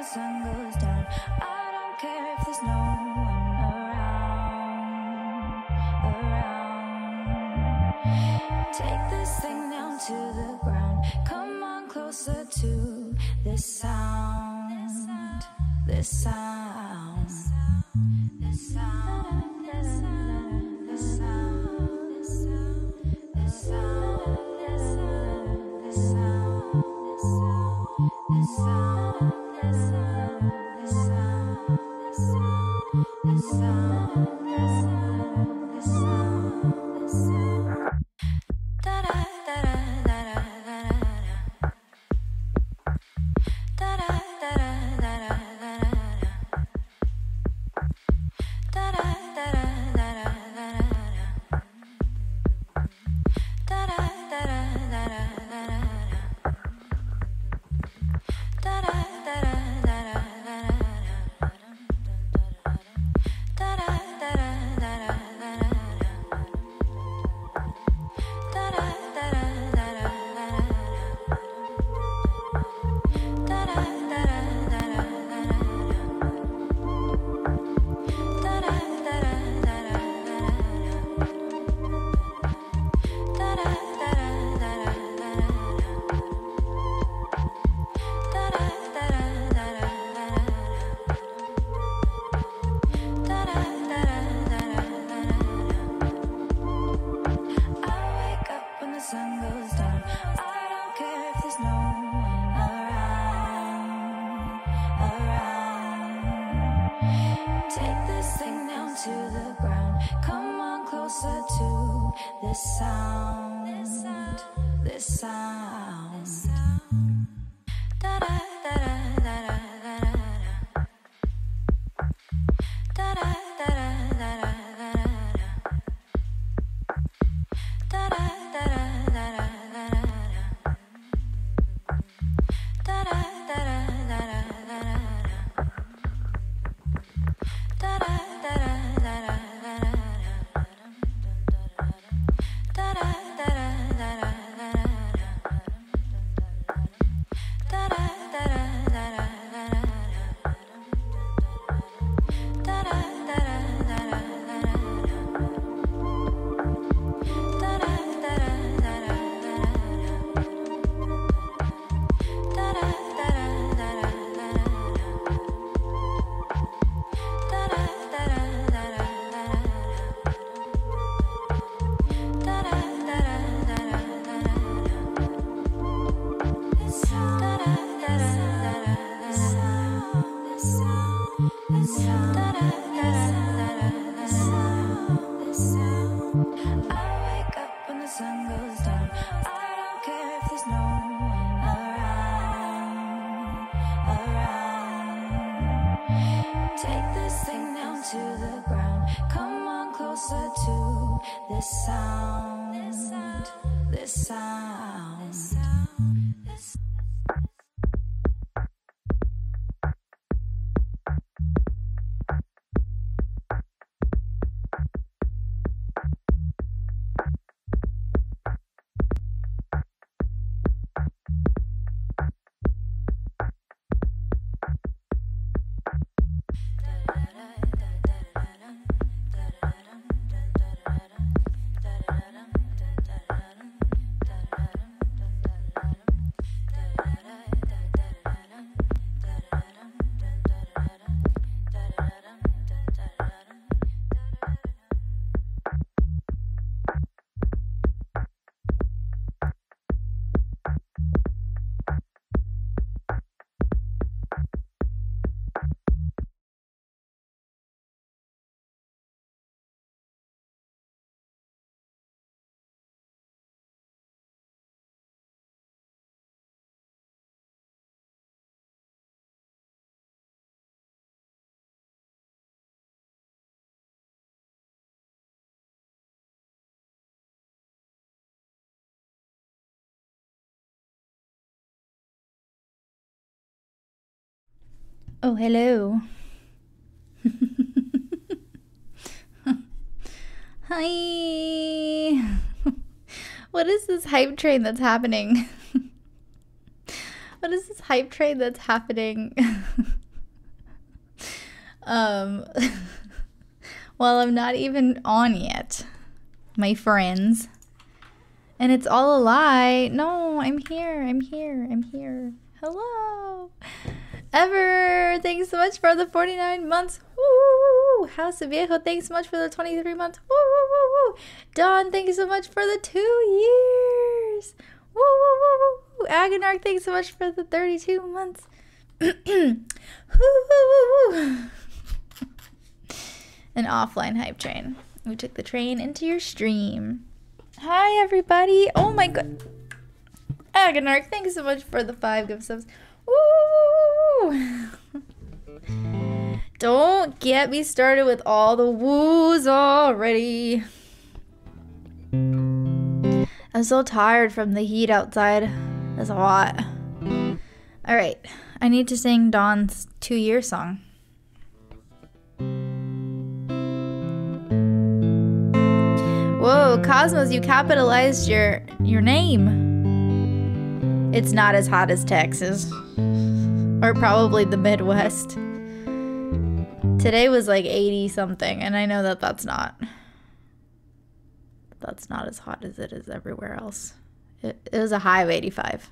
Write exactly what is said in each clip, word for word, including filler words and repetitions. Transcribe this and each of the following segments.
sun goes down. I don't care if there's no one around, around. Take this thing down to the ground. Come on closer to this sound, this sound, this sound, this sound, this sound, this sound, this sound, this sound, this sound, this sound, this sound, this sound, this sound. Da da da da da da da da da da da da da da Oh, hello. Hi. What is this hype train that's happening? what is this hype train that's happening? um, well, I'm not even on yet, my friends. And it's all a lie. No, I'm here. I'm here. I'm here. Hello. Ever, thanks so much for the forty-nine months. Woo! House of Viejo, thanks so much for the twenty-three months. Woo, woo, woo, woo. Dawn, thank you so much for the two years. Woo, woo, woo, woo. Agonarch, thanks so much for the thirty-two months. Woo, woo, woo, woo. An offline hype train. We took the train into your stream. Hi, everybody. Oh my god. Agonarch, thank you so much for the five gift subs. Woo! Don't get me started with all the woos already. I'm so tired from the heat outside. It's hot. Alright, I need to sing Dawn's two-year song. Whoa, Cosmos, you capitalized your your name. It's not as hot as Texas. Or probably the Midwest. Today was like eighty something, and I know that that's not. That's not as hot as it is everywhere else. It, it was a high of eighty-five.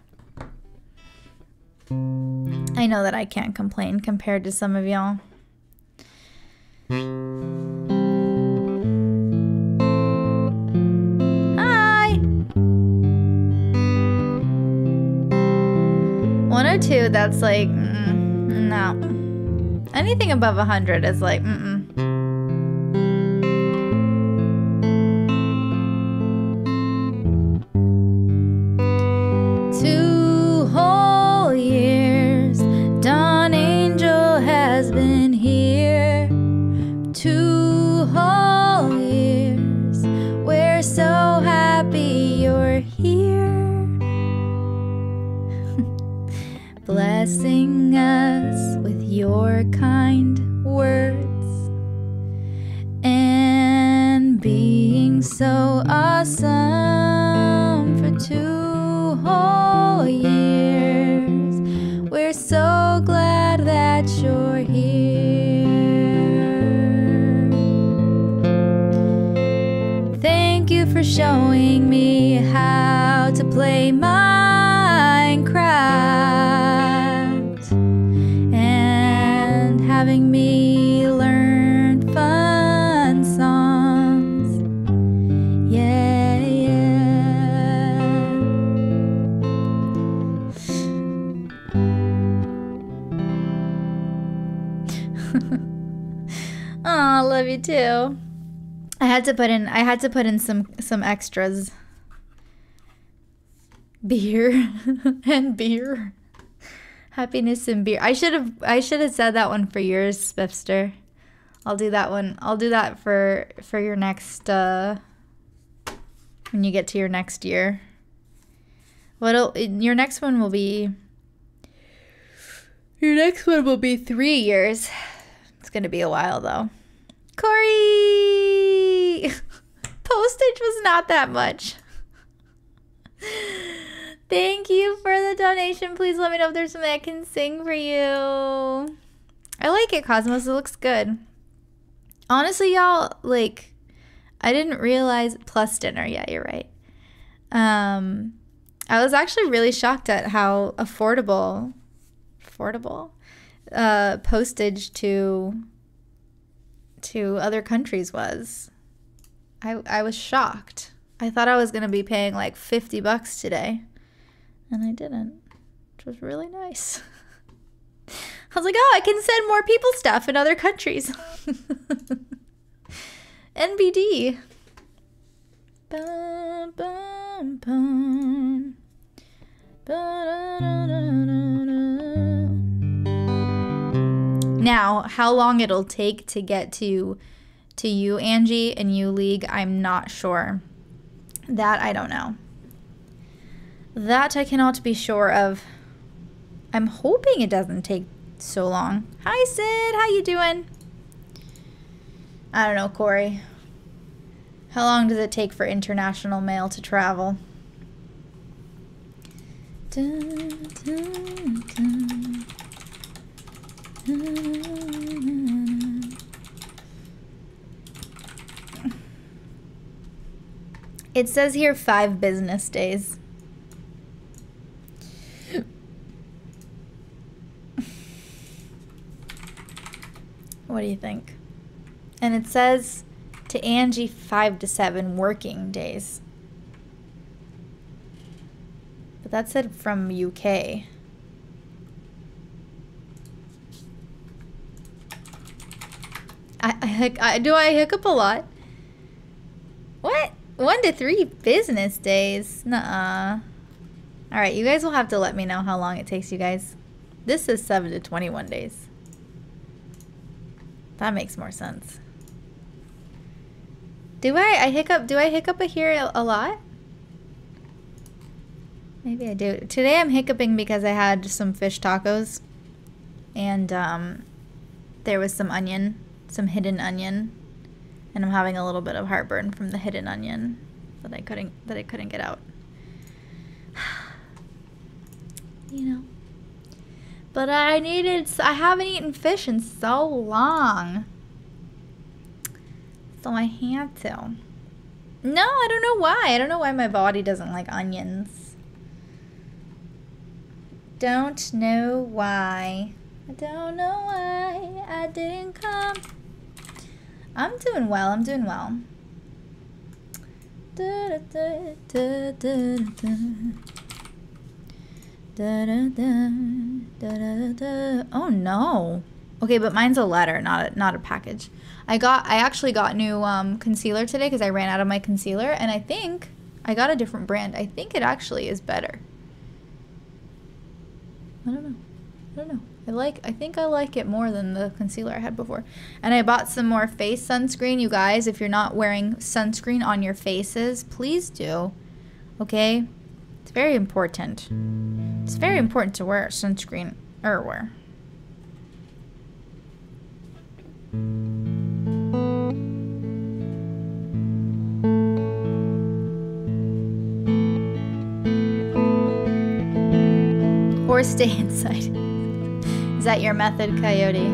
I know that I can't complain compared to some of y'all. one oh two, that's like, mm, no. Anything above one hundred is like, mm-mm. Two whole years, Dawn Angel has been here. Two whole years, we're so happy you're here. Blessing us with your kind words and being so awesome for two whole years. We're so glad that you're here. Thank you for showing me how to play Minecraft. Having me learn fun songs. Yeah, yeah. Aw, love you too. I had to put in I had to put in some some extras. Beer and beer. Happiness and beer. I should have I should have said that one for yours, Spiffster. I'll do that one. I'll do that for for your next uh when you get to your next year. What'll your next one will be Your next one will be three years. It's gonna be a while though. Corey! Postage was not that much. Thank you for the donation. Please let me know if there's something I can sing for you. I like it, Cosmos. It looks good. Honestly, y'all, like, I didn't realize plus dinner. Yeah, you're right. Um, I was actually really shocked at how affordable, affordable, uh, postage to to other countries was. I I was shocked. I thought I was gonna be paying like fifty bucks today. And I didn't, which was really nice. I was like, oh, I can send more people stuff in other countries. N B D. Bum, bum, bum. Now, how long it'll take to get to to you, Angie, and you, League, I'm not sure. That I don't know. That I cannot be sure of. I'm hoping it doesn't take so long. Hi, Sid. How you doing? I don't know, Corey. How long does it take for international mail to travel? Dun, dun, dun. Dun. It says here five business days. What do you think? And it says to Angie five to seven working days. But that said from U K. I, I, I do I hiccup a lot? What? One to three business days? Nuh-uh. Alright, you guys will have to let me know how long it takes you guys. This is seven to twenty-one days. That makes more sense. Do I? I hiccup. Do I hiccup a here a, a lot? Maybe I do. Today I'm hiccuping because I had some fish tacos. And um, there was some onion. Some hidden onion. And I'm having a little bit of heartburn from the hidden onion that I couldn't that I couldn't get out. You know. But I needed, I haven't eaten fish in so long. So I had to. No, I don't know why. I don't know why my body doesn't like onions. Don't know why. I don't know why I didn't come. I'm doing well, I'm doing well. Da, da, da, da, da, da. Da, da, da, da, da, da. Oh no. Okay, but mine's a letter, not a, not a package. I got I actually got new um, concealer today because I ran out of my concealer, and I think I got a different brand. I think it actually is better. I don't know. I don't know. I like I think I like it more than the concealer I had before. And I bought some more face sunscreen. You guys, if you're not wearing sunscreen on your faces, please do. Okay? It's very important. It's very important to wear sunscreen everywhere. Or stay inside. Is that your method, Coyote?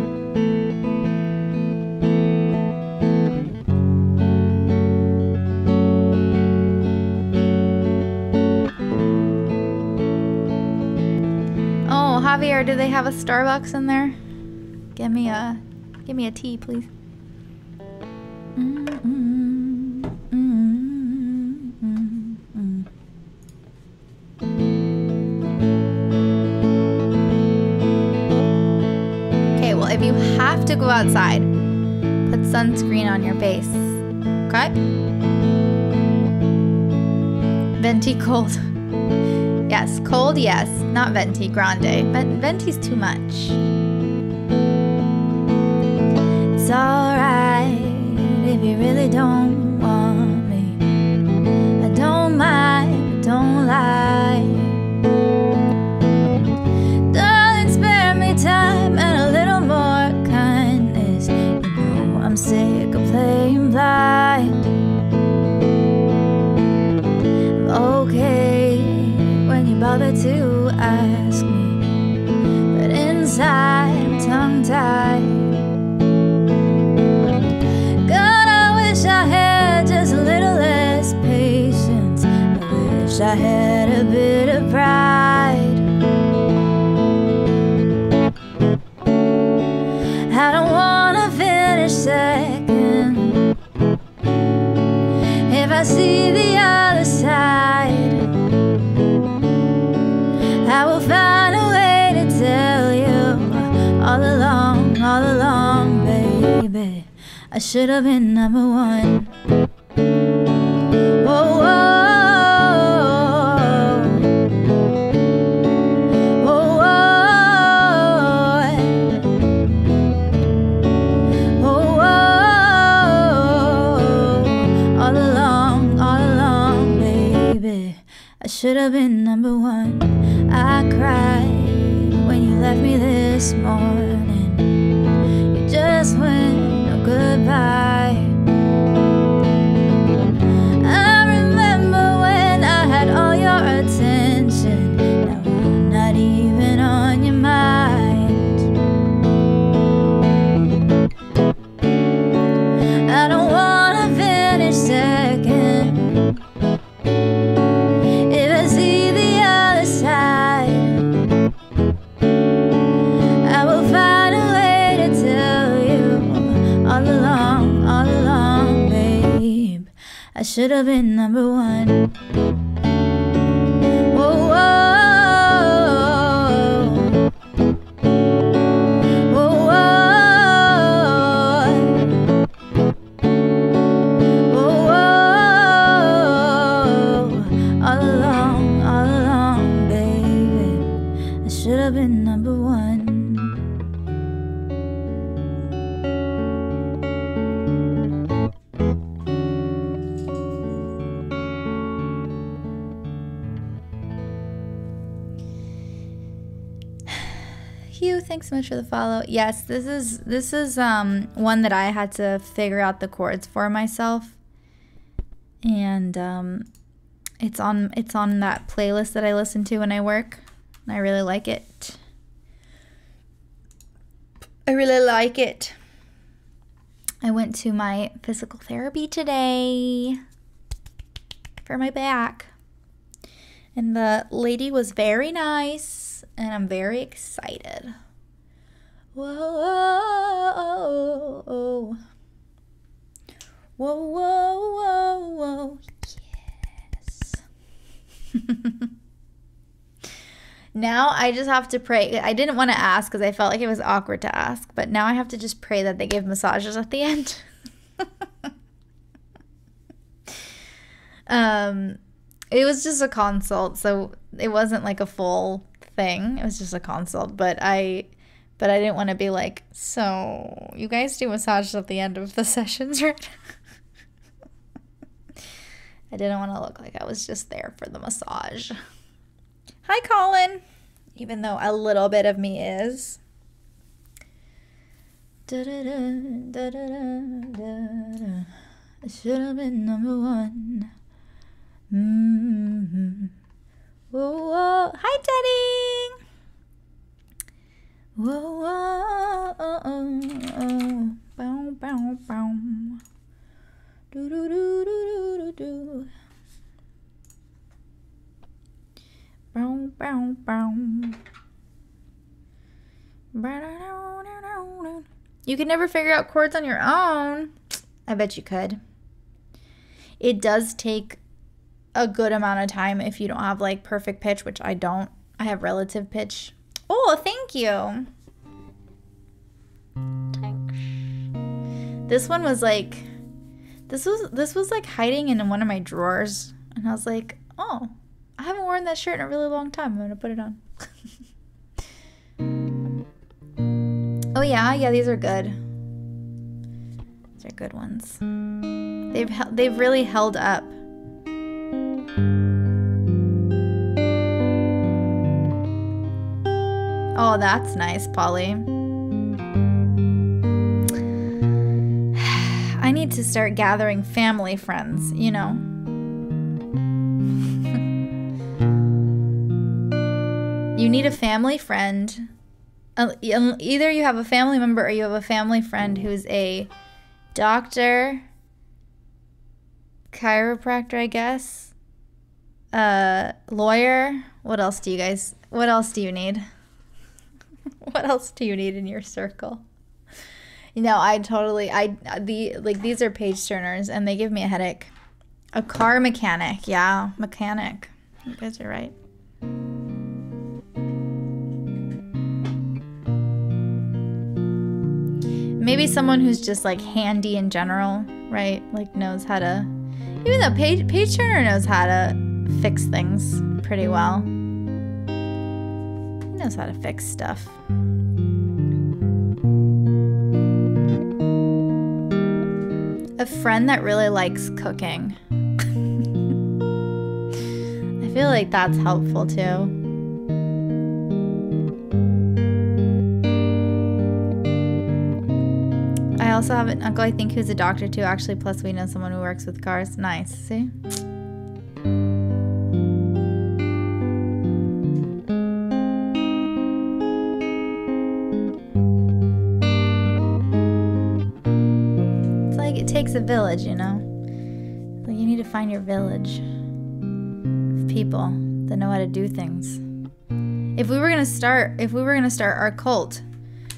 Oh, Javier, do they have a Starbucks in there? Give me a, give me a tea, please. Mm-mm, mm-mm, mm-mm. Okay, well, if you have to go outside, put sunscreen on your face. Okay? Venti cold. Yes, cold, yes. Not venti, grande. Venti's too much. It's alright if you really don't want me. I don't mind, don't lie. Darling, spare me time and a little more kindness. You know I'm sick of playing blind. Okay when you bother to ask me, but inside I'm tongue-tied. God, I wish I had just a little less patience. I wish I had a bit of pride. I don't wanna finish second if I see the other side. I will find a way to tell you all along, all along, baby, I should have been number one. Whoa, whoa, whoa, whoa, whoa, all along, all along, baby, I should have been number one. I cried when you left me this morning. You just went, no goodbye. I remember when I had all your attention. Now should have been number one. Whoa, whoa. Been number one. Hugh, thanks so much for the follow. Yes, this is this is um one that I had to figure out the chords for myself, and um it's on it's on that playlist that I listen to when I work. I really like it. I really like it. I went to my physical therapy today for my back. And the lady was very nice. And I'm very excited. Whoa, whoa, whoa. Whoa, whoa, whoa, whoa. Yes. Now I just have to pray. I didn't want to ask because I felt like it was awkward to ask, but now I have to just pray that they give massages at the end. um, it was just a consult, so it wasn't like a full thing. It was just a consult, but I, but I didn't want to be like, so you guys do massages at the end of the sessions, right? I didn't want to look like I was just there for the massage. Hi, Colin. Even though a little bit of me is. Da, da, da, da, da, da, da. I should have been number one. Mm-hmm. Whoa, whoa. Hi, Teddy. Whoa, whoa, oh, oh, oh. Bow, bow, bow. Do, do, do, do, do, do. Bow, bow, bow. You can never figure out chords on your own. I bet you could. It does take a good amount of time if you don't have like perfect pitch, which I don't. I have relative pitch. Oh, thank you. This one was like, this was this was like hiding in one of my drawers, and I was like, oh, I haven't worn that shirt in a really long time. I'm gonna put it on. Oh yeah, yeah, these are good. These are good ones. They've they've really held up. Oh, that's nice, Polly. I need to start gathering family friends, you know. You need a family friend. Either you have a family member or you have a family friend who's a doctor, chiropractor, I guess, uh, lawyer. What else do you guys, what else do you need? What else do you need in your circle? You know, I totally, I, the, like, these are page turners and they give me a headache. A car mechanic. Yeah, mechanic. You guys are right. Maybe someone who's just like handy in general, right? Like knows how to, even though page, page turner knows how to fix things pretty well. He knows how to fix stuff. A friend that really likes cooking. I feel like that's helpful too. I also have an uncle, I think, who's a doctor too, actually, plus we know someone who works with cars. Nice, see? It's like it takes a village, you know? Like you need to find your village of people that know how to do things. If we were gonna start, if we were gonna start our cult,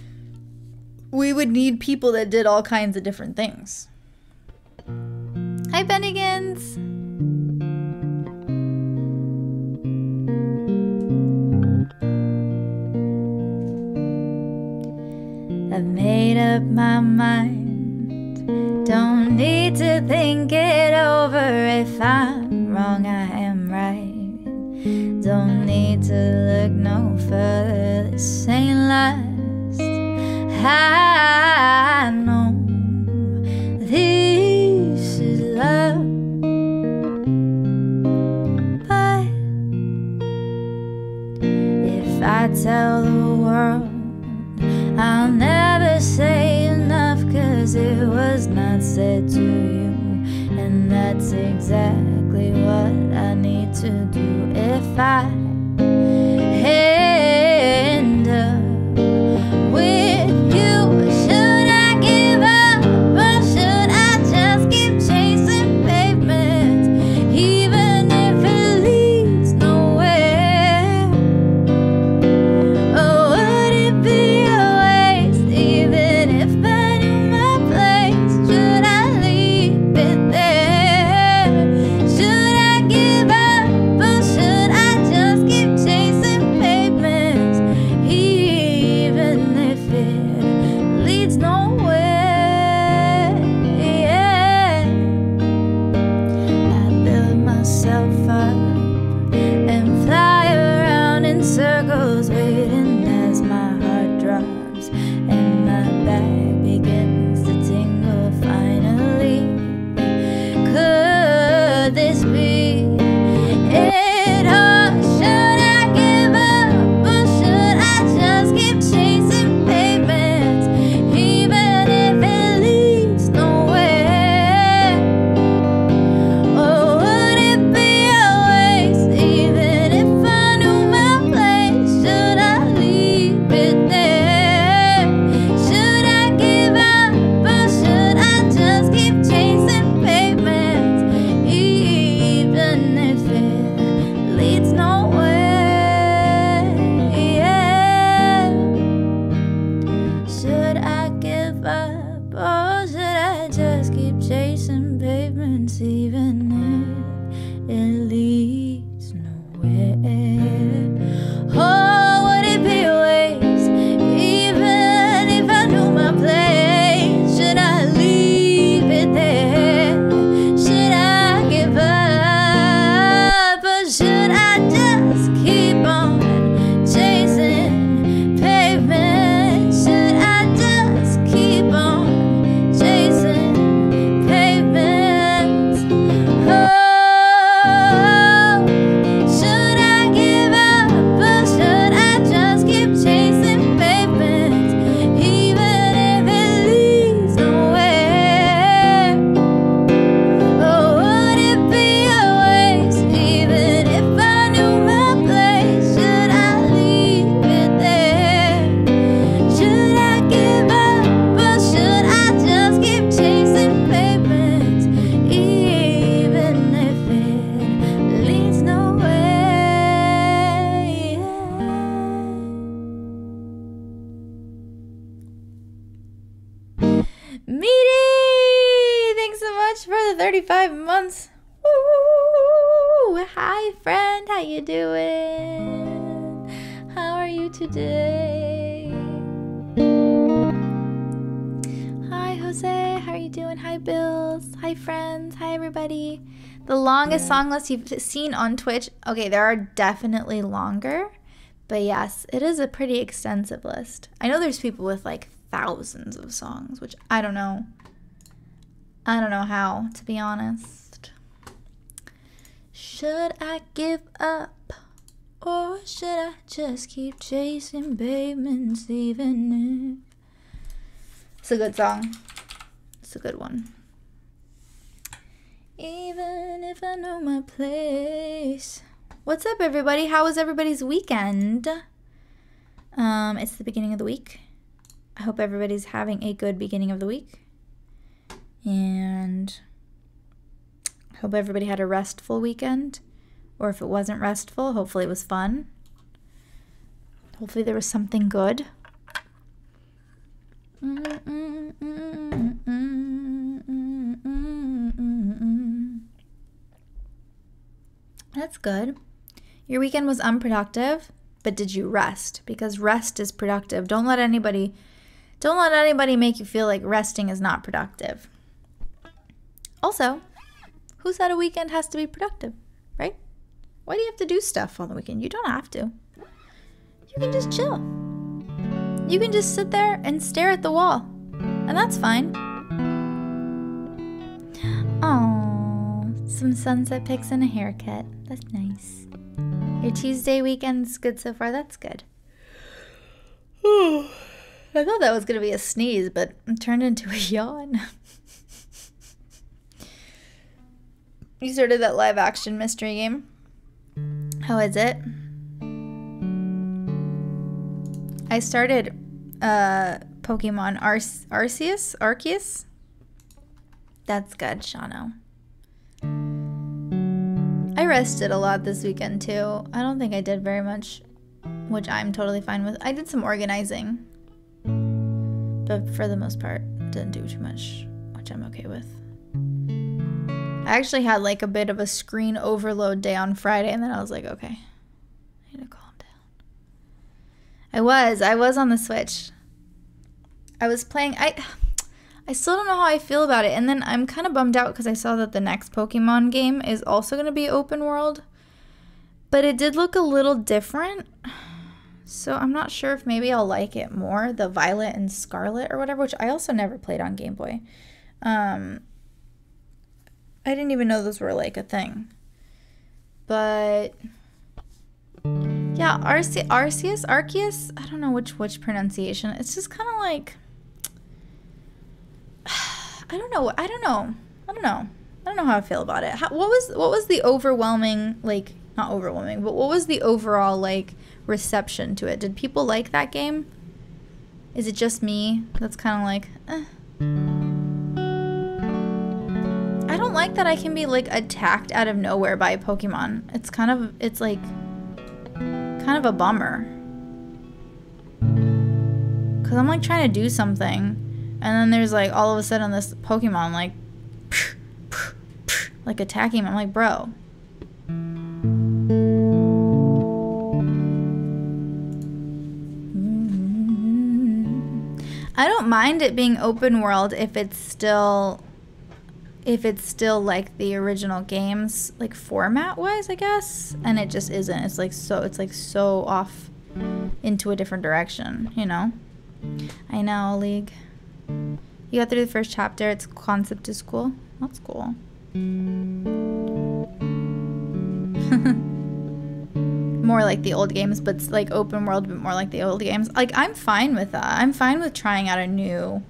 we would need people that did all kinds of different things. Hi, Bennigans. I've made up my mind. Don't need to think it over. If I'm wrong, I am right. Don't need to look no further. This ain't last. I know this is love, but if I tell the world, I'll never say enough, 'cause it was not said to you, and that's exactly what I need to do. If I end up with you, should I give up, or should I just keep chasing pavements, even if it leads nowhere? Oh, would it be a waste, even if I knew my place? Should I leave it there? Should I give up, or should I just keep chasing pavements, even if it leads nowhere? Yeah. I build myself up and fly around in circles, waiting as my heart drops and my back begins to tingle. Finally, could this be it all? Should I give up, or should I just keep chasing pavements, even if it leads nowhere? Or would it be a waste, even if I knew my place? Should I leave it there? Should I give up, or should I just keep chasing pavements, even if it leads nowhere? Yeah. Should I give up, or should I just keep chasing pavements, even if it leads nowhere? Oh, would it be a waste, even if I knew my place? Should I leave it there? Should I give up, or should I just keep on chasing pavements? Should I just keep on chasing pavements? Oh, should I give up, or should I just keep chasing pavements, even if it leads nowhere? Oh, would it be a waste, even if I knew my place? Should I leave it there? Should I give up, or should I just keep chasing pavements, even if it leads nowhere? Meaty, thanks so much for the thirty-five months. Woo! Hi, friend. How you doing? How are you today? Hi, Jose. How are you doing? Hi, Bills. Hi, friends. Hi, everybody. The longest song list you've seen on Twitch. Okay, there are definitely longer, but yes, it is a pretty extensive list. I know there's people with like thousands of songs, which I don't know. I don't know how, to be honest. Should I give up, or should I just keep chasing pavements, even if... It's a good song. It's a good one. Even if I know my place. What's up, everybody? How was everybody's weekend? Um, it's the beginning of the week. I hope everybody's having a good beginning of the week. And I hope everybody had a restful weekend. Or if it wasn't restful, hopefully it was fun. Hopefully there was something good. Mm-mm, mm-mm, mm-mm, mm-mm, mm-mm. Good. Your weekend was unproductive, but did you rest? Because rest is productive. Don't let anybody don't let anybody make you feel like resting is not productive. Also, who said a weekend has to be productive, right? Why do you have to do stuff on the weekend? You don't have to. You can just chill. You can just sit there and stare at the wall. And that's fine. Oh, some sunset pics and a haircut. That's nice. Your Tuesday weekend's good so far. That's good. I thought that was going to be a sneeze, but it turned into a yawn. You started that live action mystery game. How is it? I started uh, Pokemon Ar- Arceus? Arceus? That's good, Shano. I rested a lot this weekend too. I don't think I did very much, which I'm totally fine with. I did some organizing, but for the most part, didn't do too much, which I'm okay with. I actually had like a bit of a screen overload day on Friday, and then I was like, okay, I need to calm down. I was, I was on the Switch. I was playing, I, I still don't know how I feel about it, and then I'm kind of bummed out because I saw that the next Pokemon game is also going to be open world, but it did look a little different, so I'm not sure if maybe I'll like it more, the Violet and Scarlet or whatever, which I also never played on Game Boy. Um, I didn't even know those were like a thing, but yeah, Arce- Arceus, Arceus, I don't know which which pronunciation. It's just kind of like, I don't know. I don't know. I don't know. I don't know how I feel about it. How, what was what was the overwhelming, like, not overwhelming, but what was the overall, like, reception to it? Did people like that game? Is it just me that's kind of like, eh. I don't like that I can be, like, attacked out of nowhere by a Pokemon. It's kind of, it's like, kind of a bummer. Because I'm, like, trying to do something. And then there's, like, all of a sudden this Pokemon, like, like, attacking me. I'm like, bro. I don't mind it being open world if it's still, if it's still, like, the original games, like, format-wise, I guess. And it just isn't. It's, like, so, it's, like, so off into a different direction, you know? I know, League. You got through the first chapter. Its concept is cool. That's cool. More like the old games, but it's like open world, but more like the old games. Like, I'm fine with that. I'm fine with trying out a new.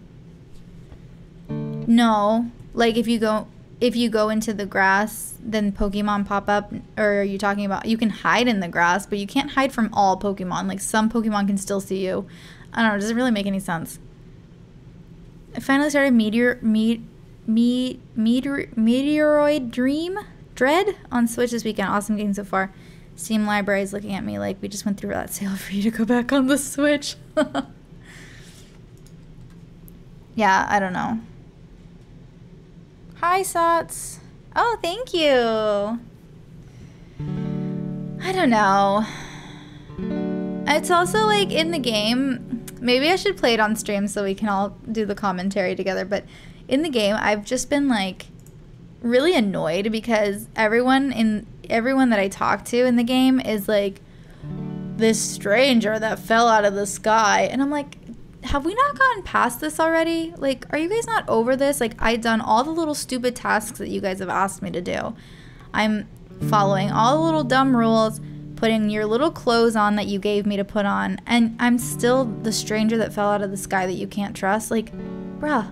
No, like if you go if you go into the grass, then Pokemon pop up. Or are you talking about you can hide in the grass, but you can't hide from all Pokemon. Like, some Pokemon can still see you. I don't know. Does it really make any sense? I finally started Meteor, me, me, Meteor, Meteoroid Dream Dread on Switch this weekend. Awesome game so far. Steam Library is looking at me like we just went through that sale for you to go back on the Switch. Yeah, I don't know. Hi, Sots. Oh, thank you. I don't know. It's also like in the game. Maybe I should play it on stream so we can all do the commentary together. But in the game, I've just been like really annoyed because everyone in everyone that I talk to in the game is like this stranger that fell out of the sky, and I'm like, have we not gotten past this already? Like, are you guys not over this? Like, I've done all the little stupid tasks that you guys have asked me to do. I'm following all the little dumb rules, putting your little clothes on that you gave me to put on, and I'm still the stranger that fell out of the sky that you can't trust. Like, bruh.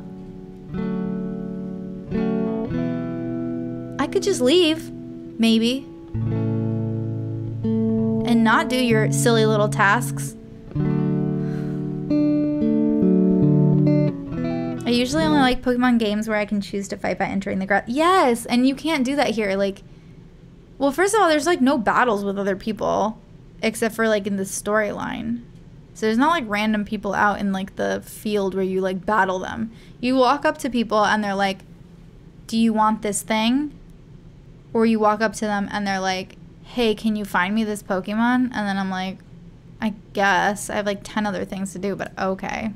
I could just leave, maybe, and not do your silly little tasks. I usually only like Pokemon games where I can choose to fight by entering the grass. Yes, and you can't do that here. Like, well, first of all, there's like no battles with other people except for like in the storyline. So there's not like random people out in like the field where you like battle them. You walk up to people and they're like, do you want this thing? Or you walk up to them and they're like, hey, can you find me this Pokemon? And then I'm like, I guess. I have like ten other things to do, but okay.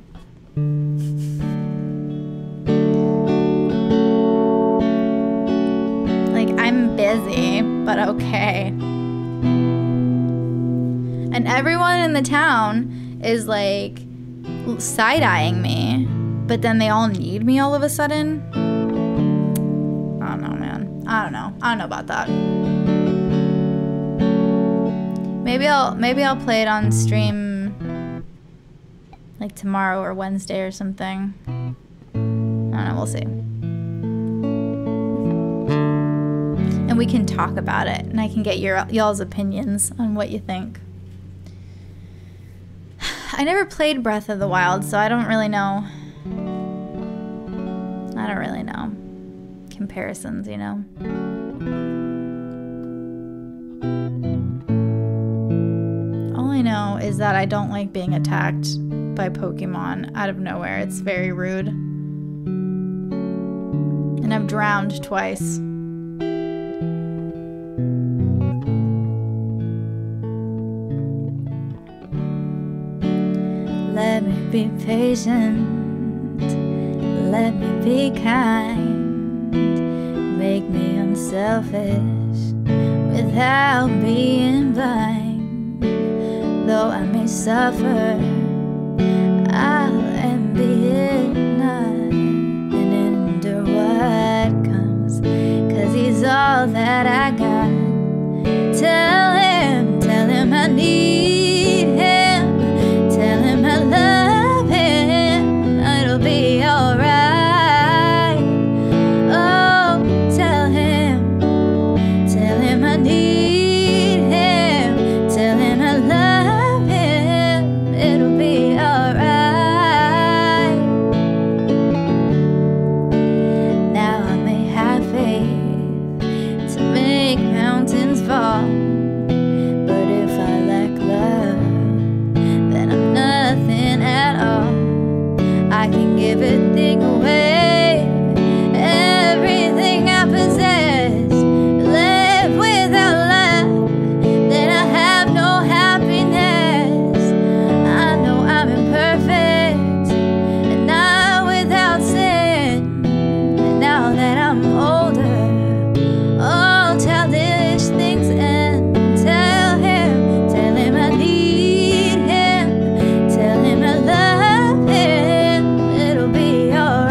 Like, I'm busy, but okay. And everyone in the town is like side-eyeing me, but then they all need me all of a sudden. I don't know, man. I don't know. I don't know about that. Maybe I'll maybe I'll play it on stream like tomorrow or Wednesday or something. I don't know, we'll see. And we can talk about it, and I can get your y'all's opinions on what you think. I never played Breath of the Wild, so I don't really know. I don't really know. Comparisons, you know? All I know is that I don't like being attacked by Pokemon out of nowhere. It's very rude. And I've drowned twice. Let me be patient, let me be kind, make me unselfish without being blind. Though I may suffer, I'll envy it not and endure what comes, 'cause he's all that I got. Tell him, tell him I need him, tell him I love him, it'll be alright. Oh, tell him, tell him I need him, tell him I love him, it'll be alright. Now I may have faith to make mountains fall, but if I lack love, then I'm nothing at all. I can give everything away, everything I possess, live without love, then I have no happiness. I know I'm imperfect and not without sin, and now that I'm older, all childish things end. Tell him, tell him I need him, tell him I love him, it'll be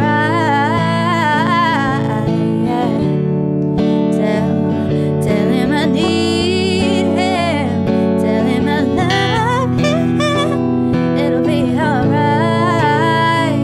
alright. Tell, tell him I need him, tell him I love him, it'll be alright.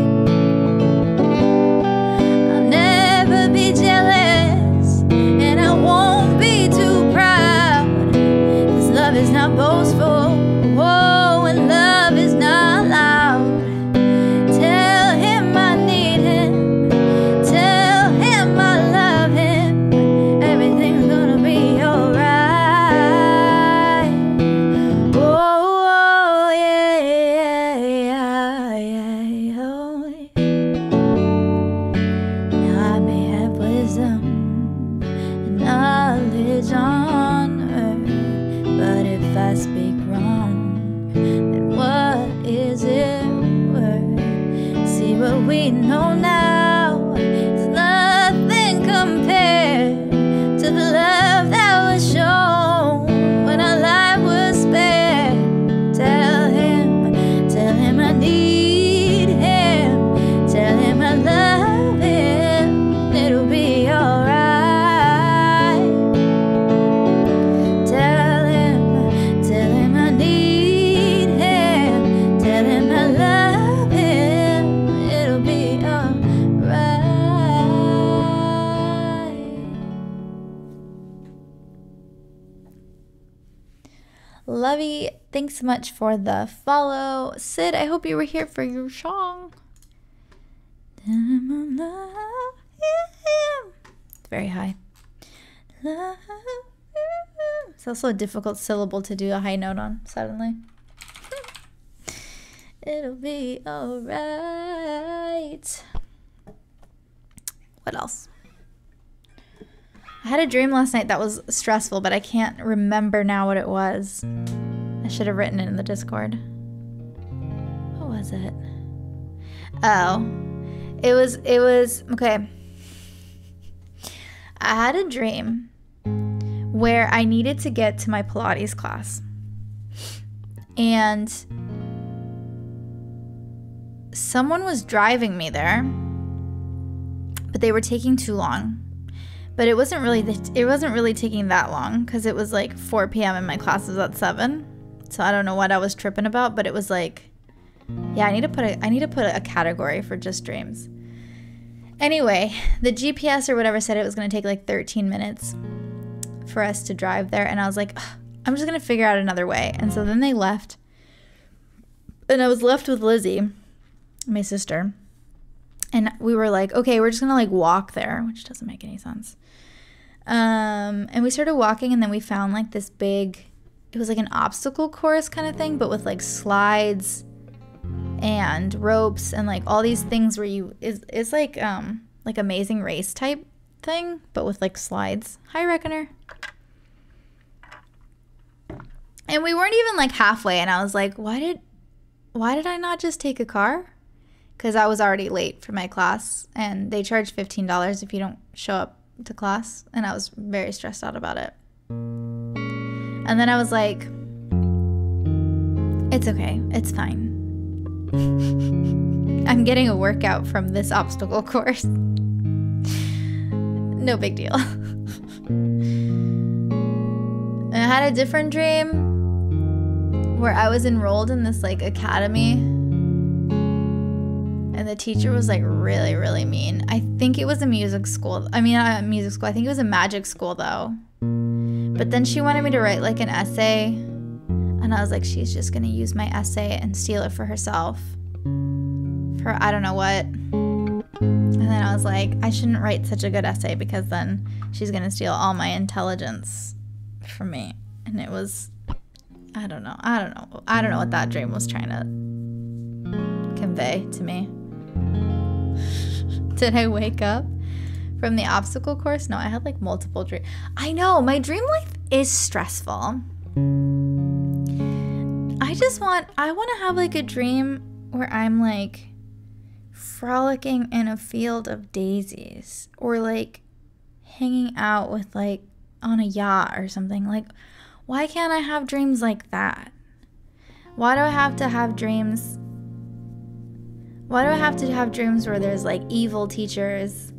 I'll never be jealous, and I won't be too proud, 'cause love is not boastful, whoa, and love is not loud. Tell him I need him, tell him I love him, everything's gonna be alright. Oh, yeah, yeah, yeah, yeah, oh, yeah. Now I may have wisdom and knowledge on earth, but if I speak wrong, then what is it worth? See what we know now is nothing compared to the love that was shown when our life was spared. Tell him, tell him I need him, tell him I love him, it'll be alright. Tell him, tell him I need him, tell him I love him, it'll be alright. Lovey, thanks so much for the follow. Sid, I hope you were here for your song. It's very high. It's also a difficult syllable to do a high note on suddenly. It'll be alright. What else? I had a dream last night that was stressful, but I can't remember now what it was. I should have written it in the Discord. What was it? Oh, it was, it was, okay. I had a dream where I needed to get to my Pilates class. And someone was driving me there, but they were taking too long. But it wasn't really it wasn't really taking that long because it was like four p.m. and my class was at seven. So I don't know what I was tripping about, but it was like, yeah, I need to put a I need to put a category for just dreams. Anyway, the G P S or whatever said it was going to take like thirteen minutes for us to drive there, and I was like, I'm just going to figure out another way. And so then they left, and I was left with Lizzie, my sister. And we were like, okay, we're just going to like walk there, which doesn't make any sense. Um, and we started walking, and then we found like this big, it was like an obstacle course kind of thing, but with like slides and ropes and like all these things where you, it's, it's like, um, like Amazing Race type thing, but with like slides. Hi, Reckoner. And we weren't even like halfway, and I was like, why did, why did I not just take a car? Because I was already late for my class, and they charge fifteen dollars if you don't show up to class, and I was very stressed out about it. And then I was like, it's okay, it's fine. I'm getting a workout from this obstacle course. No big deal. And I had a different dream where I was enrolled in this like academy, and the teacher was like really, really mean. I think it was a music school. I mean, not a music school. I think it was a magic school though. But then she wanted me to write like an essay, and I was like, she's just gonna use my essay and steal it for herself for I don't know what. And then I was like, I shouldn't write such a good essay because then she's gonna steal all my intelligence from me. And it was, I don't know. I don't know. I don't know what that dream was trying to convey to me. Did I wake up from the obstacle course? No, I had like multiple dreams. I know, my dream life is stressful. I just want, I want to have like a dream where I'm like frolicking in a field of daisies, or like hanging out with like on a yacht or something. Like, why can't I have dreams like that? Why do I have to have dreams? Why do I have to have dreams where there's like evil teachers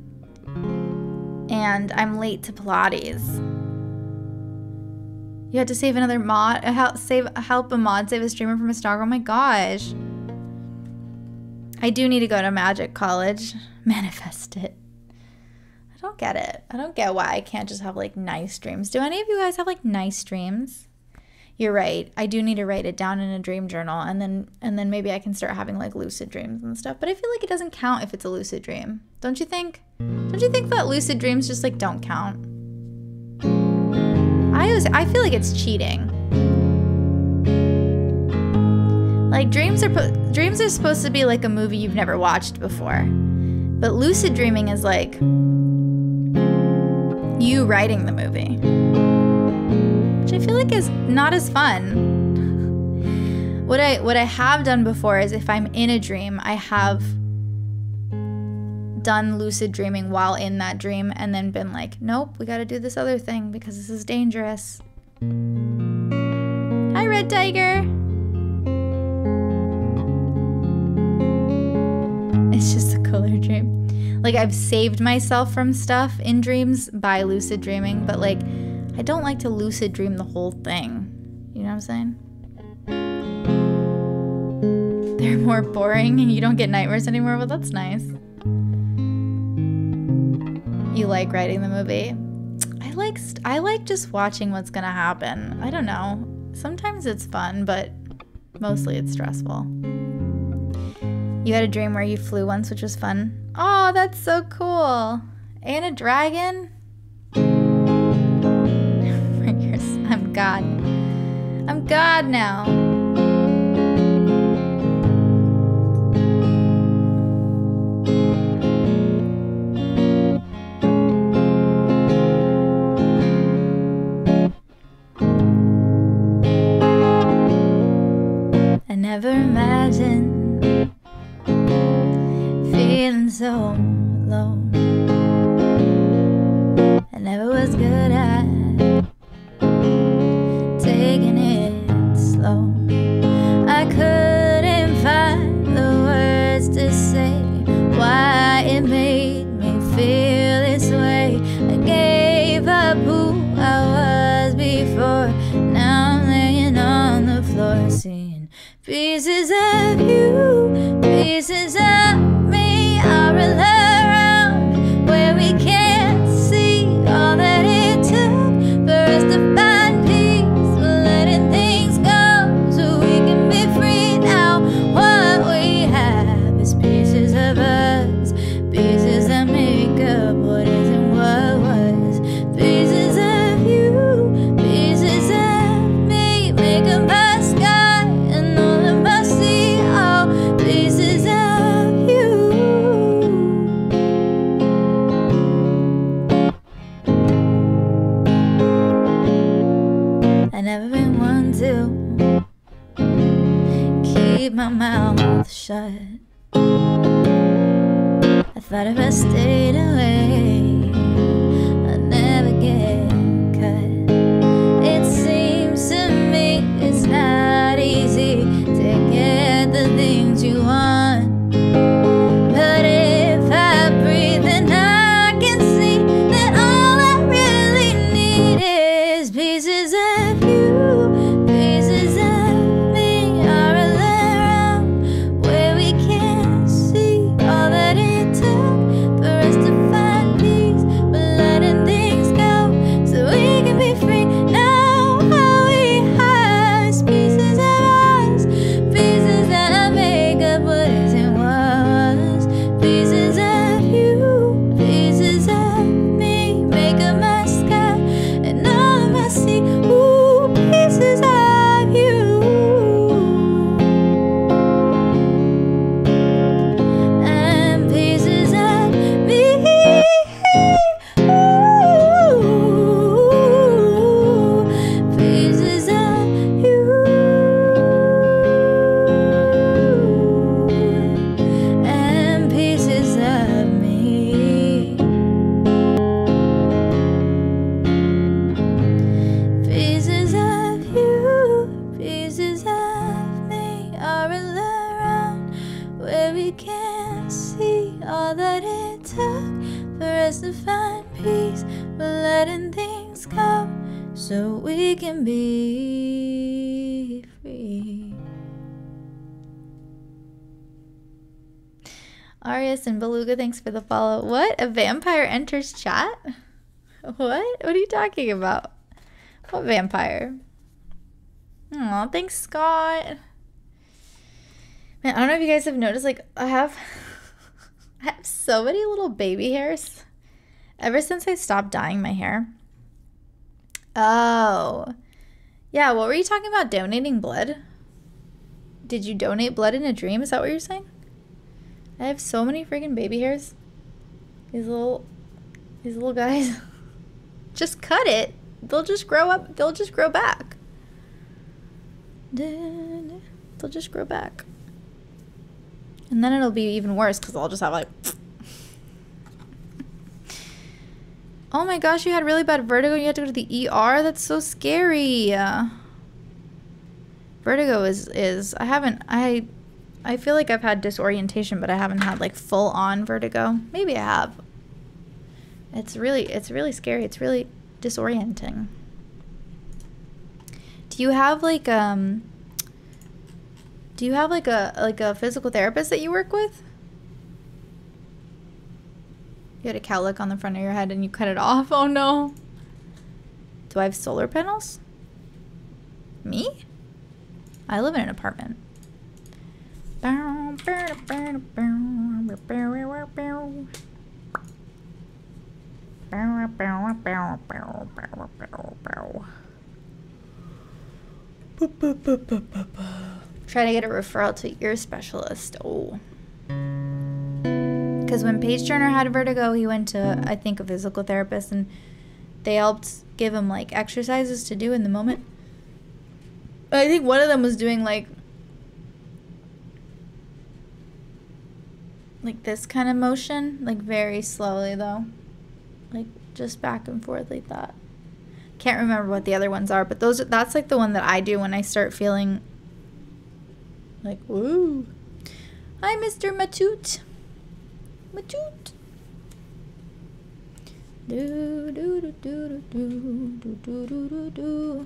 and I'm late to Pilates? You had to save another mod, help save help a mod save a streamer from a stalker. Oh my gosh. I do need to go to magic college. Manifest it. I don't get it. I don't get why I can't just have like nice dreams. Do any of you guys have like nice dreams? You're right. I do need to write it down in a dream journal, and then and then maybe I can start having like lucid dreams and stuff. But I feel like it doesn't count if it's a lucid dream. Don't you think? Don't you think that lucid dreams just like don't count? I always, I feel like it's cheating. Like dreams are dreams are supposed to be like a movie you've never watched before. But lucid dreaming is like you writing the movie, which I feel like is not as fun. What I what I have done before is if I'm in a dream, I have done lucid dreaming while in that dream and then been like, nope, we gotta do this other thing because this is dangerous. Hi, Red Tiger. It's just a cooler dream. Like, I've saved myself from stuff in dreams by lucid dreaming, but like, I don't like to lucid dream the whole thing. You know what I'm saying? They're more boring and you don't get nightmares anymore. Well, that's nice. You like writing the movie? I like st- I like just watching what's gonna happen. I don't know. Sometimes it's fun, but mostly it's stressful. You had a dream where you flew once, which was fun. Oh, that's so cool. And a dragon? I'm God. I'm God now. never imagined feeling so low. I never was good at taking it slow. I couldn't find the words to say why it made me feel this way. I gave up who I was before. Now I'm laying on the floor, seeing pieces of you, pieces of me are all around, where we can't see all that it took for us to find peace. We're letting things go so we can be free now. What we have is pieces of us, pieces that make up what isn't what was. Pieces of you, pieces of me, make up my sky and all of my sea. Oh, pieces of you. I never been one to keep my mouth shut. I thought if I stayed away, I'd never get cut. It seems to me it's not easy to get the things you want. But if I breathe, then I can see that all I really need is pieces of you, pieces of me are all around, where we can't see all that it took for us to find peace. We're letting things go so we can be free now. All we have is pieces of us, pieces that make up what isn't what was. Pieces of you, pieces of me, make up my sky and all of my sea. Ooh, pieces of you and pieces of me. Ooh, pieces of you and pieces of me. Pieces of you, pieces of me are all around, where we can't see all that it took for us to find peace. We're letting things go so we can be free. Arias and Beluga, thanks for the follow. What? A vampire enters chat? What? What are you talking about? What vampire? Aw, thanks, Scott. Man, I don't know if you guys have noticed, like, I have, I have so many little baby hairs ever since I stopped dyeing my hair. Oh. Yeah, what were you talking about? Donating blood? Did you donate blood in a dream? Is that what you're saying? I have so many freaking baby hairs. These little, these little guys. Just cut it. They'll just grow up. They'll just grow back. They'll just grow back. And then it'll be even worse because I'll just have like... Oh my gosh, you had really bad vertigo and you had to go to the E R? That's so scary. Vertigo is, is I haven't, I, I feel like I've had disorientation, but I haven't had like full on vertigo. Maybe I have. It's really, it's really scary. It's really disorienting. Do you have like, um, do you have like a, like a physical therapist that you work with? You had a cowlick on the front of your head and you cut it off? Oh no. Do I have solar panels? Me? I live in an apartment. Try to get a referral to your specialist. Oh. Because when Paige Turner had vertigo, he went to, I think, a physical therapist, and they helped give him, like, exercises to do in the moment. I think one of them was doing, like, like this kind of motion, like very slowly though, like just back and forth like that. Can't remember what the other ones are, but those that's like the one that I do when I start feeling like woo. Hi, Mister Matoot. Matoot. Do do do do do do do do do do.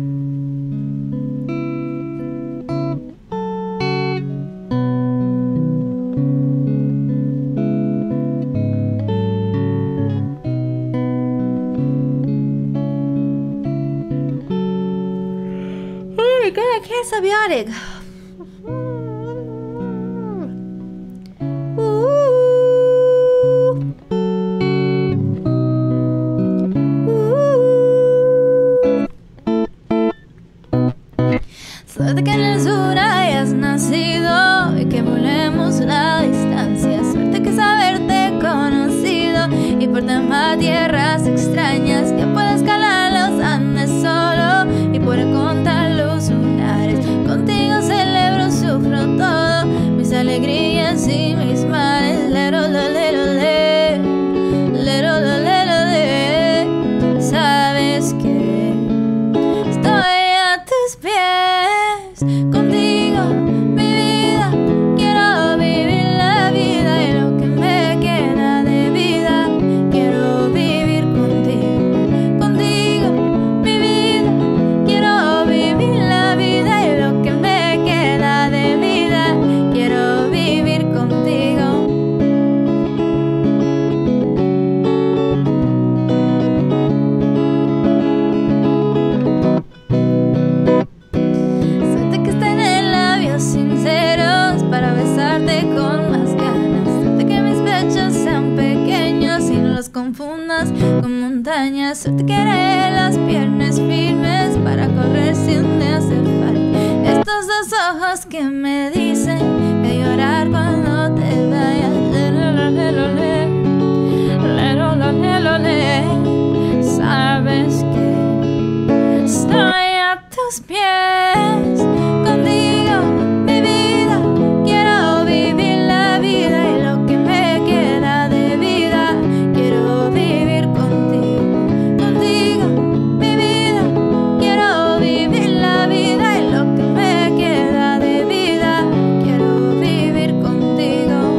Oh my god, I can't stop yawning. Suerte que en el sur hayas nacido y que volemos la distancia. Suerte que es haberte conocido y por demás tierras extrañas que puedas escalar los Andes solo y poder contar los lunares. Contigo celebro, sufro todo, mis alegrías y mis males. Lero, lo, lero, le, lero, lo, lero, le. Sabes que estoy a tus pies. Contigo, mi vida, quiero vivir la vida y lo que me queda de vida, quiero vivir contigo. Contigo, mi vida, quiero vivir la vida y lo que me queda de vida, quiero vivir contigo. Sinceros para besarte con más ganas. Suerte que mis pechos sean pequeños y no los confundas con montañas. Suerte que haré las piernas firmes para correr sin me hacer falta. Estos dos ojos que me dicen que llorar cuando te vayas. Lero, lero, lero, lero, lero. Sabes que estoy a tus pies. Contigo, mi vida, quiero vivir la vida y lo que me queda de vida, quiero vivir contigo. Contigo, mi vida, quiero vivir la vida y lo que me queda de vida, quiero vivir contigo.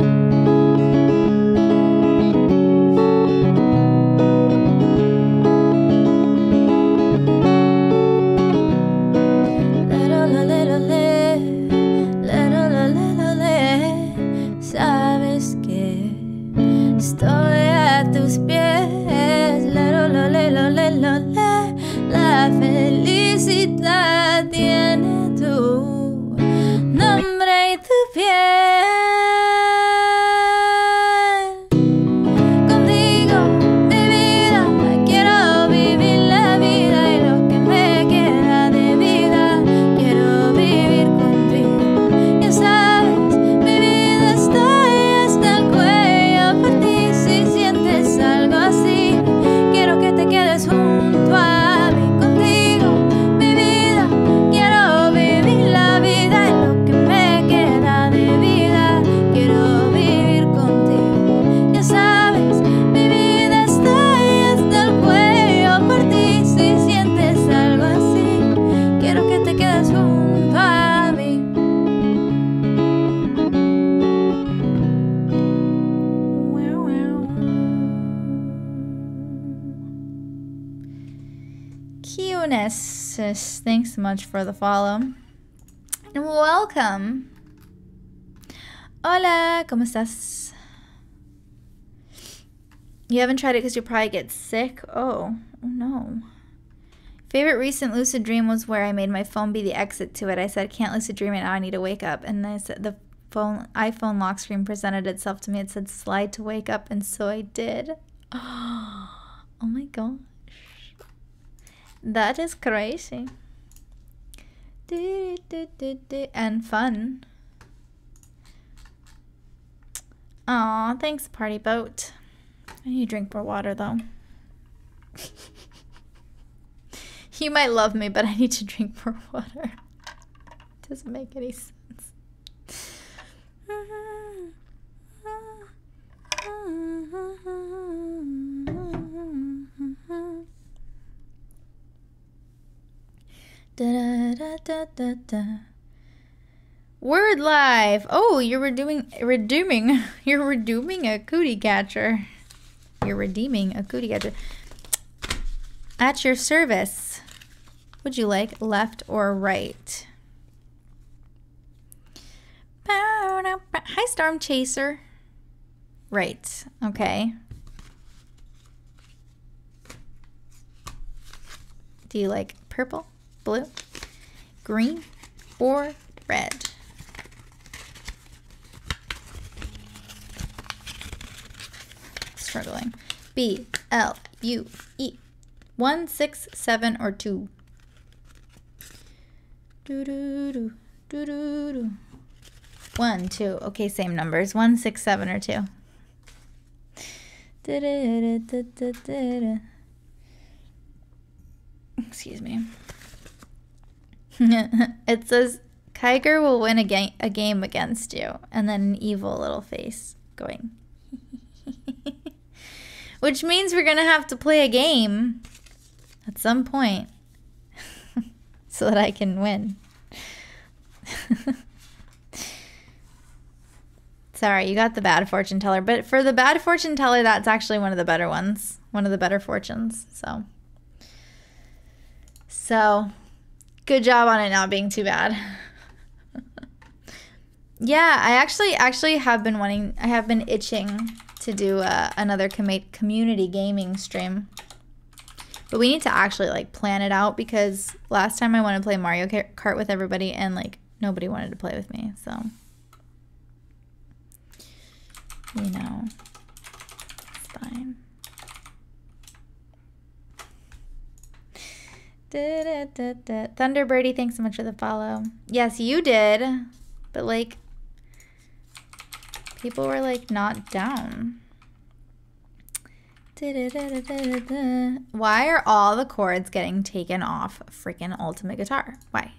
Lero, lo, lero, le, lero, lo, lero, le. Sabes que estoy a tus pies. Lero, lo, lero, lero, le. La felicidad tiene tu nombre y tu piel. Contigo, mi vida, quiero vivir la vida y lo que me queda de vida, quiero vivir contigo. Ya sabes, mi vida, estoy hasta el cuello por ti. Si sientes algo así, quiero que te quedes junto a mí. Contigo, mi vida, quiero vivir la vida y lo que me queda de vida, quiero vivir contigo. Ya sabes, mi vida, estoy hasta el cuello por ti. Si sientes algo así, quiero que te quedes junto a mí. Cuteness, thanks so much for the follow and welcome. Hola, ¿cómo estás? You haven't tried it because you probably get sick. Oh, oh no. Favorite recent lucid dream was where I made my phone be the exit to it. I said, can't lucid dream right now, I need to wake up. And I said, the phone iPhone lock screen presented itself to me. It said, slide to wake up. And so I did. Oh my gosh. That is crazy. And fun. Aw, thanks, Party Boat. I need to drink more water, though. You might love me, but I need to drink more water. Doesn't make any sense. da, da, da. Word Live. Oh, you're redoing, redeeming, you're redeeming a cootie catcher. You're redeeming a cootie catcher. At your service. Would you like left or right? Hi, Storm Chaser. Right. Okay. Do you like purple, blue, green, or red? Struggling. B, L, U, E. One, six, seven, or two. Do do do do do do. One, two. Okay, same numbers. One, six, seven, or two. Da, da, da, da, da, da. Excuse me. It says Kyger will win a, ga a game against you, and then an evil little face going. Which means we're gonna have to play a game at some point so that I can win. Sorry, you got the bad fortune teller, but for the bad fortune teller, that's actually one of the better ones, one of the better fortunes. So, so good job on it not being too bad. Yeah, I actually actually have been wanting, I have been itching to do uh, another com community gaming stream. But we need to actually like plan it out, because last time I wanted to play Mario Kart with everybody and like nobody wanted to play with me, so you know, it's fine. Da, da, da, da. Thunderbirdie, thanks so much for the follow. Yes, you did, but like people were like not down. Da, da, da, da, da, da. Why are all the chords getting taken off freaking Ultimate Guitar? Why?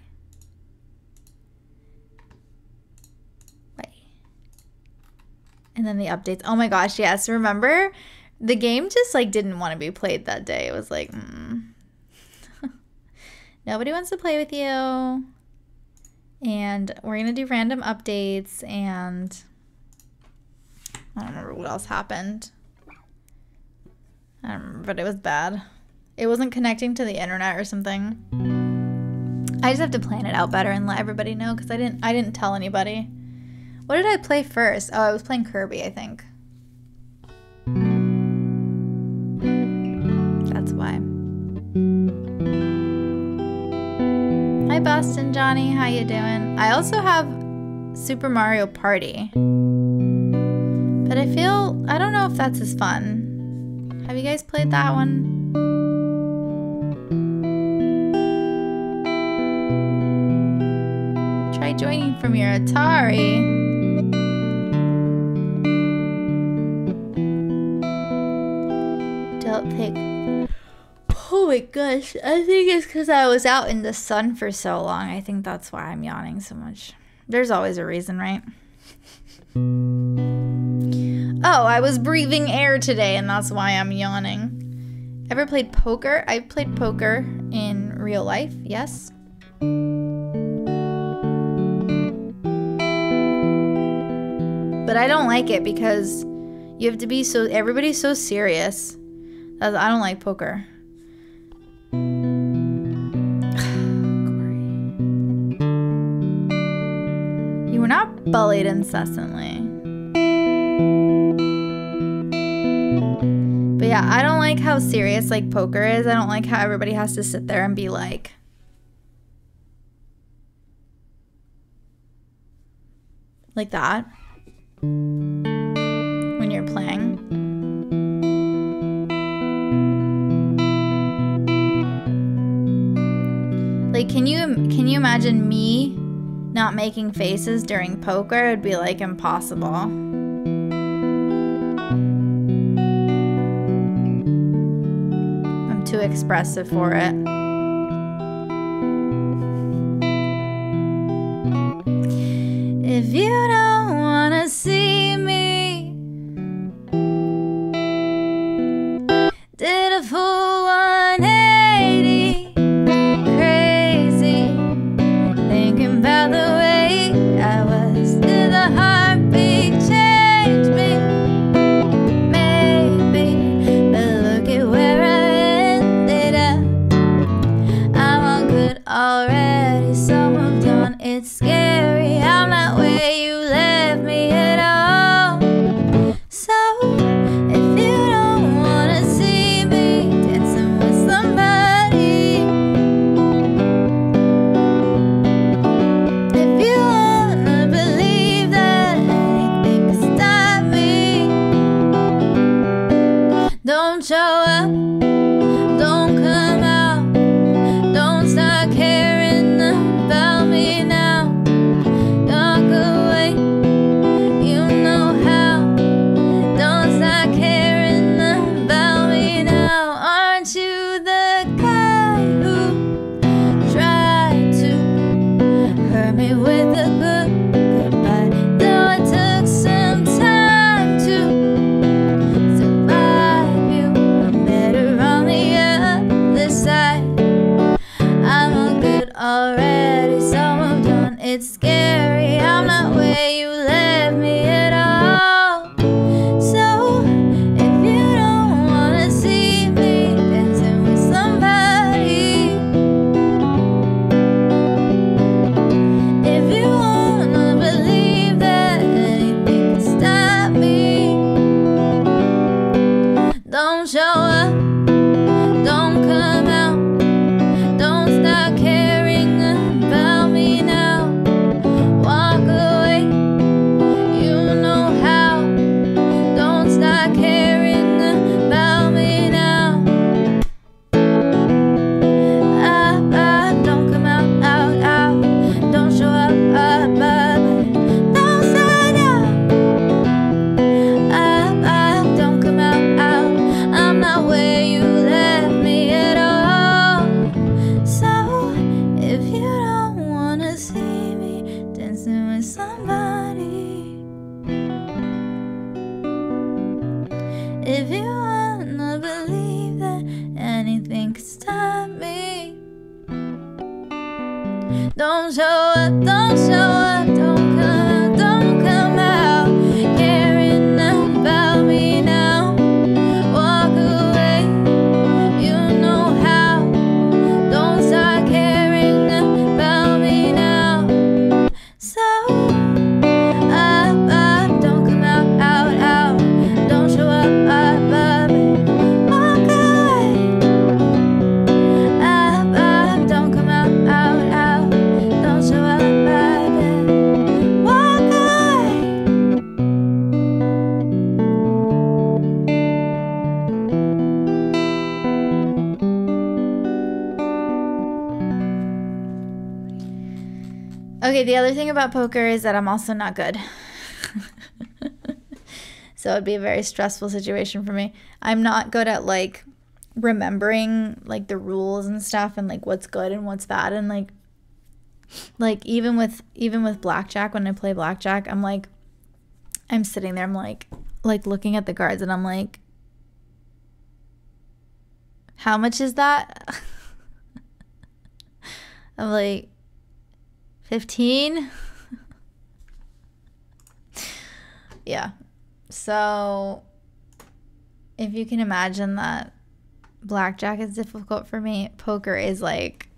Why? And then the updates. Oh my gosh, yes. Remember? The game just like didn't want to be played that day. It was like, mm. Nobody wants to play with you. And we're going to do random updates, and I don't remember what else happened. I don't remember, but it was bad. It wasn't connecting to the internet or something. I just have to plan it out better and let everybody know, because I didn't I didn't tell anybody. What did I play first? Oh, I was playing Kirby, I think. That's why. Hi Boston Johnny, how you doing? I also have Super Mario Party, but I feel, I don't know if that's as fun. Have you guys played that one? Try joining from your Atari. Don't think. Oh my gosh, I think it's because I was out in the sun for so long. I think that's why I'm yawning so much. There's always a reason, right? Oh, I was breathing air today, and that's why I'm yawning. Ever played poker? I've played poker in real life, yes. But I don't like it because you have to be so, everybody's so serious. I don't like poker. You were not bullied incessantly. But yeah, I don't like how serious like poker is. I don't like how everybody has to sit there and be like, like that when you're playing. Like, can you can you imagine me not making faces during poker? It would be like impossible. I'm too expressive for it. If you don't wanna see me, did a full one eighty, crazy, with somebody. If you wanna believe that anything can stop me, don't show up, don't show up, don't come, don't come out, caring about me now. Walk away, you know how. Don't start caring about me now. So up, up, don't come out, out, out. Don't show up, up, up. Walk away. Up, up, don't come out, out, out. Don't show up, up, walk away. Okay, the other thing about poker is that I'm also not good. So it'd be a very stressful situation for me. I'm not good at like remembering like the rules and stuff and like what's good and what's bad, and like like even with even with blackjack, when I play blackjack, I'm like I'm sitting there, I'm like like looking at the cards and I'm like, how much is that? I'm like, fifteen? Yeah. So if you can imagine that blackjack is difficult for me, poker is like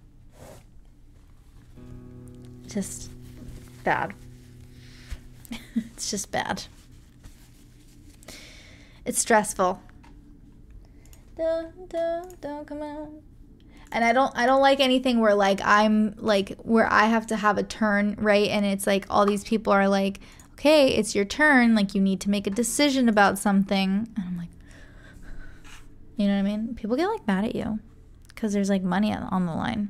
just bad. It's just bad. It's stressful. Don't, don't, don't come out. And I don't I don't like anything where like I'm like where I have to have a turn, right? And it's like all these people are like, okay, it's your turn, like you need to make a decision about something. And I'm like, you know what I mean? People get like mad at you because there's like money on the line.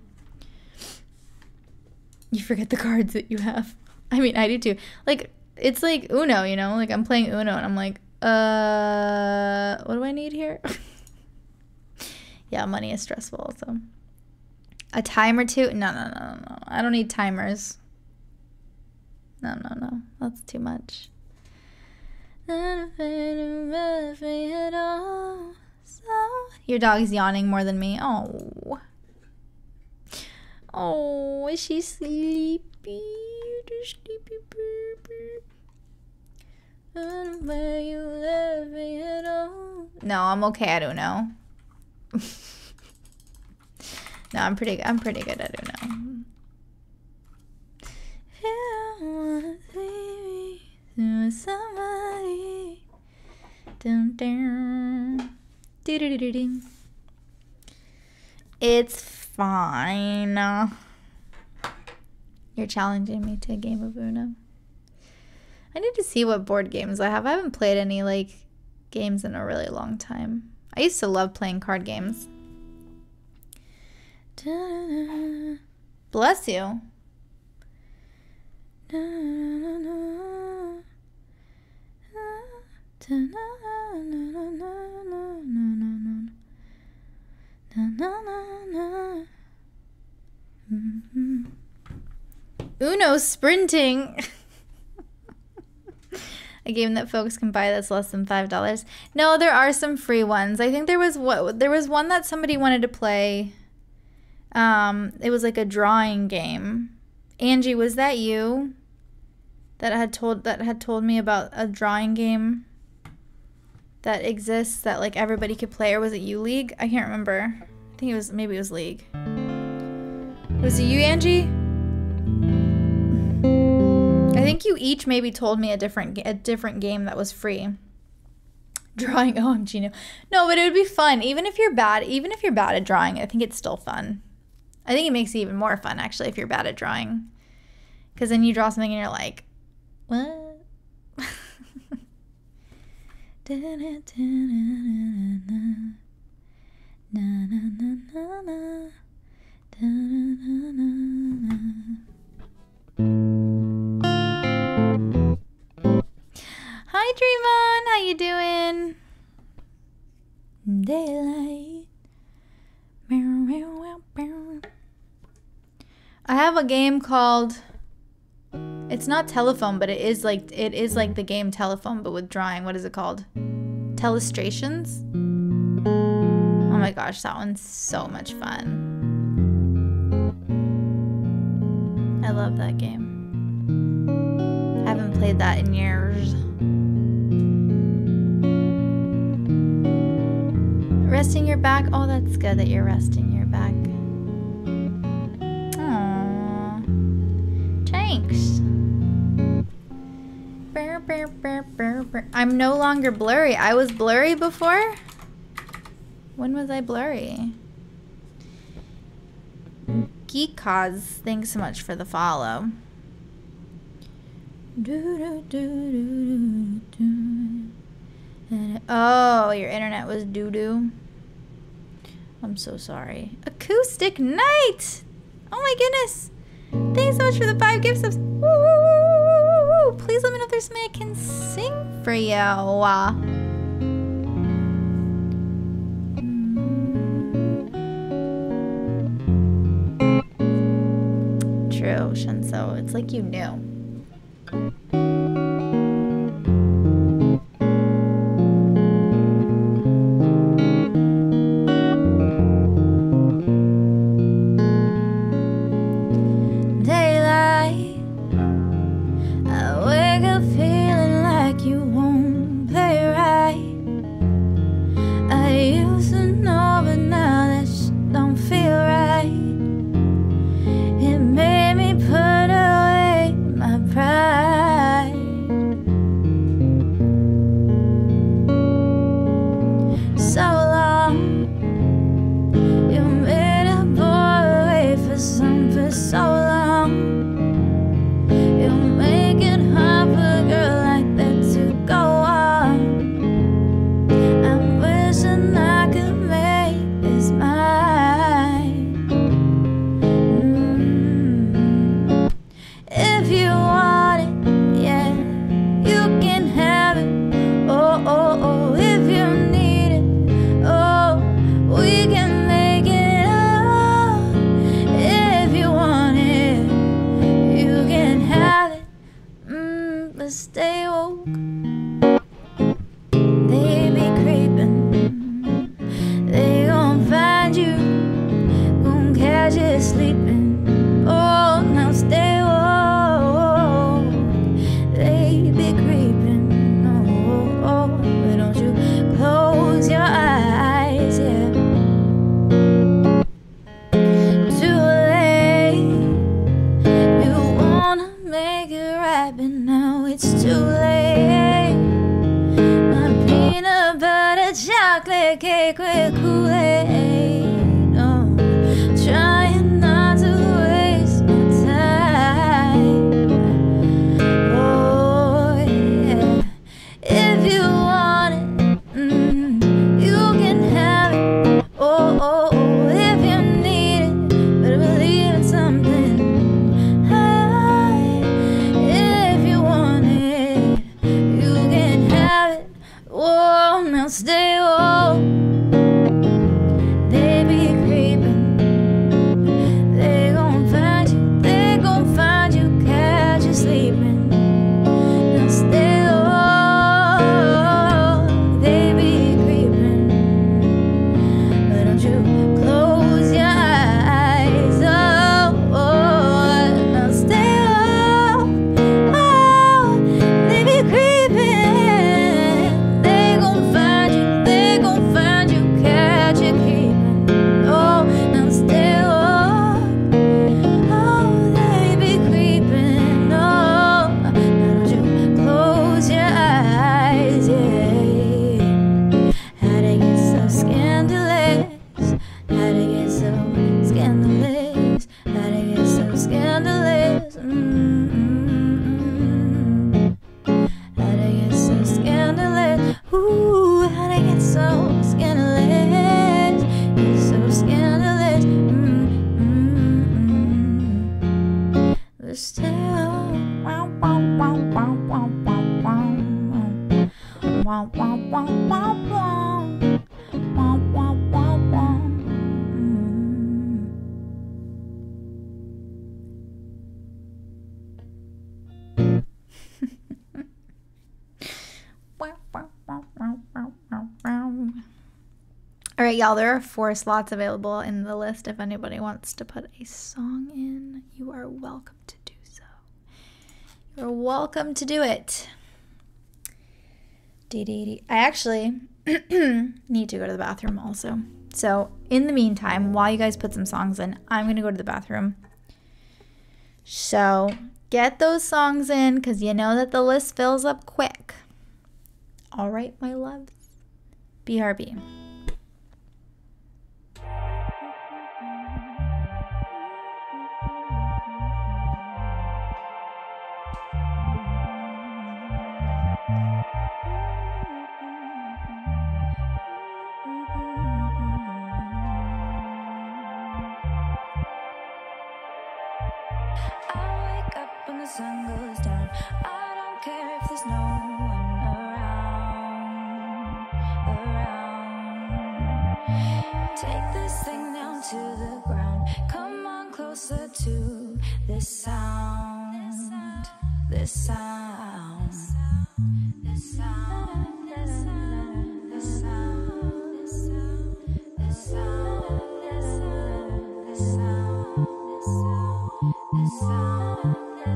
You forget the cards that you have. I mean, I do too. Like, it's like Uno, you know? Like, I'm playing Uno and I'm like, uh, what do I need here? Yeah, money is stressful also. A timer too? No, no, no, no, no. I don't need timers. No, no, no. That's too much. Your dog is yawning more than me. Oh. Oh, is she sleepy? Sleepy baby. Where you laughing at all? No, I'm okay. I don't know. No, I'm pretty. I'm pretty good at Uno. If you wanna see me with somebody, dun, dun, doo, doo, doo, doo, doo. It's fine. You're challenging me to a game of Uno. I need to see what board games I have. I haven't played any like games in a really long time. I used to love playing card games. Da-da-da. Bless you. Mm-hmm. Uno sprinting. A game that folks can buy that's less than five dollars. No, there are some free ones. I think there was what there was one that somebody wanted to play. Um, it was like a drawing game. Angie, was that you that had told that had told me about a drawing game that exists that like everybody could play, or was it you, League? I can't remember. I think it was maybe it was League. Was it you, Angie? I think you each maybe told me a different a different game that was free. Drawing, O M G, no. No, but it would be fun. Even if you're bad, even if you're bad at drawing, I think it's still fun. I think it makes it even more fun, actually, if you're bad at drawing. Because then you draw something and you're like, what? Hi, Dreamon. How you doing? Daylight. I have a game called... It's not telephone, but it is like it is like the game Telephone, but with drawing. What is it called? Telestrations? Oh my gosh, that one's so much fun. I love that game. I haven't played that in years. Resting your back? Oh, that's good that you're resting your back. Aww. Thanks. I'm no longer blurry. I was blurry before? When was I blurry? Geek Cause, thanks so much for the follow. Oh, your internet was doo-doo. I'm so sorry. Acoustic Night! Oh my goodness! Thanks so much for the five gift subs. Woo, woo, woo, woo. Please let me know if there's something I can sing for you. True, Shenso. It's like you knew. right, y'all, there are four slots available in the list. If anybody wants to put a song in, you are welcome to do so. You're welcome to do it. I actually need to go to the bathroom also. So in the meantime, while you guys put some songs in, I'm going to go to the bathroom. So get those songs in because you know that the list fills up quick. All right, my loves. B R B. Sun goes down. I don't care if there's no one around, around. Take this thing down to the ground. Come on closer to this sound, this sound, this sound, this sound, this sound, this sound, this sound, this sound, this sound, this sound.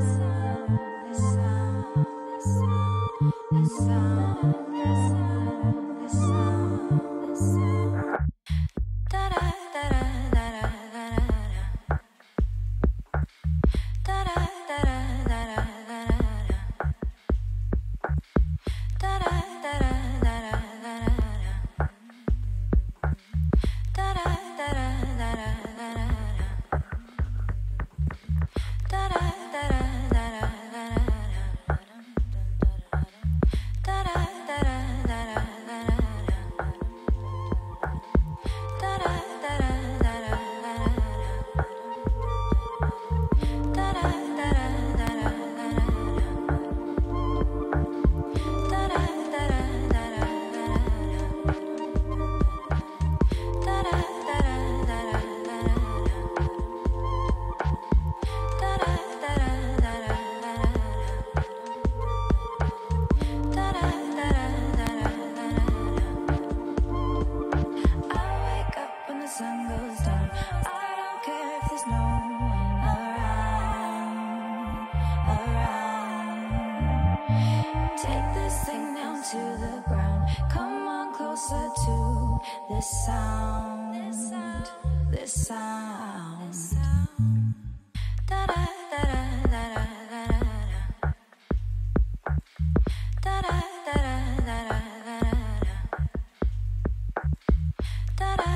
This sound, this sound, this sound. Da da da da da da da da da da da da da da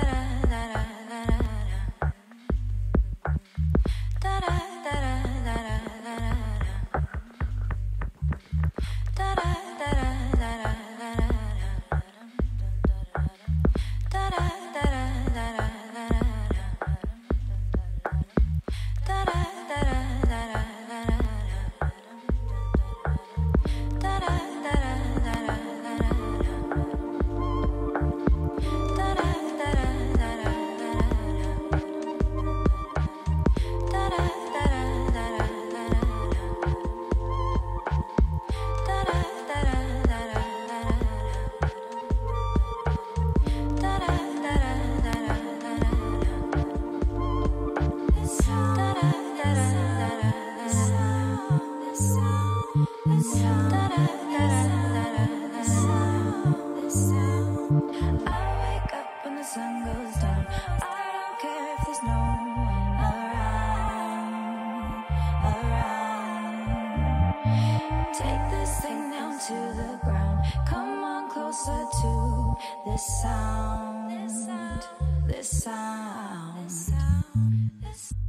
This sound, this sound, this sound, this sound, this sound.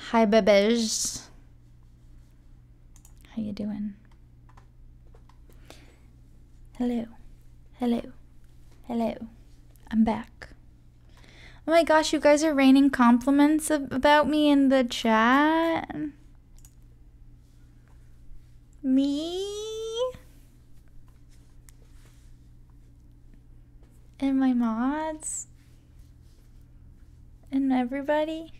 Hi, babies. How you doing? Hello. Hello. Hello. I'm back. Oh my gosh, you guys are raining compliments ab- about me in the chat. Me? And my mods? And everybody?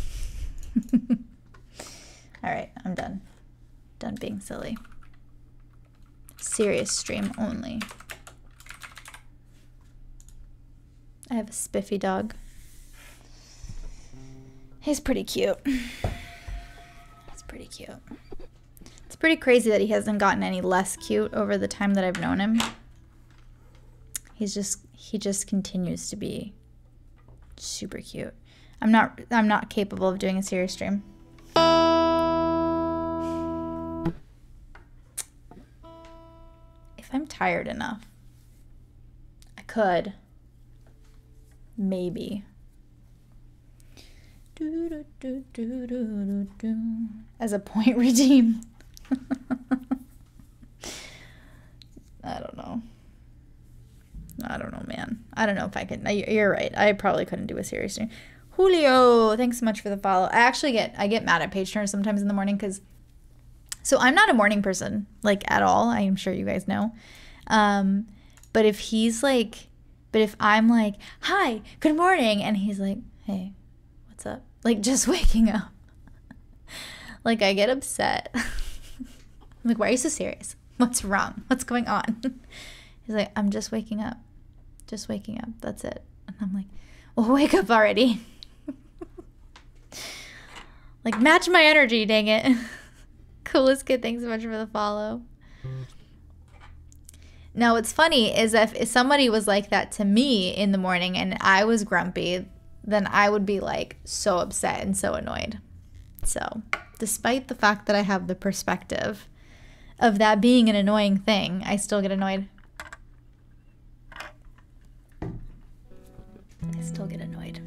Alright, I'm done. Done being silly. Serious stream only. I have a spiffy dog. He's pretty cute. He's pretty cute. It's pretty crazy that he hasn't gotten any less cute over the time that I've known him. He's just, he just continues to be super cute. I'm not, I'm not capable of doing a serious stream. If I'm tired enough, I could. Maybe. As a point redeem. I don't know. I don't know, man. I don't know if I can. You're right. I probably couldn't do a serious stream. Julio, thanks so much for the follow. I actually get I get mad at page turners sometimes in the morning because so I'm not a morning person, like, at all. I am sure you guys know. Um, but if he's like, but if I'm like, hi, good morning, and he's like, hey, what's up? Like, just waking up. Like, I get upset. I'm like, why are you so serious? What's wrong? What's going on? He's like, I'm just waking up. Just waking up. That's it. And I'm like, well, wake up already. Like, match my energy, dang it. Coolest kid, thanks so much for the follow. Now, what's funny is if, if somebody was like that to me in the morning and I was grumpy, then I would be like so upset and so annoyed. So, despite the fact that I have the perspective of that being an annoying thing, I still get annoyed. I still get annoyed.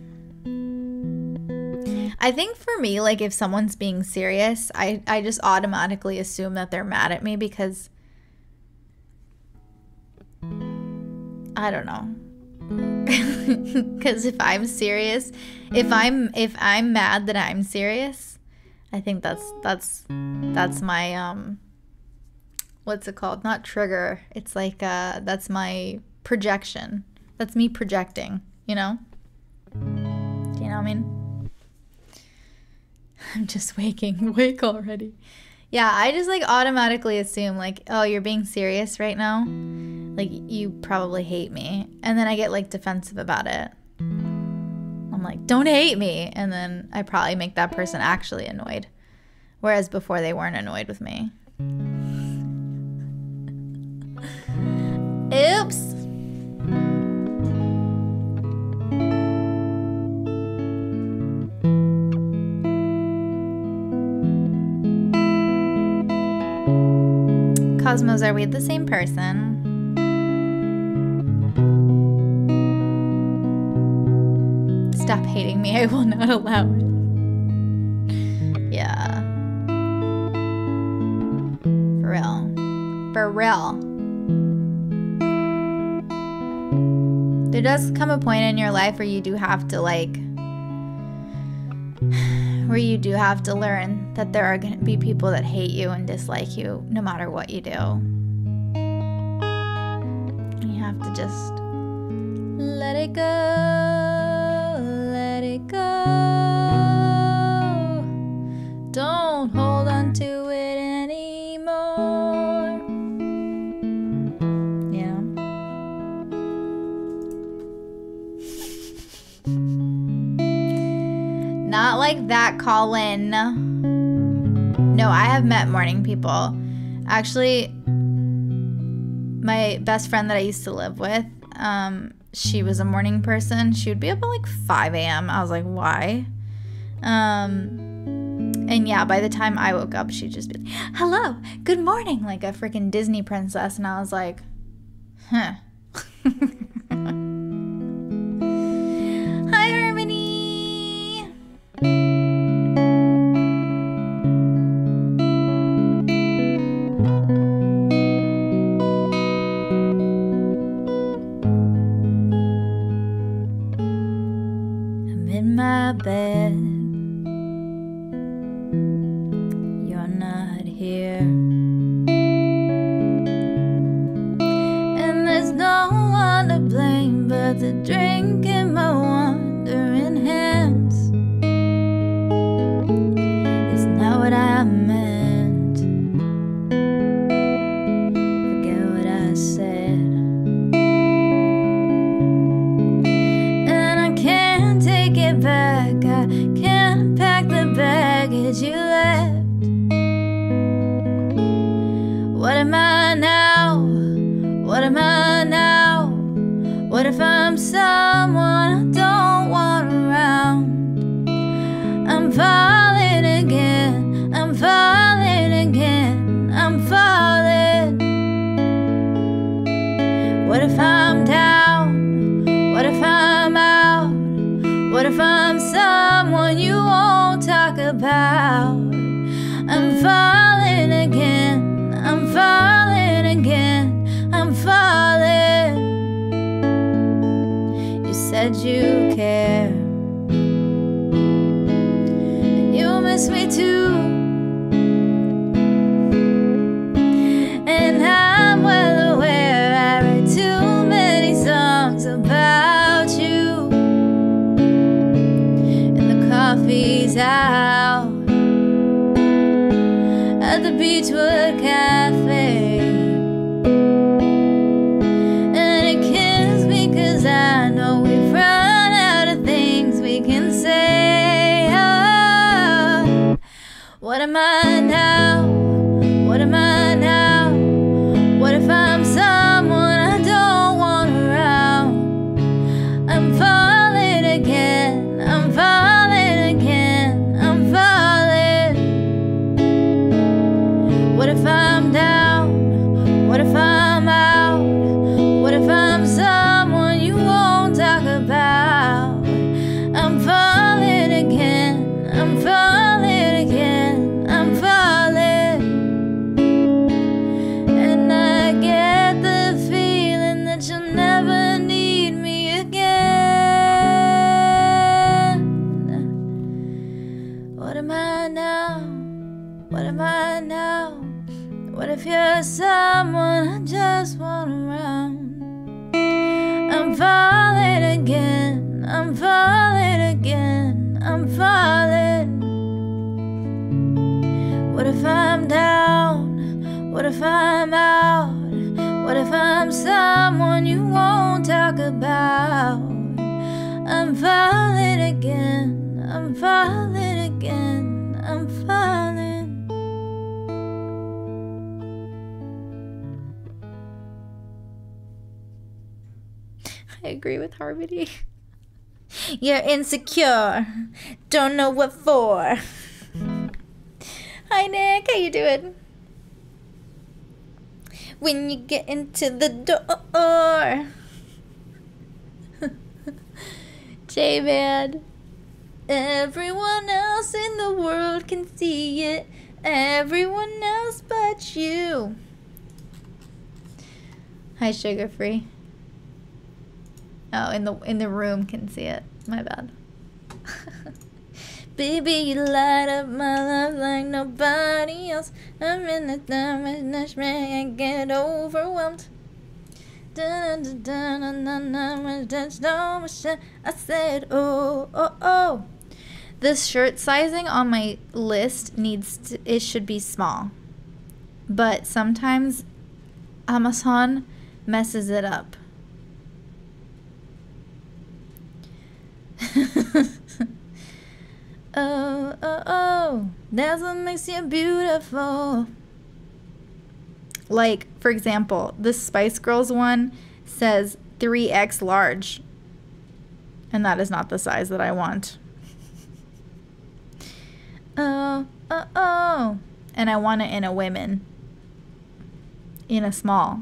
I think for me, like, if someone's being serious, I, I just automatically assume that they're mad at me because I don't know. Because if I'm serious, if I'm if I'm mad that I'm serious, I think that's that's that's my um what's it called? Not trigger. It's like uh that's my projection. That's me projecting, you know? Do you know what I mean? I'm just waking. Wake already. Yeah, I just like automatically assume like, oh, you're being serious right now? Like, you probably hate me. And then I get like defensive about it. I'm like, don't hate me. And then I probably make that person actually annoyed. Whereas before they weren't annoyed with me. Oops. Cosmos, are we the same person? Stop hating me. I will not allow it. Yeah. For real. For real. There does come a point in your life where you do have to like where you do have to learn that there are going to be people that hate you and dislike you no matter what you do. You have to just let it go, let it go. Don't hold on to it anymore. Yeah. Not like that, Colin. No, I have met morning people. Actually, my best friend that I used to live with, um, she was a morning person. She would be up at like five A M I was like, why? Um, and yeah, by the time I woke up, she'd just be like, hello, good morning, like a freaking Disney princess. And I was like, huh. Hi, Harmony. my bed. You're not here. And there's no one to blame but the drink in my wandering hands. It's not what I meant. Forget what I said. And I can't take it back. I can't pack the baggage you left. What am I now? What am I now? What if I'm someone I don't want around? I'm falling again, I'm falling again, I'm falling. What if I'm down? What if I'm out? What if I'm someone you won't talk about? I'm falling again, I'm falling again, I'm falling. You said you care, and you miss me too. And I'm well aware I write too many songs about you. And the coffee's out at the Beechwood Cafe. And it kills me cause I know we've run out of things we can say. Oh, what am I now? What am I now? What if I'm someone I don't want around? I'm falling again, I'm falling again, I'm falling. What if I'm down? What if I'm out? What if I'm someone you won't talk about? I'm falling again, I'm falling again, I'm falling. And I get the feeling that you'll never need me again. What am I now? What am I now? What if you're someone I just want around? I'm falling again, I'm falling again, I'm falling. What if I'm down? What if I'm out? What if I'm someone you won't talk about? I'm falling again, I'm falling again, I'm falling. I agree with Harmony. You're insecure, don't know what for. Hi Nick, how you doing? When you get into the door. J-Man. Everyone else in the world can see it. Everyone else but you. Hi Sugar Free. Oh, in the in the room can see it. My bad. Baby, you light up my love like nobody else. I'm in the damage, I get overwhelmed. I said, oh, oh, oh. This shirt sizing on my list needs to, it should be small. But sometimes Amazon messes it up. Oh, oh, oh, that's what makes you beautiful. Like, for example, this Spice Girls one says three X large. And that is not the size that I want. Oh, oh, oh. And I want it in a women. In a small.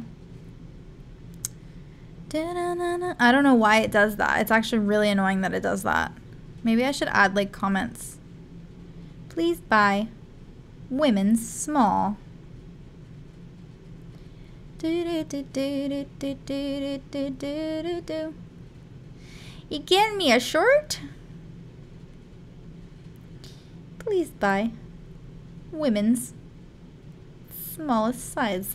I don't know why it does that. It's actually really annoying that it does that. Maybe I should add like comments. Please buy women's small. You getting me a shirt? Please buy women's smallest size.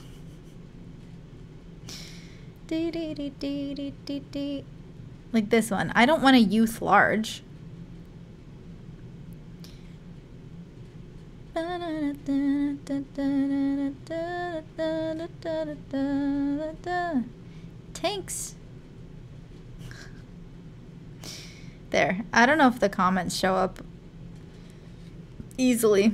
Dee, dee, dee, dee, dee, dee, dee. Like this one. I don't want a youth large. Tanks. There. I don't know if the comments show up easily.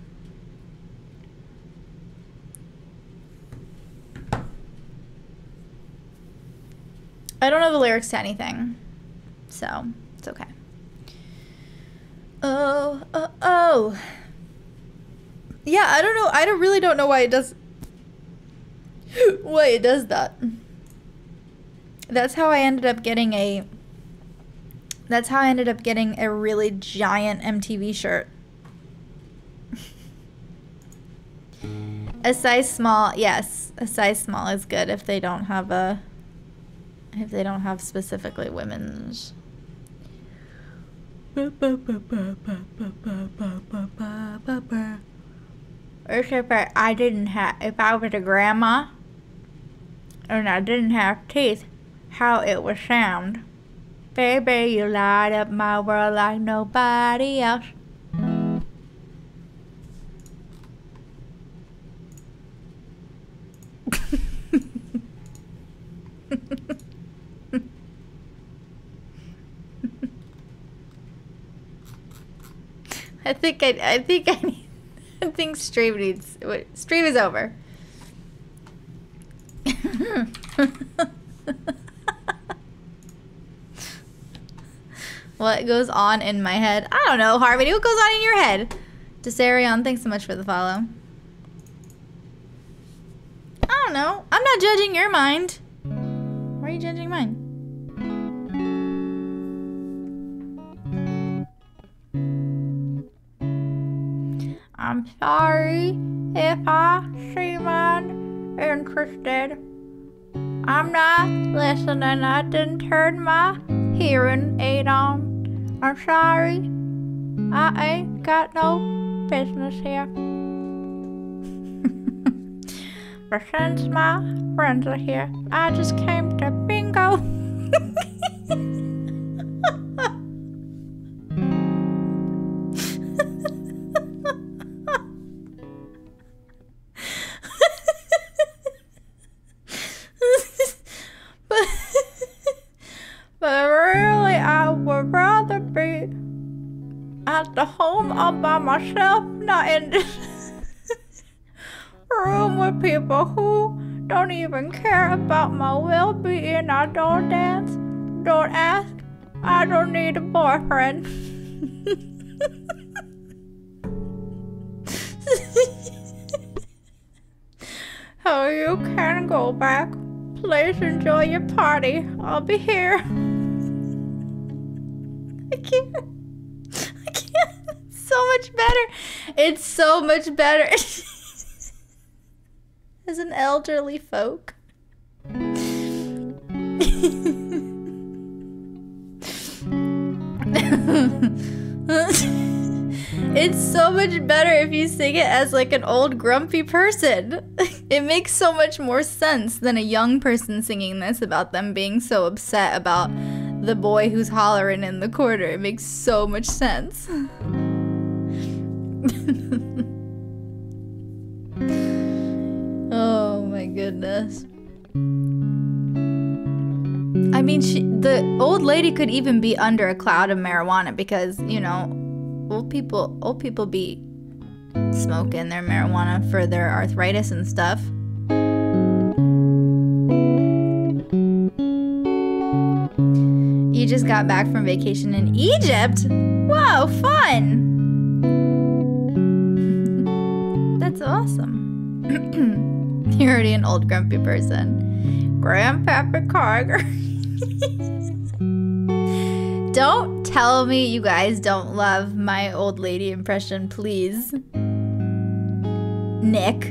I don't know the lyrics to anything, so it's okay. Oh, oh, oh. Yeah, I don't know. I don't really don't know why it does. Why it does that. That's how I ended up getting a. That's how I ended up getting a really giant M T V shirt. A size small, yes, a size small is good if they don't have a. If they don't have specifically women's. If I didn't have, if I was a grandma and I didn't have teeth, how it would sound. Baby, you light up my world like nobody else. I think I, I think I need, I think stream needs, wait, stream is over. What goes on in my head? I don't know, Harmony, what goes on in your head? Desarion, thanks so much for the follow. I don't know, I'm not judging your mind. Why are you judging mine? I'm sorry if I seem uninterested. I'm not listening. I didn't turn my hearing aid on. I'm sorry. I ain't got no business here. But since my friends are here, I just came to bingo. But really, I would rather be at the home all by myself, not in this room with people who don't even care about my well-being. I don't dance, don't ask, I don't need a boyfriend. Oh, you can go back. Please enjoy your party. I'll be here. I can't. I can't. It's so much better. It's so much better. As an elderly folk. It's so much better if you sing it as like an old grumpy person. It makes so much more sense than a young person singing this about them being so upset about the boy who's hollering in the corner. It makes so much sense. Oh my goodness. I mean, she, the old lady could even be under a cloud of marijuana because, you know, old people old people be smoking their marijuana for their arthritis and stuff. You just got back from vacation in Egypt? Wow, fun! That's awesome. You're already an old grumpy person. Grandpapa Carter. Don't tell me you guys don't love my old lady impression, please. Nick.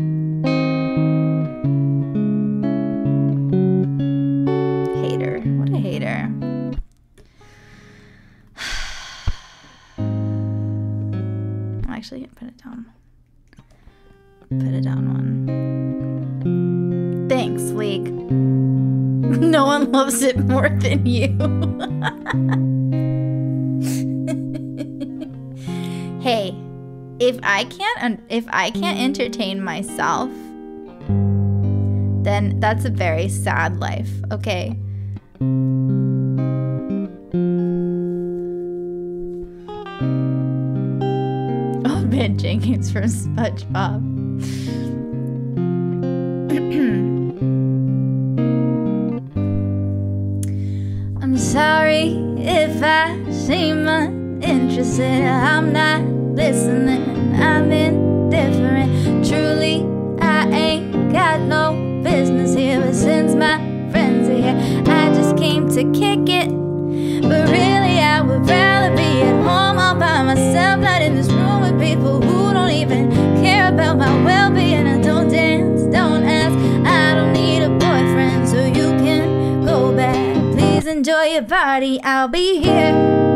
Hater. What a hater. Actually, put it down. Put it down one. Thanks, League. No one loves it more than you. Hey, if I can't if I can't entertain myself, then that's a very sad life, okay? Oh, Ben Jenkins from SpongeBob. I'm sorry if I seem uninterested. I'm not listening. I'm indifferent. Truly, I ain't got no business here. But since my friends are here, I just came to kick it. But really, I would rather be at home all by myself, not in this room with people who don't even care about my well-being. I don't dance, don't ask. I don't need a boyfriend, so you can go back. Please enjoy your party. I'll be here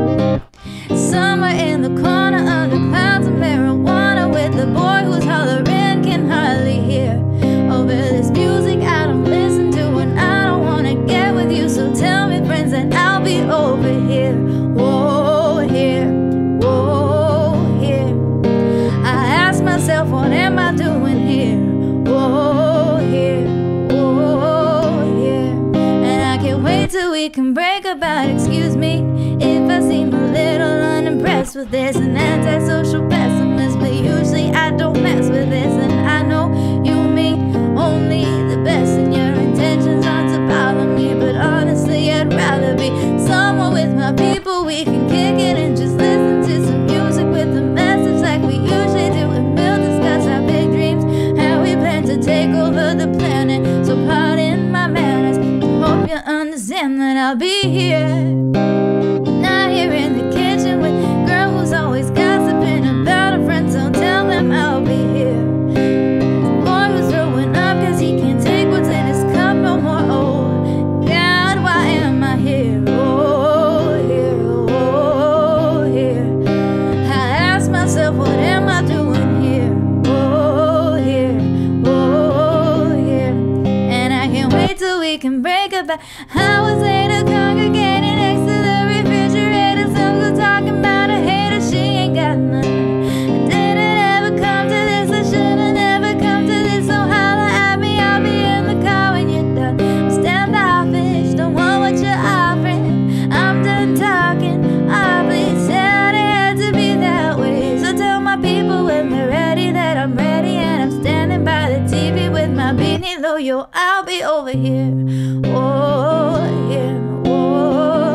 somewhere in the corner under clouds of marijuana with the boy who's hollering can hardly hear over this music I don't listen to, and I don't wanna get with you. So tell me, friends, that I'll be over here. Whoa, here, whoa, here. I ask myself, what am I doing here? Whoa, here, whoa, here. And I can't wait till we can break about. Excuse me if I seem a little unimpressed with this, an antisocial pessimist, but usually I don't mess with this. And I know you mean only the best, and your intentions aren't to bother me, but honestly I'd rather be somewhere with my people. We can kick it and just listen to some music with a message like we usually do, and we'll discuss our big dreams, how we plan to take over the planet. So pardon my manners, hope you understand that I'll be here. Not here in the kitchen with a girl who's always gossiping about her friends. Don't tell them I'll be here. Boy who's throwing up cause he can't take what's in his cup no more. Oh God, why am I here? Oh, here, oh, here. I ask myself, what am I doing here? Oh, here, oh, here. And I can't wait till we can break up. I was later congregating next to the refrigerator. Some girl talking about a hater, she ain't got none. I didn't ever come to this, I should've never come to this. So holla at me, I'll be in the car when you're done. I'm standoffish, don't want what you're offering. I'm done talking, oh please, said it had to be that way. So tell my people when they're ready that I'm ready, and I'm standing by the T V with my beanie low. Yo, I'll be over here. Oh, yeah, oh.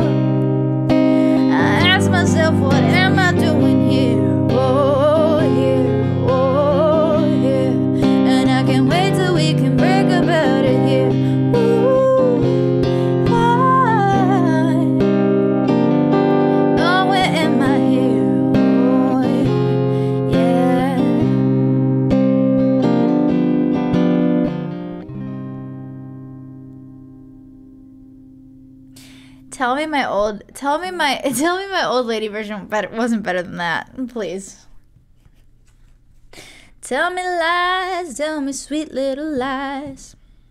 I ask myself, what am I doing here? Oh, here, oh, here. And I can't wait till we can break about it here. Ooh, why? Oh, where am I here? Oh, yeah. Tell me my old, tell me my, tell me my old lady version better, wasn't better than that, please. Tell me lies, tell me sweet little lies.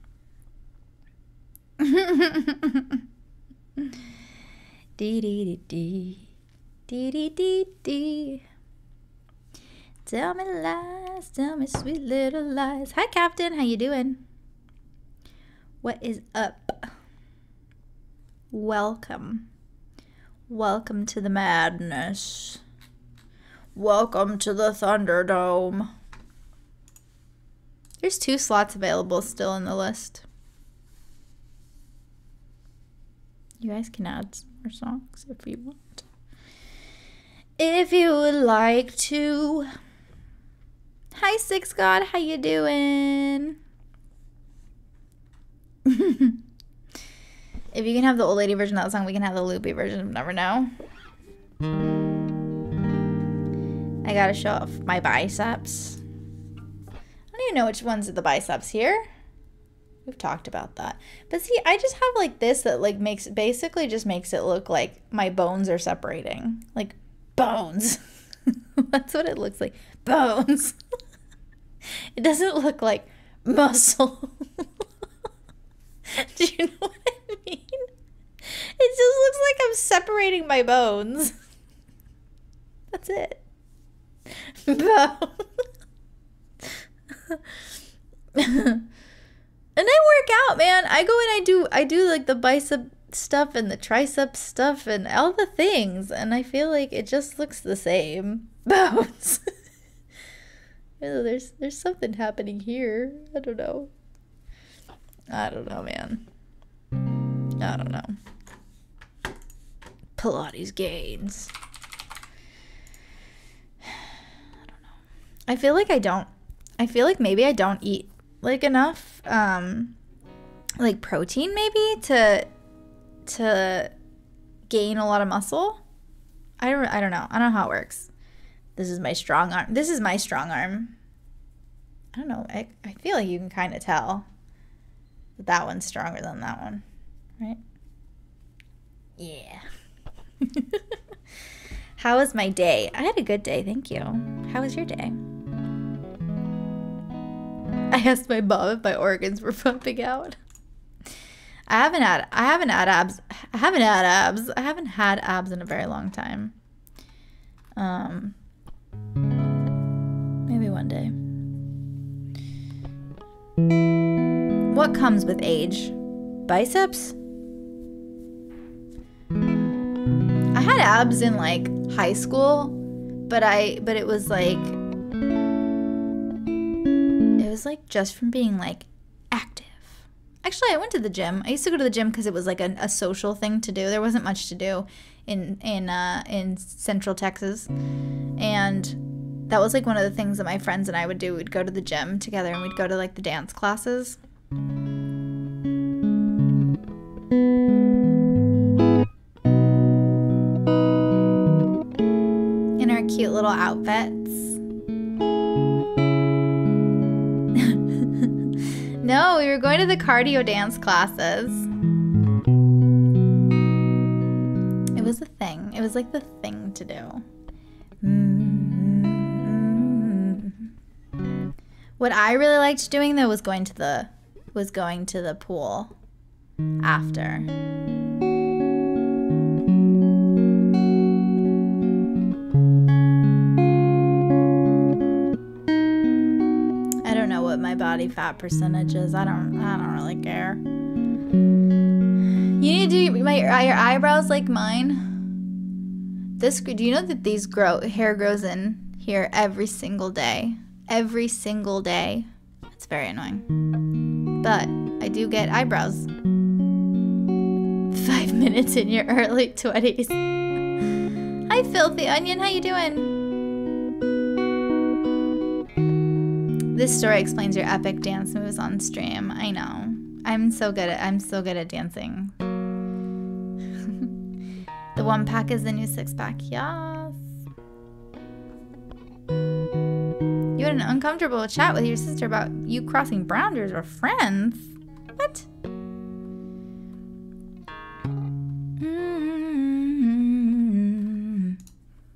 Dee dee dee dee, dee dee dee dee. Tell me lies, tell me sweet little lies. Hi, Captain, how you doing? What is up? Welcome. Welcome to the madness. Welcome to the Thunderdome. There's two slots available still in the list. You guys can add some more songs if you want. If you would like to. Hi, Six God, how you doing? If you can have the old lady version of that song, we can have the loopy version of Never Know. I gotta show off my biceps. I don't even know which ones are the biceps here. We've talked about that. But see, I just have like this that like makes, basically just makes it look like my bones are separating. Like bones. That's what it looks like. Bones. It doesn't look like muscle. Do you know what I mean? It just looks like I'm separating my bones. That's it. Bone. And I work out, man. I go and I do I do like the bicep stuff and the tricep stuff and all the things, and I feel like it just looks the same. Bones. Oh, there's there's something happening here. I don't know. I don't know, man. I don't know. Pilates gains. I don't know. I feel like I don't. I feel like maybe I don't eat like enough, um, like protein maybe to to gain a lot of muscle. I don't. I don't know. I don't know how it works. This is my strong arm. This is my strong arm. I don't know. I, I feel like you can kind of tell that that one's stronger than that one, right? Yeah. How was my day? I had a good day, thank you. How was your day? I asked my mom if my organs were pumping out. I haven't had I haven't had abs. I haven't had abs. I haven't had abs in a very long time. Um, maybe one day. What comes with age? Biceps? I had abs in like high school, but I but it was like it was like just from being like active. Actually, I went to the gym. I used to go to the gym because it was like a, a social thing to do. There wasn't much to do in in uh, in Central Texas, and that was like one of the things that my friends and I would do. We'd go to the gym together, and we'd go to like the dance classes. In our cute little outfits. No, we were going to the cardio dance classes. It was a thing. It was like the thing to do. Mm-hmm. What I really liked doing though was going to the was going to the pool after. My body fat percentage is. I don't I don't really care. You need to do my your eyebrows like mine. This do you know that these grow hair grows in here every single day. Every single day. It's very annoying. But I do get eyebrows. Five minutes in your early twenties. Hi Filthy Onion, how you doing? This story explains your epic dance moves on stream. I know. I'm so good at I'm so good at dancing. The one pack is the new six pack. Yes. You had an uncomfortable chat with your sister about you crossing boundaries or friends. What? Mm-hmm.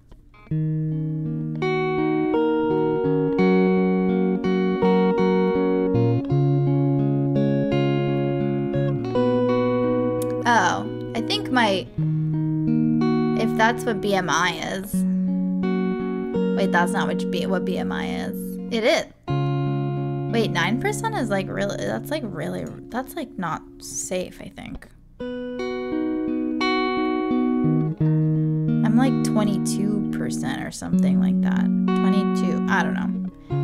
Oh, I think my, if that's what B M I is. Wait, that's not what, B, what B M I is. It is. Wait, nine percent is like really, that's like really, that's like not safe, I think. I'm like twenty-two percent or something like that. twenty-two, I don't know.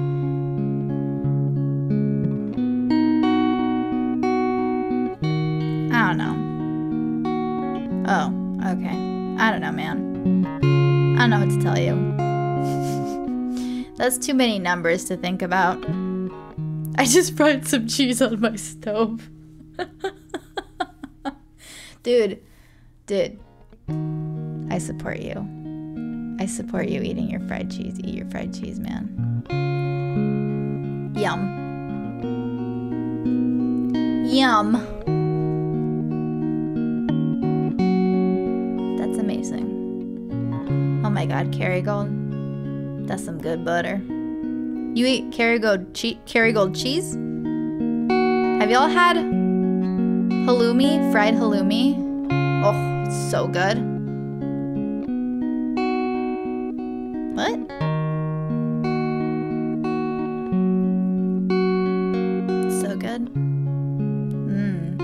I don't know. Oh, okay. I don't know, man. I don't know what to tell you. That's too many numbers to think about. I just fried some cheese on my stove. Dude, dude, I support you. I support you eating your fried cheese. Eat your fried cheese, man. Yum. Yum. That's amazing. Oh my God, Kerrygold. That's some good butter. You eat Kerrygold, che Kerrygold cheese? Have y'all had halloumi, fried halloumi? Oh, it's so good. What? So good. Mmm.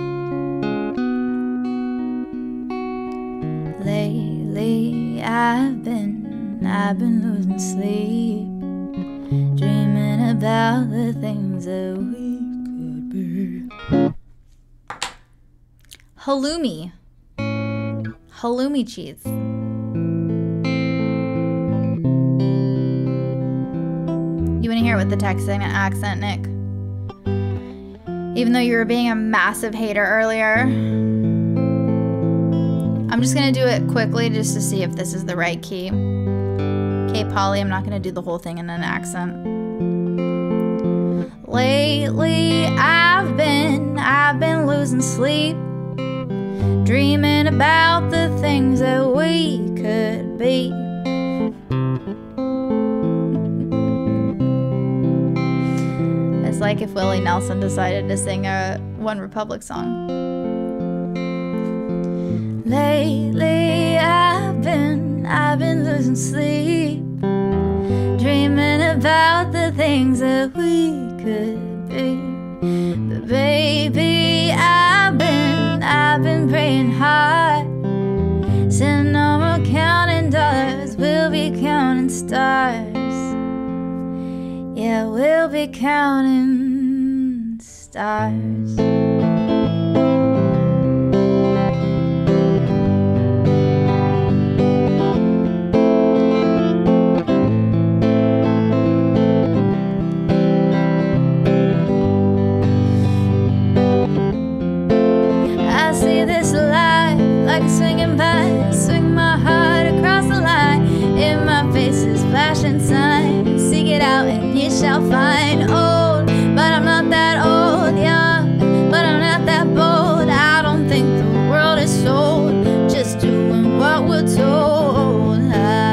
Lately, I've been, I've been losing sleep, dreaming about the things that we could be. Halloumi. Halloumi cheese. You want to hear it with the Texan accent, Nick? Even though you were being a massive hater earlier. I'm just going to do it quickly just to see if this is the right key. Okay, Polly, I'm not going to do the whole thing in an accent. Lately, I've been, I've been losing sleep, dreaming about the things that we could be. It's like if Willie Nelson decided to sing a One Republic song. Lately, I've been, I've been losing sleep, dreaming about the things that we could be. But baby, I've been, I've been praying hard. Said no more counting dollars, we'll be counting stars. Yeah, we'll be counting stars. Like swinging by, swing my heart across the line. In my face is flashing sign. Seek it out and ye shall find. Old, but I'm not that old. Young, but I'm not that bold. I don't think the world is sold, just doing what we're told.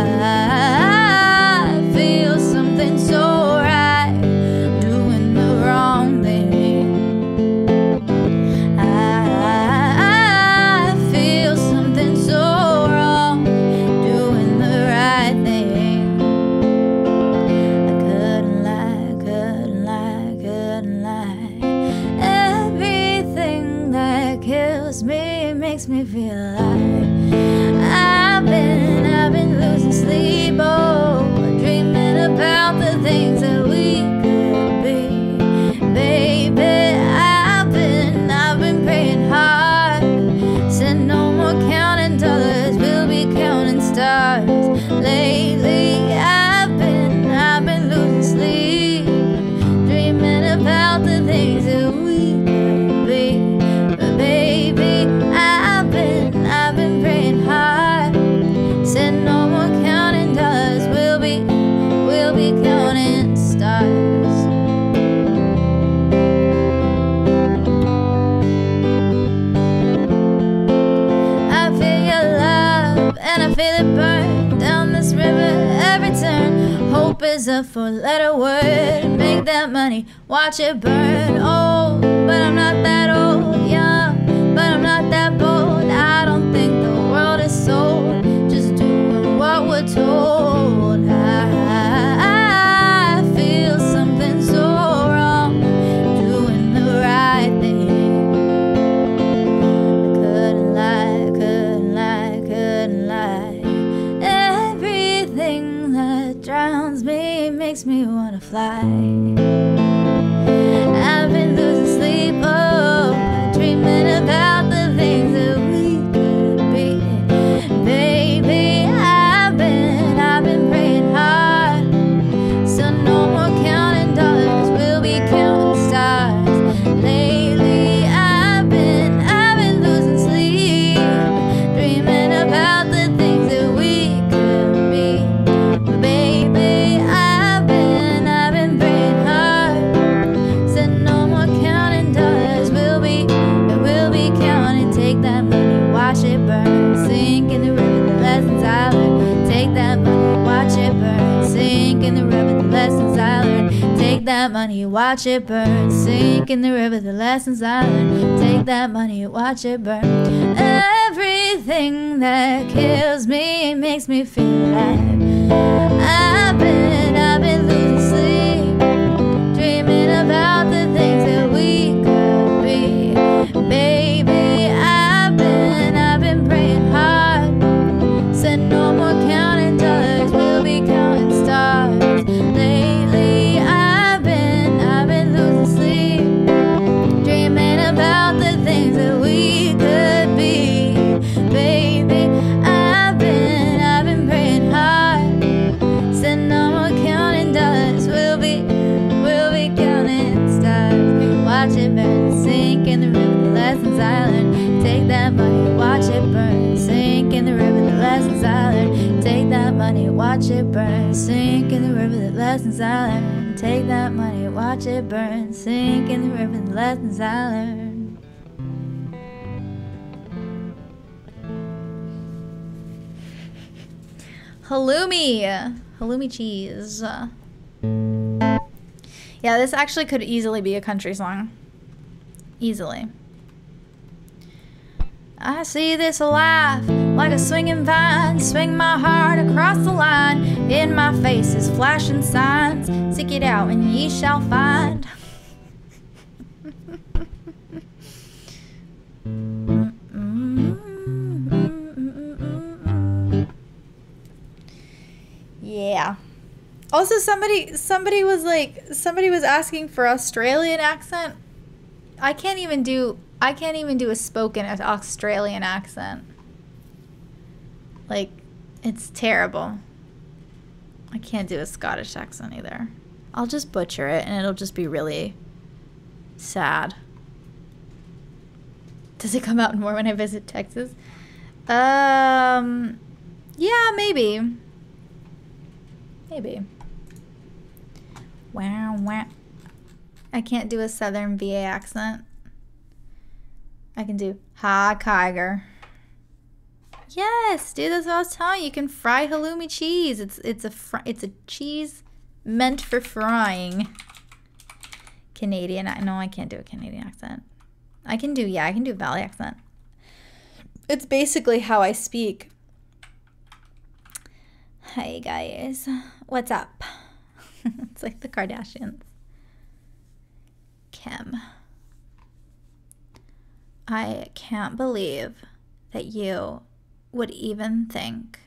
I, I feel something so right, doing the wrong thing. Makes me feel like I've been, I've been losing sleep, oh, dreaming about the things that we could be. Baby, I've been, I've been praying hard. Said no more counting dollars, we'll be counting stars. Lately, I've been, I've been losing sleep, dreaming about the things that we could be. But baby, I've been, I've been praying hard. Said no more counting dollars, we'll be, we'll be counting stars. I feel your love and I feel it burn down this river every turn. Hope is a four-letter word. Make that money, watch it burn. Old, but I'm not that old. Young, but I'm not that bold. I don't think the world is sold, just doing what we're told. I, I feel something so wrong, doing the right thing. I couldn't lie, couldn't lie, couldn't lie. Everything that drowns me makes me wanna fly. I've been losing sleep, oh, dreaming about the things that we could be. Baby, I've been, I've been praying hard. So no more counting dollars, we'll be counting stars. Lately, I've been, I've been losing sleep, dreaming about the things that we could be. Baby, I've been, I've been praying hard. that money, watch it burn. Sink in the river, the lessons I learned. Take that money, watch it burn. Everything that kills me makes me feel alive. I've been, I've been losing sleep, dreaming about the things that we could be. Baby, I've been, I've been praying hard. Said no more counting dollars, we'll be counting stars. Lately, I've been, I've been losing sleep, dreaming about the things that we could be. Baby, I've been, I've been praying hard. Said no more counting dollars, we'll be, we'll be counting stars. Watch it burn, sink in the river, the lessons I learned. Take that money, watch it burn. Sink in the river, the lessons I learned. Take that money, watch it burn. Sink in the river, the lessons I learned. Take that money, watch it burn. Sink in the river, the lessons I learned. Halloumi, halloumi cheese. Yeah, this actually could easily be a country song. Easily. I see this life like a swinging vine. Swing my heart across the line. In my face is flashing signs. Seek it out and ye shall find. Yeah. Also, somebody somebody was like somebody was asking for Australian accent. I can't even do I can't even do a spoken Australian accent. Like, it's terrible. I can't do a Scottish accent either. I'll just butcher it and it'll just be really sad. Does it come out more when I visit Texas? Um, yeah, maybe. Maybe. Wow, wow. I can't do a Southern V A accent. I can do hi, Kiger. Yes, dude, that's what I was telling you. You can fry halloumi cheese. It's it's a fr it's a cheese meant for frying. Canadian. I no, I can't do a Canadian accent. I can do yeah, I can do a Valley accent. It's basically how I speak. Hey guys, what's up? It's like the Kardashians. Kim. I can't believe that you would even think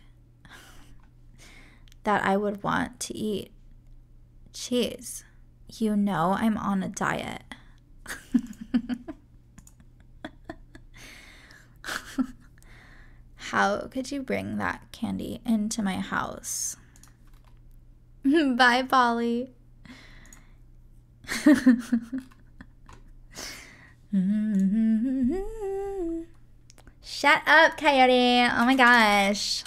that I would want to eat cheese. You know I'm on a diet. How could you bring that candy into my house? Bye, Polly. Shut up, Coyote. Oh my gosh.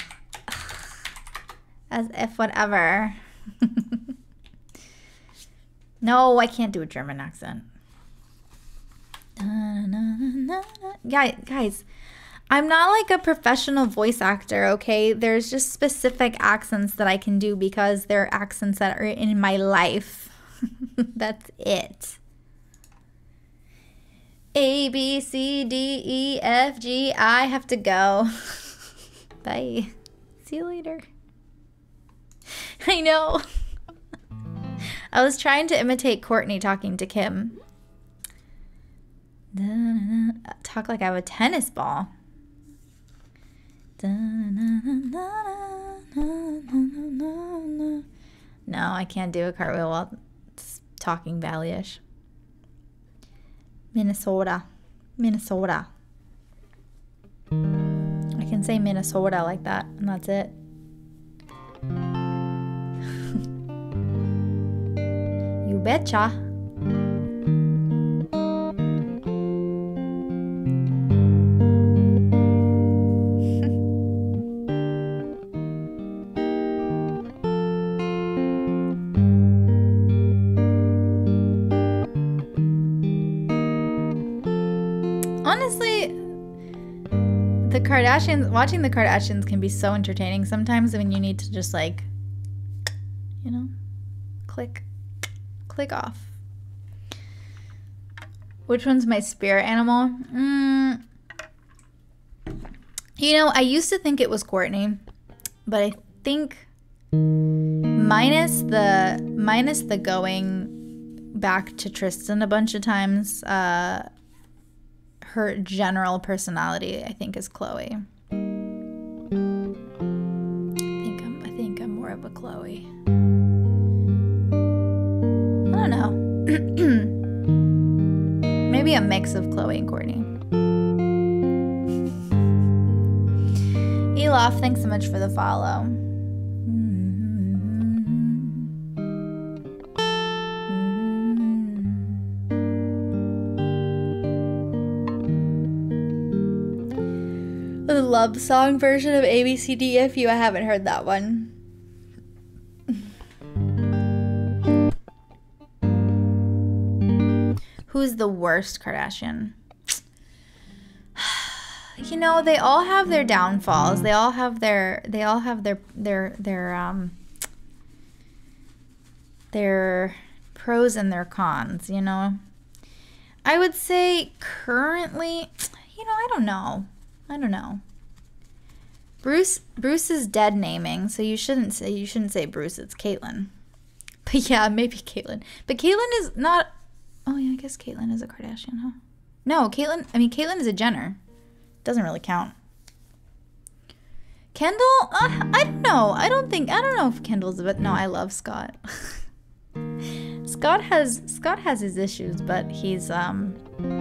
As if whatever. No, I can't do a German accent. Guys, guys, I'm not like a professional voice actor, okay? There's just specific accents that I can do because they're accents that are in my life. That's it. A, B, C, D, E, F, G, I have to go. Bye. See you later. I know. I was trying to imitate Courtney talking to Kim. Talk like I have a tennis ball. No, I can't do a cartwheel while talking Valley-ish. Minnesota. Minnesota. I can say Minnesota like that, and that's it. You betcha. Honestly, the Kardashians, watching the Kardashians can be so entertaining sometimes when you need to just like, you know, click, click off. Which one's my spirit animal? Mm, you know, I used to think it was Courtney, but I think minus the minus the going back to Tristan a bunch of times, uh, her general personality, I think, is Chloe. I think I'm I think I'm more of a Chloe. I don't know. Maybe a mix of Chloe and Courtney. Elof, thanks so much for the follow. The love song version of A B C D F U. I haven't heard that one. Who's the worst Kardashian? You know, they all have their downfalls. They all have their they all have their their their um their pros and their cons, you know. I would say currently, you know, I don't know. I don't know. Bruce Bruce is dead naming, so you shouldn't say you shouldn't say Bruce, it's Caitlyn. But yeah, maybe Caitlyn. But Caitlyn is not. Oh yeah, I guess Caitlyn is a Kardashian, huh? No, Caitlyn, I mean Caitlyn is a Jenner. Doesn't really count. Kendall? Uh, I don't know. I don't think I don't know if Kendall's a bit. No, I love Scott. Scott has Scott has his issues, but he's um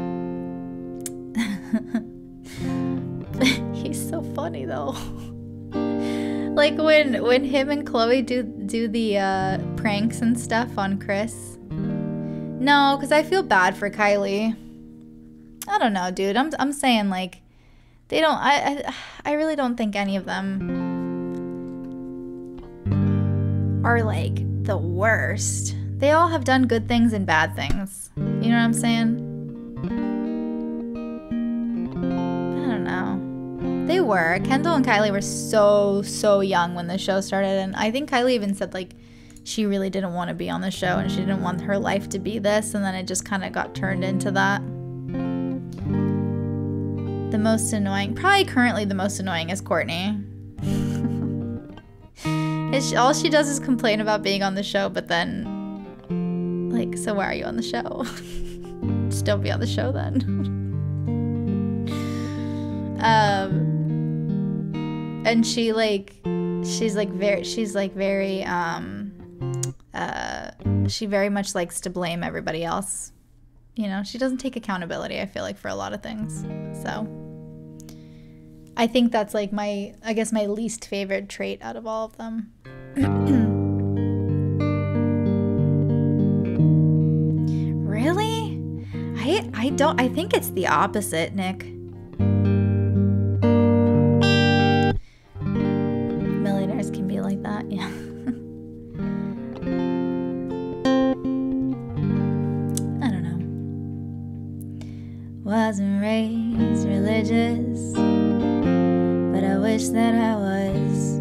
he's so funny though. Like when when him and Chloe do do the uh, pranks and stuff on Chris. No, because I feel bad for Kylie. I don't know, dude. I'm I'm saying like they don't. I I, I really don't think any of them are like the worst. They all have done good things and bad things. You know what I'm saying? I don't know. They were. Kendall and Kylie were so, so young when the show started. And I think Kylie even said, like, she really didn't want to be on the show and she didn't want her life to be this. And then it just kind of got turned into that. The most annoying, probably currently the most annoying is Courtney. It's, all she does is complain about being on the show, but then, like, so why are you on the show? Just don't be on the show then. um, and she like, she's like very, she's like very, um, uh, she very much likes to blame everybody else. You know, she doesn't take accountability, I feel like, for a lot of things. So I think that's like my, I guess my least favorite trait out of all of them. Really? I I don't, I think it's the opposite, Nick. Millionaires can be like that, yeah. I don't know. Wasn't raised religious, but I wish that I was.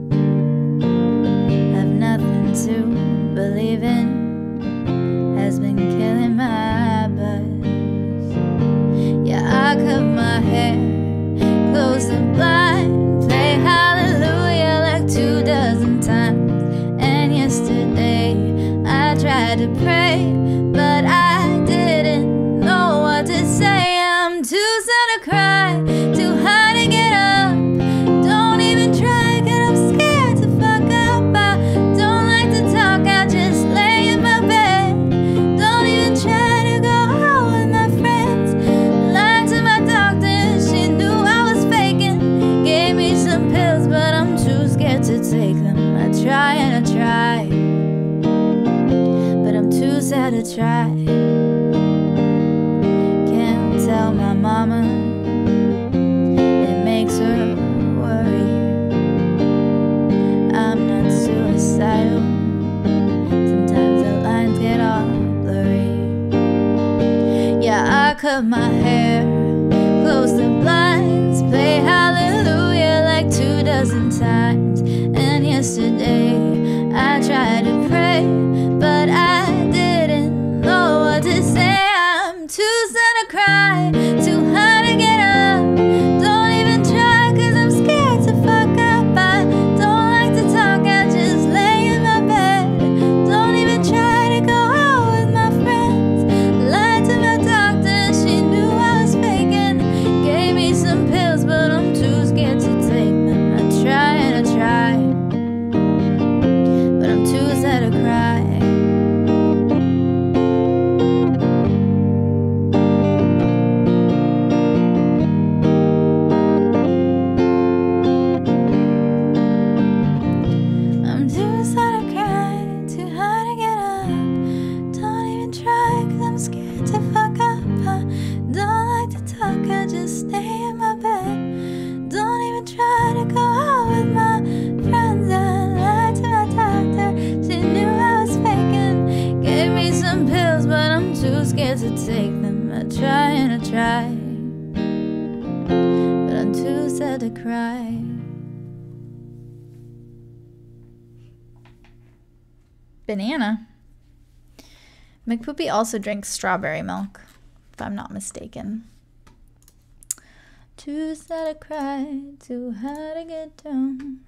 Have nothing to believe in, has been killing my buzz. Yeah, I cut my hair, close the blind, play hallelujah like two dozen times. And yesterday I tried to pray, but I didn't know what to say. I'm too sad to cry, too high to get up. Don't even try, 'cause I'm scared to fuck up. I don't like to talk, I just lay in my bed. Don't even try to go out with my friends. Lied to my doctor, she knew I was faking. Gave me some pills, but I'm too scared to take them. I try and I try, but I'm too sad to try. Can't tell my mama, it makes her worry. I'm not suicidal, sometimes the lines get all blurry. Yeah, I cut my hair, close the blinds, play hallelujah like two dozen times. And yesterday I tried to pray, but I didn't try, but I'm too sad to cry. Banana. McPoopy also drinks strawberry milk, if I'm not mistaken. Too sad to cry, too hard to get down.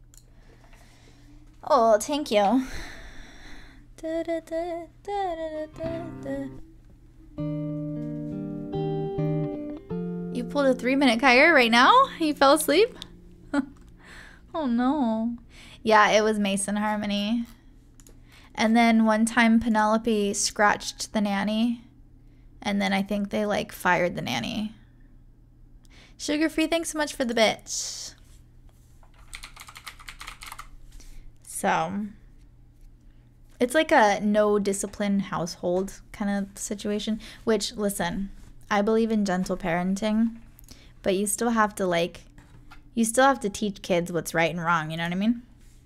Oh, thank you. Da, da, da, da, da, da, da. You pulled a three minute Kyra right now? You fell asleep? Oh no. Yeah, it was Mason Harmony. And then one time Penelope scratched the nanny. And then I think they like fired the nanny. Sugar Free, thanks so much for the bit. So it's like a no discipline household kind of situation, which, listen, I believe in gentle parenting, but you still have to like, you still have to teach kids what's right and wrong. You know what I mean?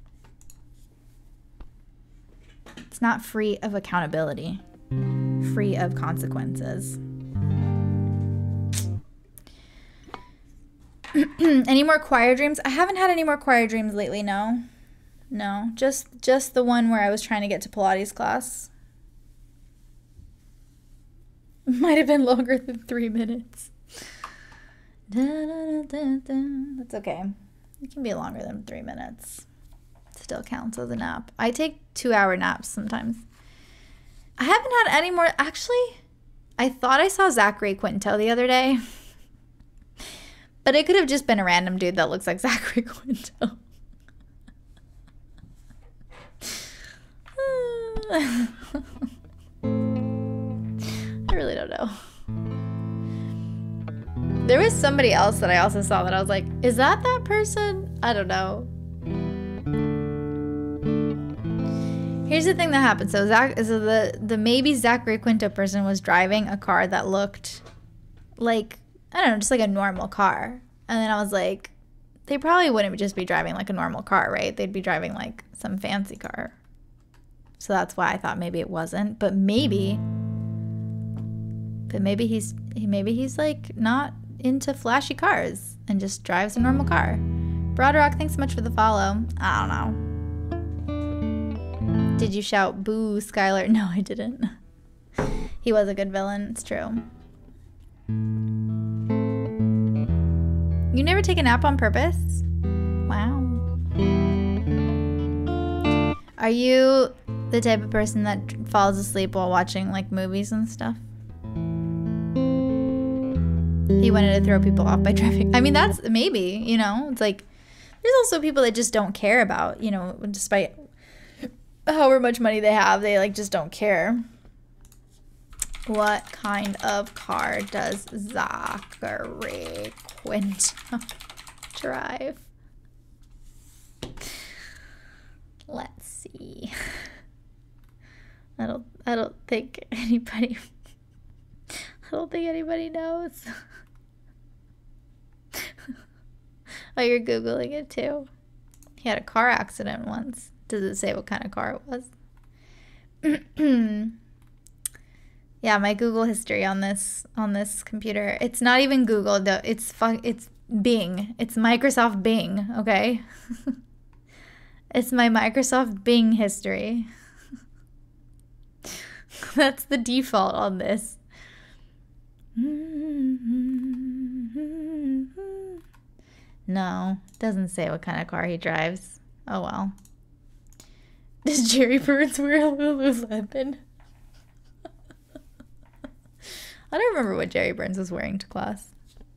It's not free of accountability, free of consequences. Any more choir dreams? I haven't had any more choir dreams lately, no. No, just just the one where I was trying to get to Pilates class. Might have been longer than three minutes. Da, da, da, da. That's okay. It can be longer than three minutes. Still counts as a nap. I take two hour naps sometimes. I haven't had any more. Actually, I thought I saw Zachary Quinto the other day. But it could have just been a random dude that looks like Zachary Quinto. I really don't know. There was somebody else that I also saw that I was like, is that that person? I don't know. Here's the thing that happened. So Zach, so the the maybe Zachary Quinto person was driving a car that looked like, I don't know, just like a normal car. And then I was like, they probably wouldn't just be driving like a normal car, right? They'd be driving like some fancy car. So that's why I thought maybe it wasn't, but maybe, but maybe he's, maybe he's like not into flashy cars and just drives a normal car. Broadrock, thanks so much for the follow. I don't know. Did you shout boo, Skylar? No, I didn't. He was a good villain, it's true. You never take a nap on purpose? Wow. Are you the type of person that falls asleep while watching like movies and stuff? He wanted to throw people off by driving. I mean, that's maybe, you know, it's like, there's also people that just don't care about, you know, despite however much money they have, they like just don't care. What kind of car does Zachary Quinto drive? Let's see. I don't I don't think anybody I don't think anybody knows. Oh, you're Googling it too. He had a car accident once. Does it say what kind of car it was? Yeah, my Google history on this on this computer. It's not even Google though. It's fu- it's Bing. It's Microsoft Bing, okay? It's my Microsoft Bing history. That's the default on this. No, doesn't say what kind of car he drives. Oh well. Does Jerry Burns wear a Lululemon? I don't remember what Jerry Burns was wearing to class.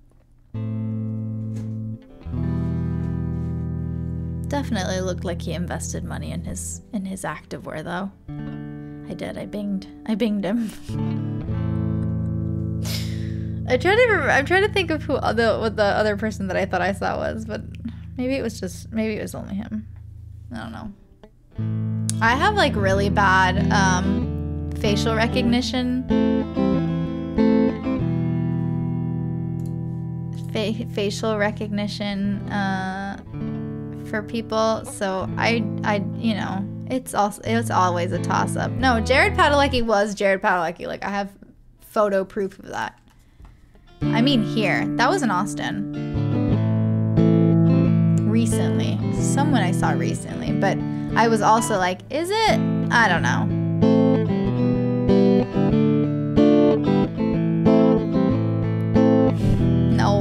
Definitely looked like he invested money in his in his activewear though. I did. I binged. I binged him. I try to remember, I'm trying to think of who the what the other person that I thought I saw was, but maybe it was just maybe it was only him. I don't know. I have like really bad um, facial recognition. Fa- facial recognition uh, for people, so I, I, you know, it's also it's always a toss up. No, Jared Padalecki was Jared Padalecki. Like I have photo proof of that. I mean here. That was in Austin. Recently. Someone I saw recently. But I was also like, is it? I don't know. No.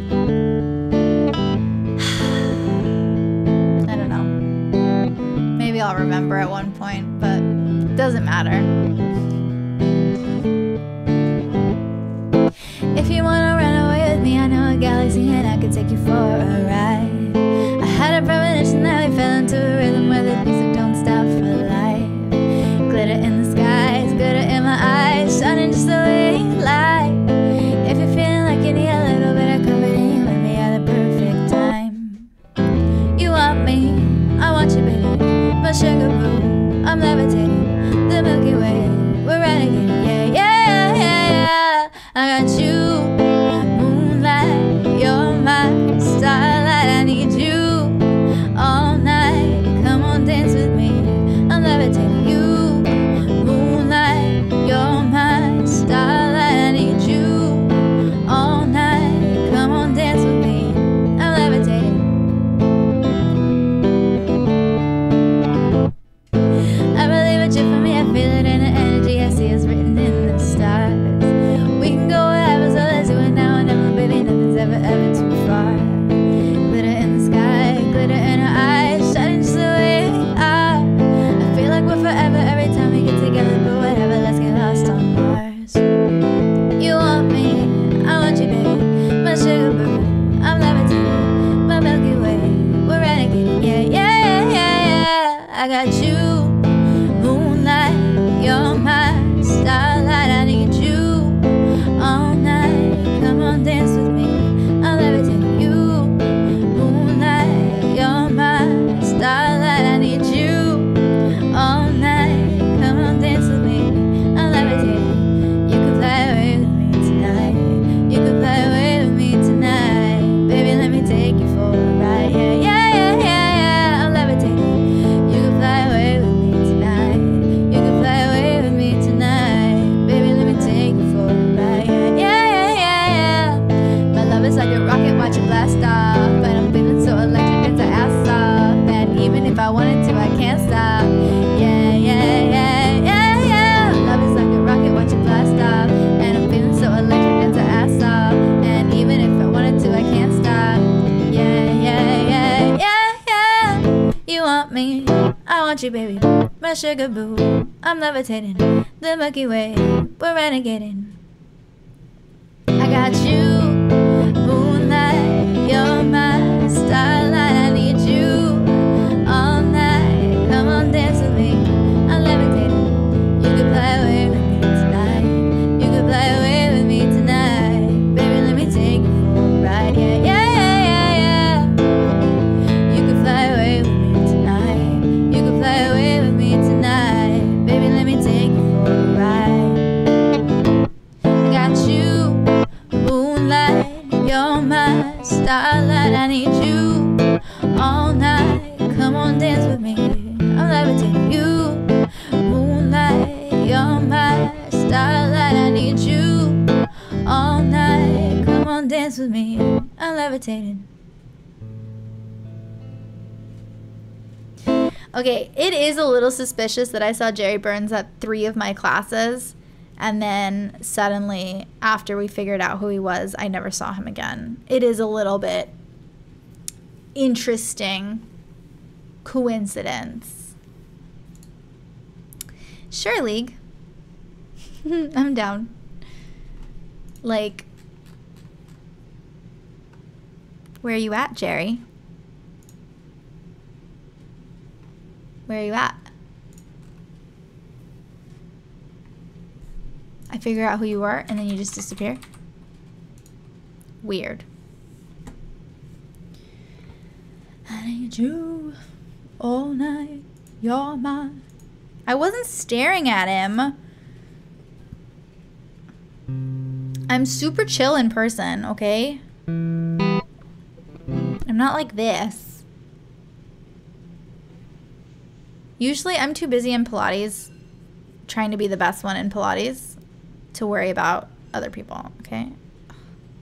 I don't know. Maybe I'll remember at one point, but it doesn't matter. If you wanna run away with me, I know a galaxy and I could take you for a ride. I had a premonition that we fell into a rhythm where the music don't stop for life. Glitter in the skies, glitter in my eyes, shining just the way you like. If you're feeling like you need a little bit of company, let me at the perfect time. You want me, I want you, baby, my sugar boo. I'm levitating, the Milky Way, we're renegading, yeah, yeah, yeah, yeah. I got you, moonlight, you're my starlight. I need you all night. Come on, dance with me. I'm levitating you, moonlight, you're my starlight. I need you all night. Come on, dance with me. I'm levitating. I believe what you're for me. I feel it in the energy. I see it's written in the stars. We can go wherever, so let's do it now and never, baby. Nothing's ever, ever too far. Glitter in the sky, glitter in her eyes, shining just the way we are. I feel like we're forever every time we get together, but whatever, let's get lost on Mars. You want me, I want you, baby, my sugar boo. I'm levitating, my Milky Way, we're renegading, yeah, yeah, yeah, yeah, yeah. I got you, moonlight, you're my starlight. I need you all night. Come on, dance with me. I'm levitating you, moonlight, you're my starlight. I need you all night. Come on, dance with me. I'm levitating. You can fly away with me tonight. You can fly away with me tonight. Baby, let me take you for a ride. Yeah, yeah, yeah, yeah, yeah. I'm levitating. You can fly away with me tonight. You can fly away with me tonight. Baby, let me take you for a ride. Yeah, yeah, yeah, yeah, yeah. My love is like a rocket, watch it blast off. But I'm feeling so electric, it's a ass off. And even if I wanted to, I can't stop. Yeah, yeah, yeah, yeah, yeah. Love is like a rocket, watch it blast off. And I'm feeling so electric, it's a ass off. And even if I wanted to, I can't stop. Yeah, yeah, yeah, yeah, yeah. You want me, I want you, baby, my sugar boo. I'm levitating, the Milky Way, we're renegading. I got you, moonlight, you're my starlight. I need you all night. Come on, dance with me. I'm levitating. You can fly away with me tonight. You can fly away with me tonight. Baby, let me take you for a ride. Yeah, yeah, yeah, yeah, yeah. You can fly away with me tonight. You can fly away with me tonight. Baby, let me take you for a ride. I got you, moonlight, you're my starlight. I need you all night. Come on, dance with me. I'm levitating you, moonlight, you're my starlight. I need you all night. Come on, dance with me. I'm levitating. Okay, it is a little suspicious that I saw Jerry Burns at three of my classes, and then suddenly, after we figured out who he was, I never saw him again. It is a little bit interesting coincidence. Sure, League. I'm down. Like, where are you at, Jerry? Where are you at? I figure out who you are and then you just disappear. Weird. I need you all night. You're mine. I wasn't staring at him. I'm super chill in person, okay? I'm not like this. Usually I'm too busy in Pilates, trying to be the best one in Pilates, to worry about other people, okay?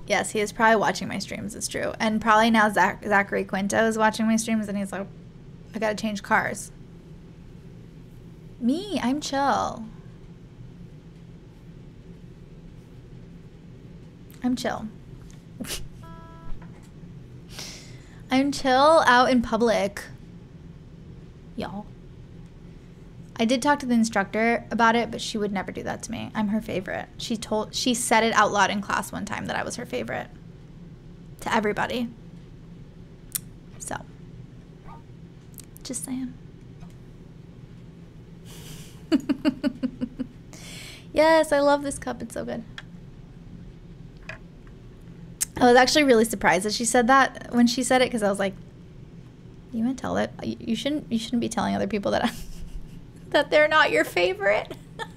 Yes, he is probably watching my streams. It's true. And probably now Zach, Zachary Quinto is watching my streams, and he's like, I gotta change cars. Me, I'm chill. I'm chill. I'm chill out in public. Y'all. I did talk to the instructor about it, but she would never do that to me. I'm her favorite. She told, she said it out loud in class one time that I was her favorite. To everybody. So. Just saying. Yes, I love this cup. It's so good. I was actually really surprised that she said that when she said it, because I was like, you want to tell it? You shouldn't. You shouldn't be telling other people that I, that they're not your favorite.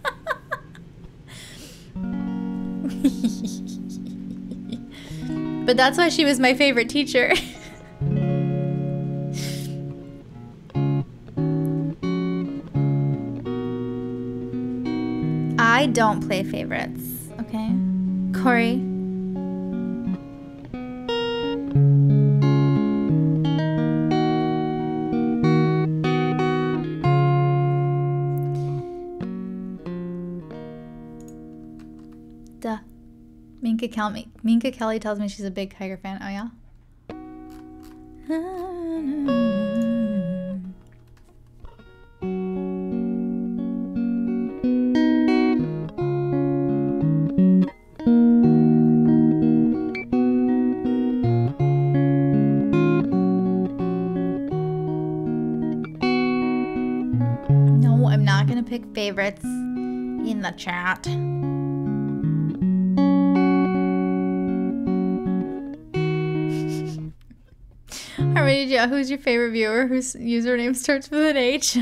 But that's why she was my favorite teacher. I don't play favorites, okay? Corey. Duh. Minka Kelly, Minka Kelly tells me she's a big Tiger fan. Oh, yeah? No, I'm not gonna pick favorites in the chat. Harmony, who's your favorite viewer whose username starts with an H?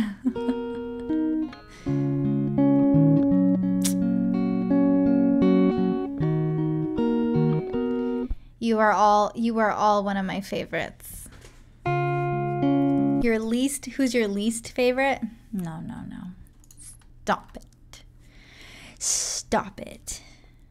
You are all you are all one of my favorites. Your least who's your least favorite? No, no, no. Stop it. Stop it.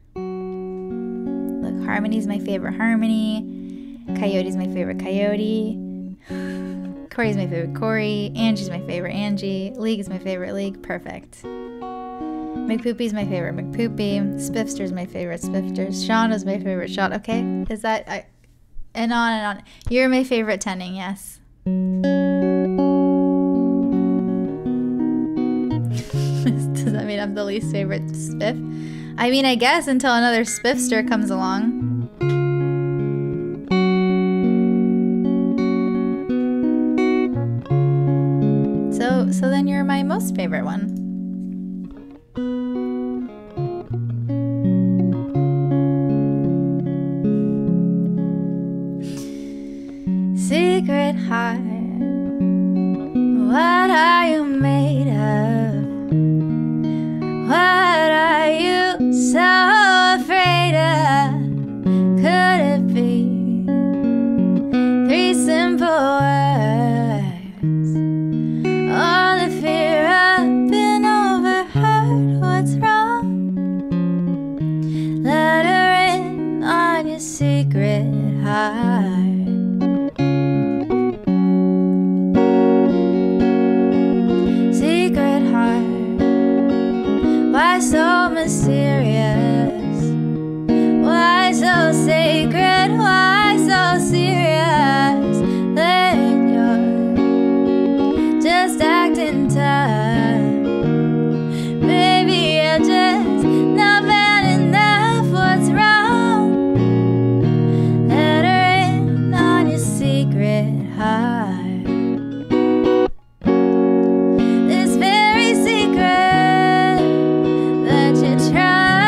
Look, Harmony's my favorite Harmony. Coyote's my favorite Coyote. Corey's my favorite Corey. Angie's my favorite Angie. League is my favorite League. Perfect. McPoopy's my favorite McPoopy. Spiffster's my favorite Spiffster. Shauna's my favorite Shauna. Okay? Is that... I, and on and on. You're my favorite Tenning, yes. Does that mean I'm the least favorite Spiff? I mean, I guess until another Spiffster comes along. So, so then you're my most favorite one. Secret heart, what are you made of? What are you so afraid of? Could it be three simple words? All the fear I've been overheard. What's wrong? Let her in on your secret heart. Secret heart, why so mysterious? Why so sacred? Why so serious? Let you're just acting tough. Baby, you're just not bad enough. What's wrong? Let her in on your secret heart. This very secret that you try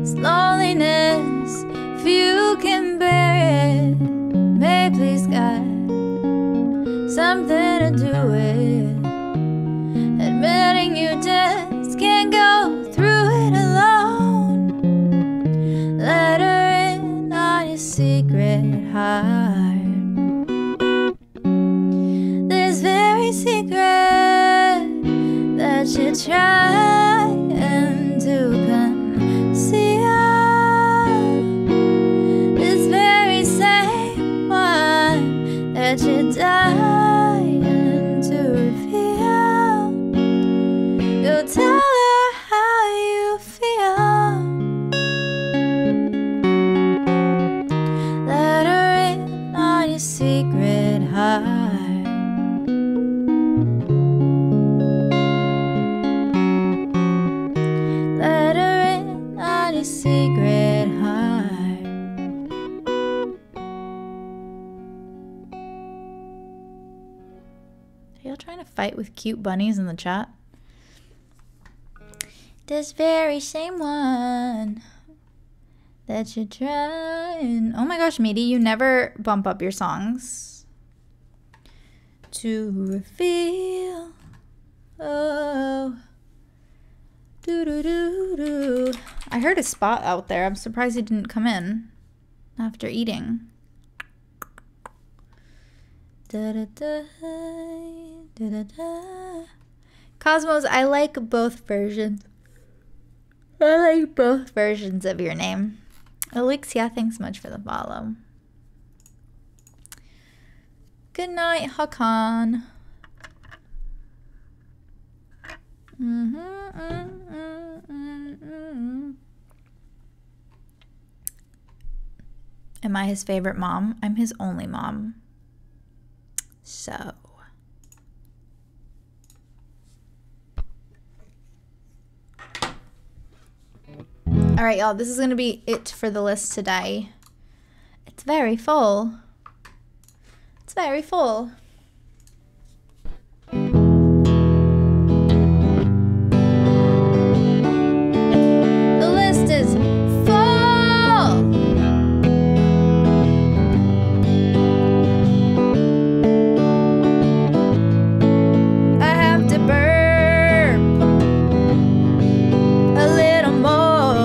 this loneliness, if you can bear it, may please God something to do with admitting you just can't go through it alone. Let her in on your secret heart, this very secret that you're trying to conceal, this very same one that you're dying to reveal. Go tell her how you feel. Let her in on your secret heart. Let her in on your secret heart. Are y'all trying to fight with cute bunnies in the chat? This very same one that you're trying. Oh my gosh, Meaty, you never bump up your songs to reveal. Oh, do do do do. I heard a spot out there. I'm surprised he didn't come in after eating. Da da da da da da. Cosmos, I like both versions. I like both versions of your name. Elixia, thanks so much for the follow. Good night, Hakan. Mm-hmm, mm-hmm, mm-hmm. Am I his favorite mom? I'm his only mom. So. All right, y'all, this is going to be it for the list today. It's very full. It's very full. The list is full. I have to burp a little more.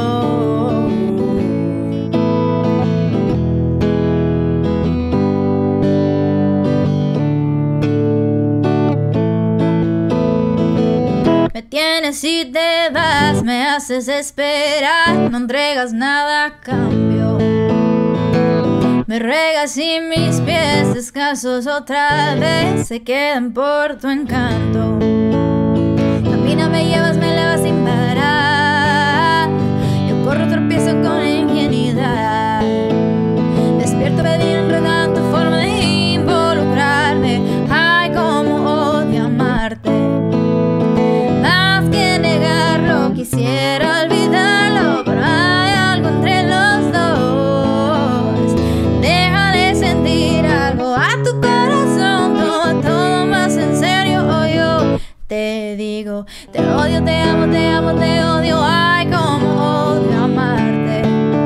Me tienes y te vas, me haces esperar, no entregas nada a cambio. Me regas y mis pies descalzos otra vez se quedan por tu encanto. Camina, me llevas, me elevas sin parar. Yo corro, tropiezo con ingenuidad. Despierto, pedir, enredando tu forma de involucrarme. Ay, cómo odio amarte. Más que negarlo, quisiera olvidarlo, pero hay algo entre los dos. Deja de sentir algo a tu corazón, todo, todo más en serio. O yo te digo, te odio, te amo, te amo, te odio. Ay, cómo odio amarte.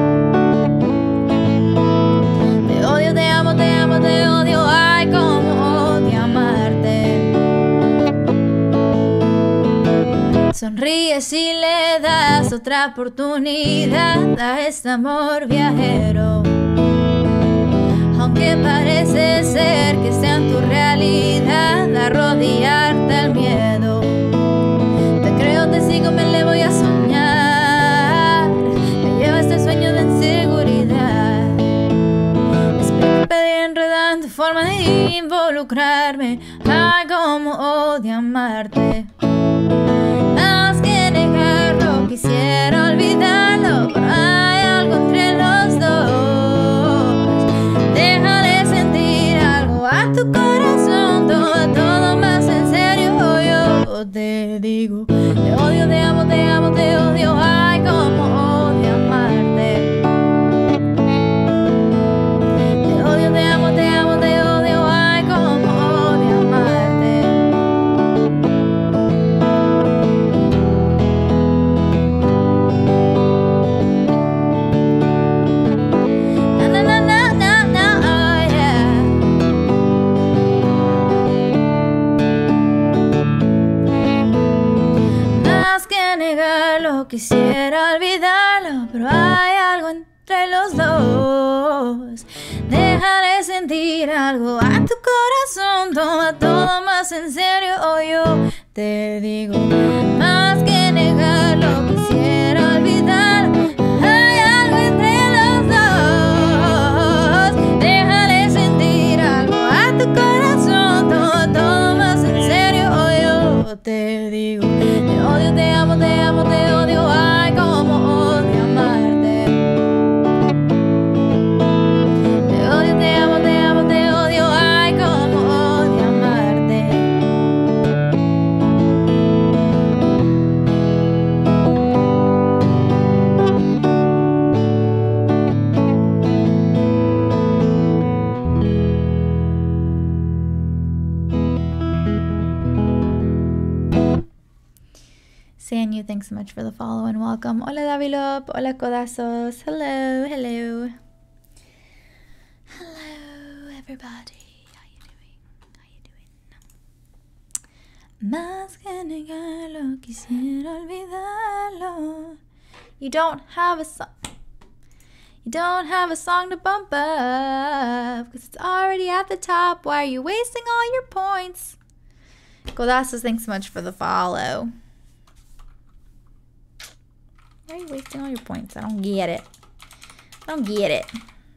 Te odio, te amo, te amo, te odio. Ay, cómo odio amarte. Sonríes y le das otra oportunidad a este amor viajero. Aunque parece ser que sea en tu realidad arrodillarte al miedo. Te creo, te sigo, me le voy a soñar. Me lleva este sueño de inseguridad. Espero pedir, enredar en tu forma de involucrarme. Ay, cómo odio amarte. Más que negarlo, quisiera olvidarlo, pero hay algo entre los dos. Deja de sentir algo a tu corazón, todo, todo más en serio. Yo te digo, te odio, te amo, te amo, te odio. Ay, cómo odio amarte. Te odio, te amo, te amo, te odio. Ay, cómo odio amarte. pero hay algo entre los dos. Déjale sentir algo a tu corazón, toma todo más en serio o yo te digo, más que negarlo quisiera olvidar. Hay algo entre los dos. Déjale sentir algo a tu corazón, toma todo más en serio o yo te digo, te odio, te amo, te amo, te odio. Ay, como odio amarte. Te odio, te amo, te amo, te odio. Ay, como odio amarte. Sanyu, thanks so much for the follow and welcome. Hola Davilop, hola Codazos, hello, hello. Hello everybody, how you doing, how you doing? Más que negarlo, quisiera olvidarlo. You don't have a song, you don't have a song to bump up, because it's already at the top. Why are you wasting all your points? Codazos, thanks so much for the follow. Why are you wasting all your points? I don't get it. I don't get it.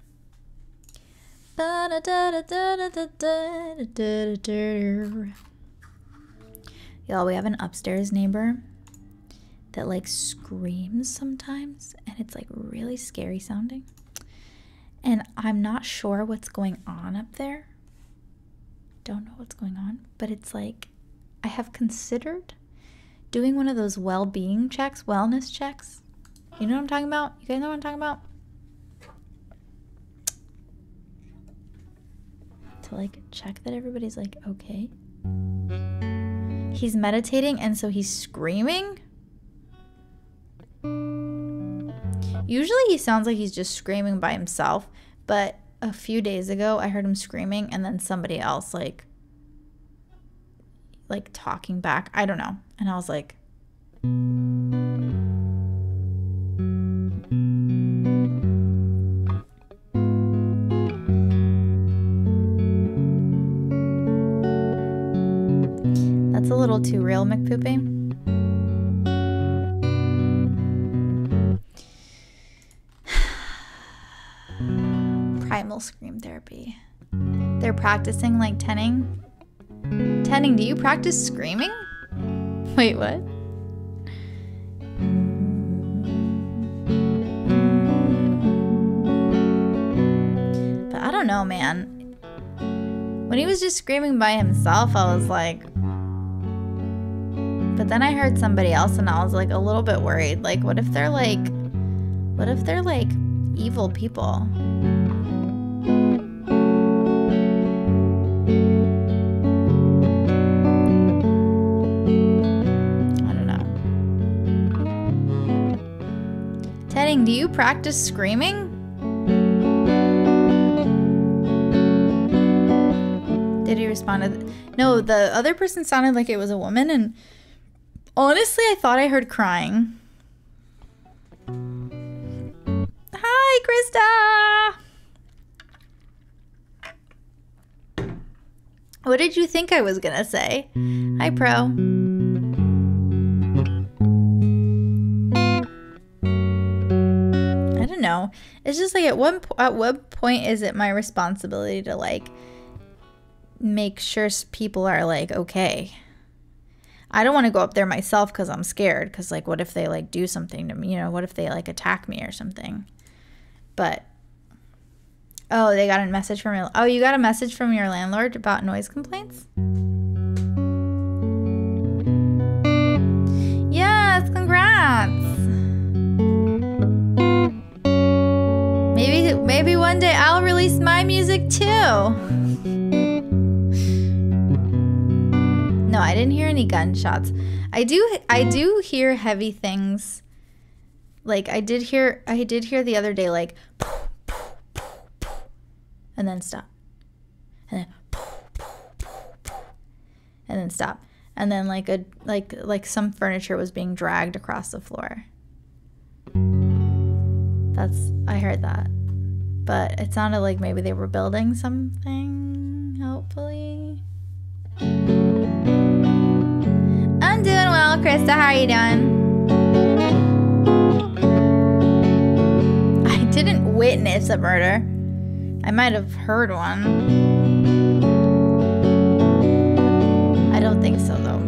Y'all, we have an upstairs neighbor that like screams sometimes, and it's like really scary sounding. And I'm not sure what's going on up there. Don't know what's going on, but it's like I have considered doing one of those well-being checks, wellness checks. You know what I'm talking about? You guys know what I'm talking about? To like check that everybody's like okay. He's meditating and so he's screaming. Usually he sounds like he's just screaming by himself, but a few days ago I heard him screaming and then somebody else like like talking back. I don't know. And I was like, I that's a little too real, McPoopy. Primal scream therapy. They're practicing like tenning. Tenning, do you practice screaming? Wait, what? But I don't know, man. When he was just screaming by himself, I was like... But then I heard somebody else and I was like a little bit worried. Like, what if they're like... What if they're like evil people? Do you practice screaming? Did he respond to th- No, the other person sounded like it was a woman, and honestly, I thought I heard crying. Hi, Krista! What did you think I was gonna say? Hi, Pro. No, it's just like at one po- at what point is it my responsibility to like make sure people are like okay? I don't want to go up there myself because I'm scared, because like what if they like do something to me, you know, what if they like attack me or something? But oh, they got a message from your oh you got a message from your landlord about noise complaints? Yes, congrats. Maybe maybe one day I'll release my music too. No, I didn't hear any gunshots. I do I do hear heavy things. Like I did hear I did hear the other day like and then stop. And then and then stop. And then like a like like some furniture was being dragged across the floor. That's, I heard that. But it sounded like maybe they were building something, hopefully. I'm doing well, Krista. How are you doing? I didn't witness a murder. I might have heard one. I don't think so, though.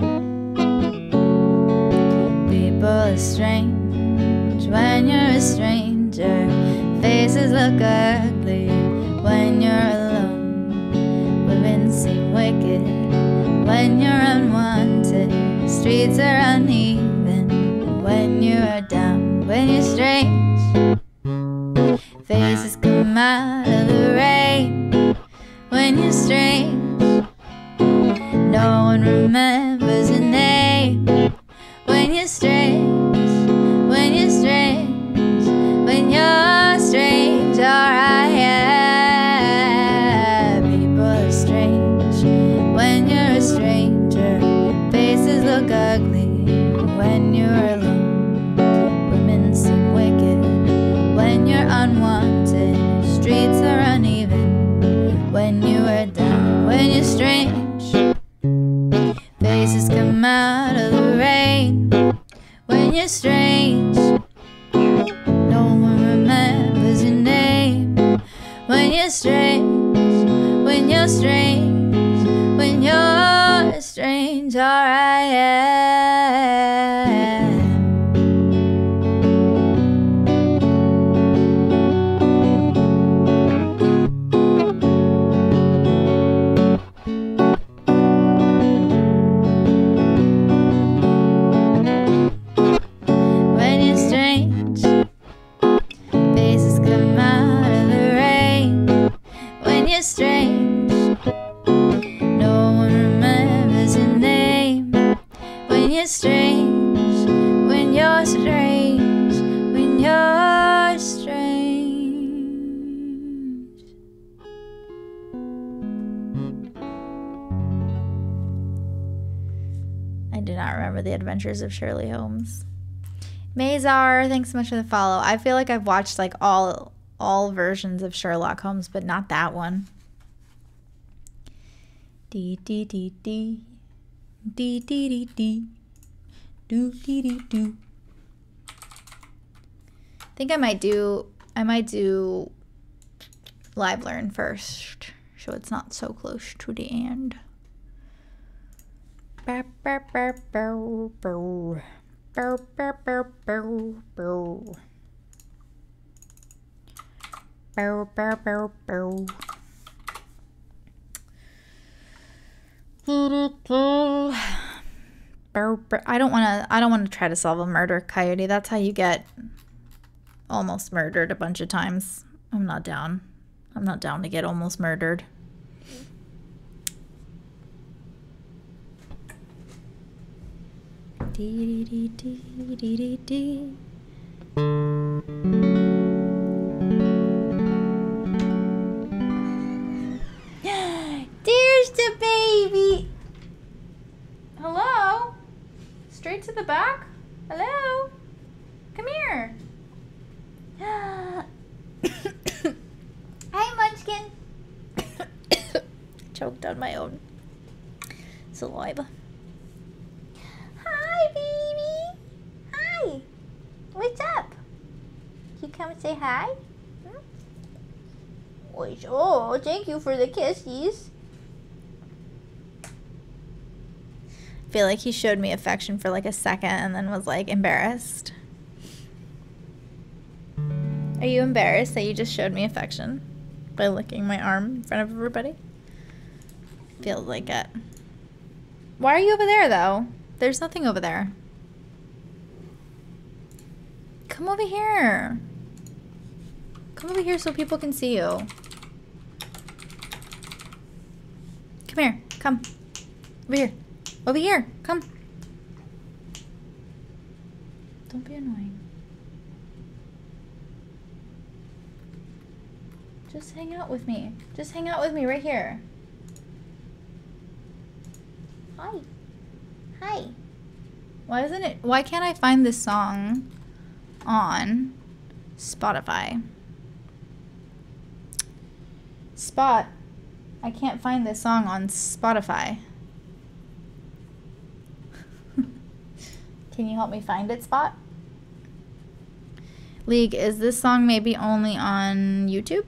People are strange when you're a stranger. Faces look ugly when you're alone. Women seem wicked when you're unwanted. Streets are uneven when you are down. When you're strange, faces come out of the rain. When you're strange, no one remembers your name. When you're strange, when you're strange, when you're strange, alright, yeah. People are strange when you're a stranger. Faces look ugly when you're alone. Women seem wicked when you're unwanted. Streets are uneven when you are down. When you're strange, faces come out of the rain. When you're strange, no one remembers your name. When you're strange, when you're strange, when you're strange, alright, yeah. When you're strange, faces come out of the rain. When you're strange, no one remembers your name. When you're strange, when you're strange, when you're strange. I do not remember The Adventures of Shirley Holmes. Mazar, thanks so much for the follow. I feel like I've watched like all all versions of Sherlock Holmes, but not that one. Dee dee dee dee. Dee dee dee dee. Do dee dee do. I think I might do I might do Live Learn first, so it's not so close to the end. Bow, bow, bow, bow, bow. Bow, bow, bow, bow, bow. Bow, bow, bow, bow. I don't want to I don't want to try to solve a murder, Coyote. That's how you get almost murdered a bunch of times. I'm not down. I'm not down to get almost murdered. Dee dee dee dee dee dee. There's the baby. Hello? Straight to the back? Hello? Come here. Hi, Munchkin. Choked on my own saliva. Hi, baby. Hi. What's up? You come say hi? Hmm? Oh, thank you for the kisses. I feel like he showed me affection for like a second and then was like embarrassed. Are you embarrassed that you just showed me affection by licking my arm in front of everybody? Feels like it. Why are you over there though? There's nothing over there. Come over here. Come over here so people can see you. Come here. Come. Over here. Over here. Come. Don't be annoying. Just hang out with me. Just hang out with me right here. Hi. Hi. Why isn't it? Why can't I find this song on Spotify. Spot. I can't find this song on Spotify. Can you help me find it, Spot? League, is this song maybe only on YouTube?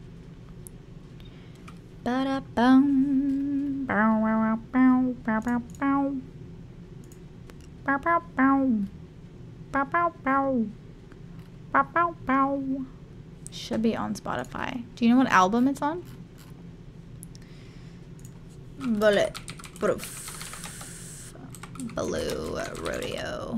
Ba-da-bum. Bow, bow, bow, bow, bow. Bow, bow, bow. Bow, bow, bow. Bow, bow, bow. Should be on Spotify. Do you know what album it's on? Bulletproof. Blue Rodeo.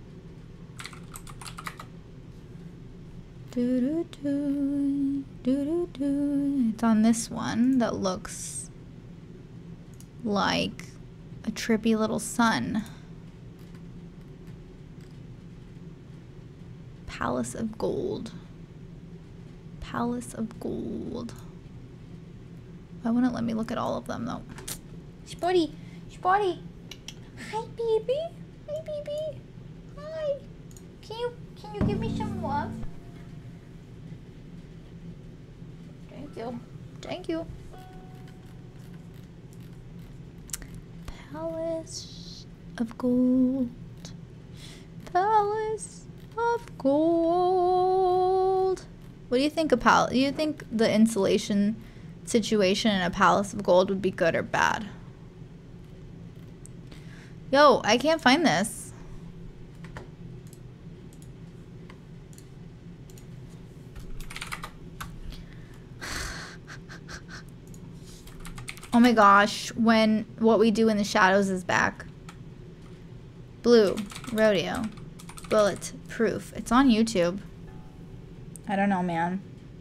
Do, do, do, do, do, do. It's on this one that looks like a trippy little sun. Palace of Gold. Palace of Gold. Why wouldn't it let me look at all of them though? Spotty, Spotty. Hi, baby. Hi, baby. Hi. Can you can you give me some love? Thank you. Thank you. Palace of Gold. Palace of Gold. What do you think of palace? Do you think the insulation situation in a Palace of Gold would be good or bad? Yo, I can't find this. Oh my gosh, when What We Do in the Shadows is back. Blue Rodeo. Bulletproof. It's on YouTube. I don't know, man.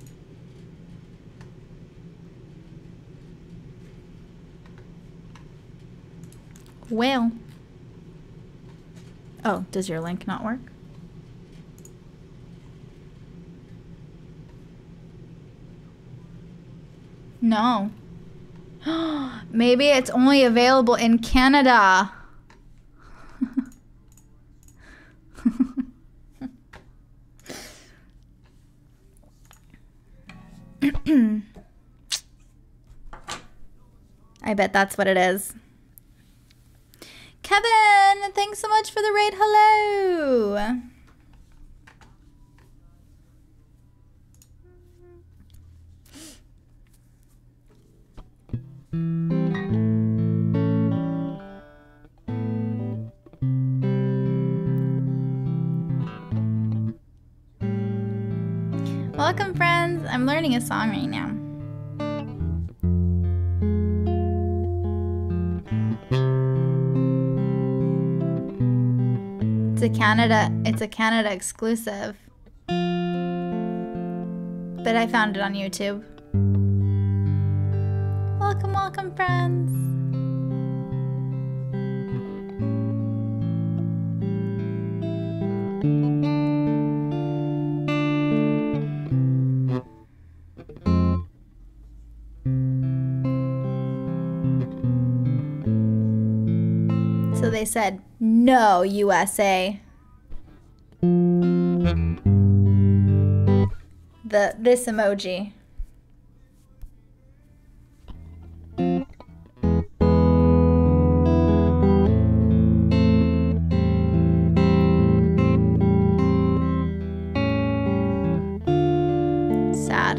Well. Oh, does your link not work? No. Maybe it's only available in Canada. I bet that's what it is. Kevin, thanks so much for the raid. Hello. Welcome, friends. I'm learning a song right now. It's a Canada, it's a Canada exclusive. But I found it on YouTube. Welcome, welcome, friends. So they said, no, U S A. The, this emoji. Sad.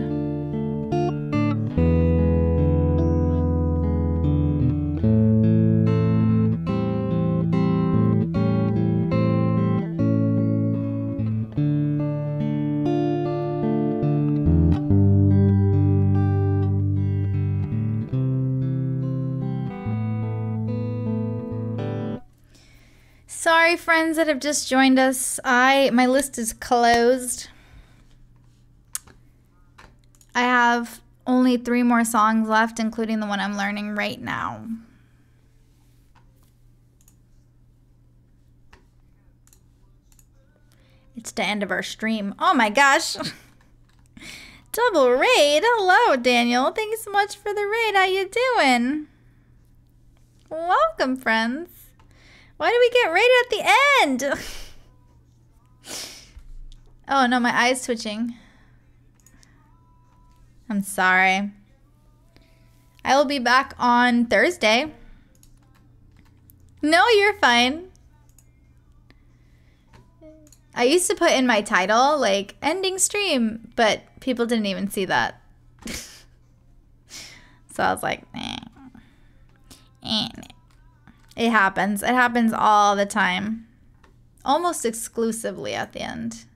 Sorry, friends that have just joined us. I my list is closed. I have only three more songs left, including the one I'm learning right now. It's the end of our stream. Oh my gosh. Double raid. Hello, Daniel. Thank you so much for the raid. How you doing? Welcome, friends. Why do we get raided at the end? Oh no, my eye's twitching. I'm sorry. I will be back on Thursday. No, you're fine. I used to put in my title, like, ending stream, but people didn't even see that. So I was like, eh. Eh. It happens. It happens all the time. Almost exclusively at the end.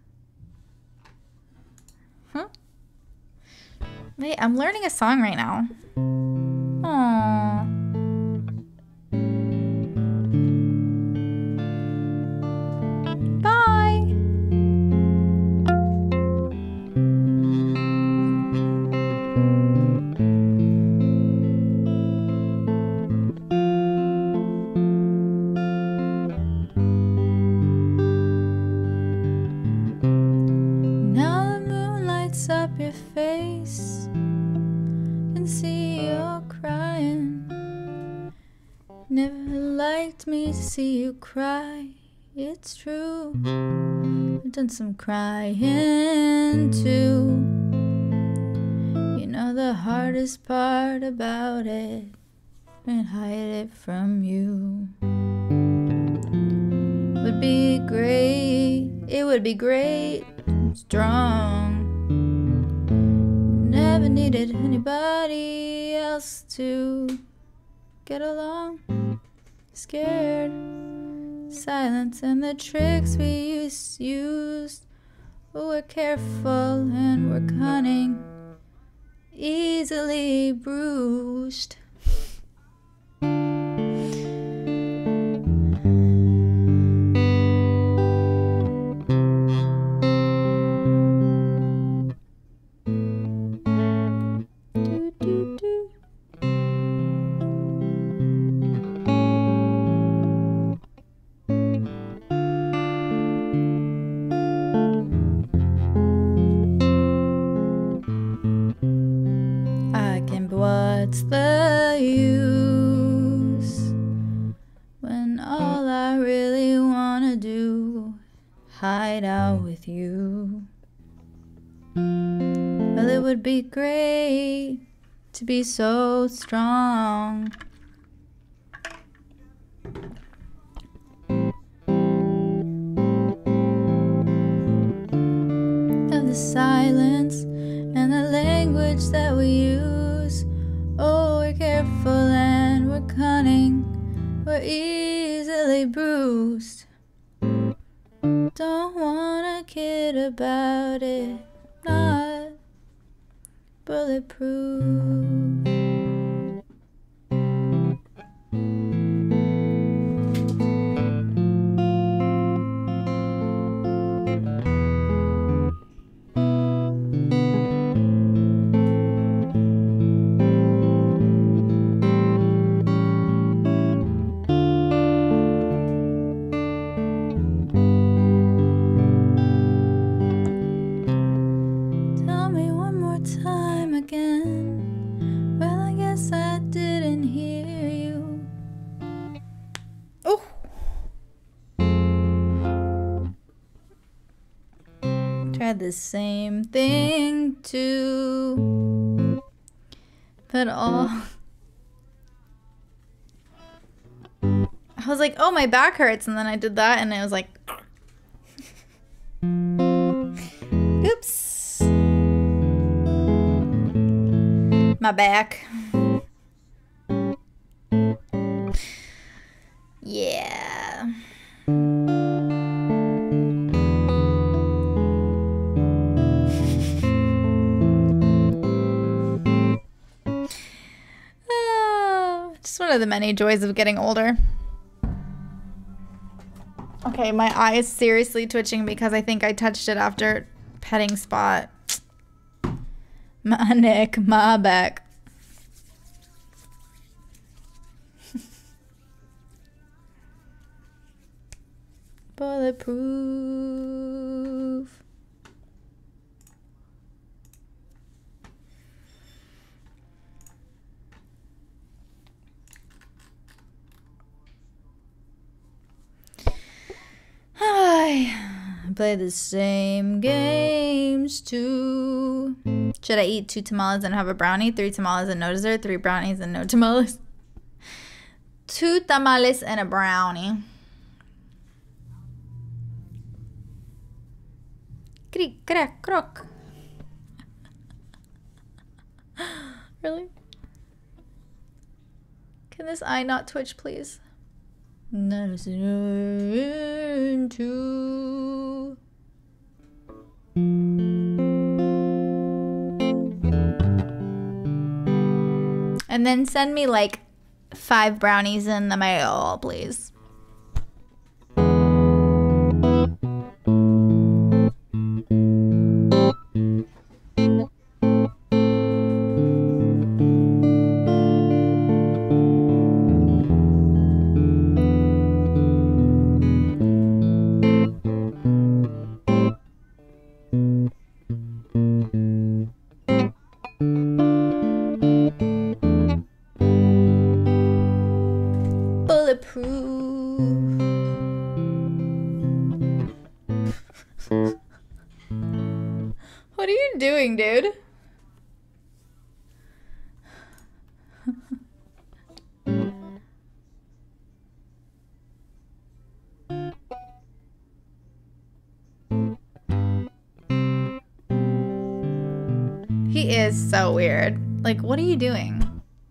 Huh? Wait, I'm learning a song right now. Aww. Bye. Now the moon lights up your face. Can see you're crying. Never liked me to see you cry. It's true. I've done some crying too. You know the hardest part about it, and hide it from you. Would be great. It would be great. Strong. Never needed anybody else to get along. Scared. Silence and the tricks we used used. We're careful and we're cunning. Easily bruised. Do, do, do. I can, but what's the use when all I really wanna do hide out with you? Well, it would be great to be so strong. Of the silence and the language that we use. Oh, we're careful and we're cunning. We're easily bruised. Don't wanna kid about it. Not bulletproof. Tell me one more time again. Well, I guess I didn't hear you. Oh. Tried the same thing too. But all I was like, oh, my back hurts, and then I did that and I was like, oops. My back. Yeah. Oh, just one of the many joys of getting older. Okay, my eye is seriously twitching because I think I touched it after petting Spot. My neck, my back. Bulletproof. Hi. play the same games too. Should I eat two tamales and have a brownie? Three tamales and no dessert? Three brownies and no tamales? Two tamales and a brownie. Crick, crack, crock. Really? Can this eye not twitch, please? Into. And then send me like five brownies in the mail, please. What are you doing, dude? He is so weird. Like, what are you doing?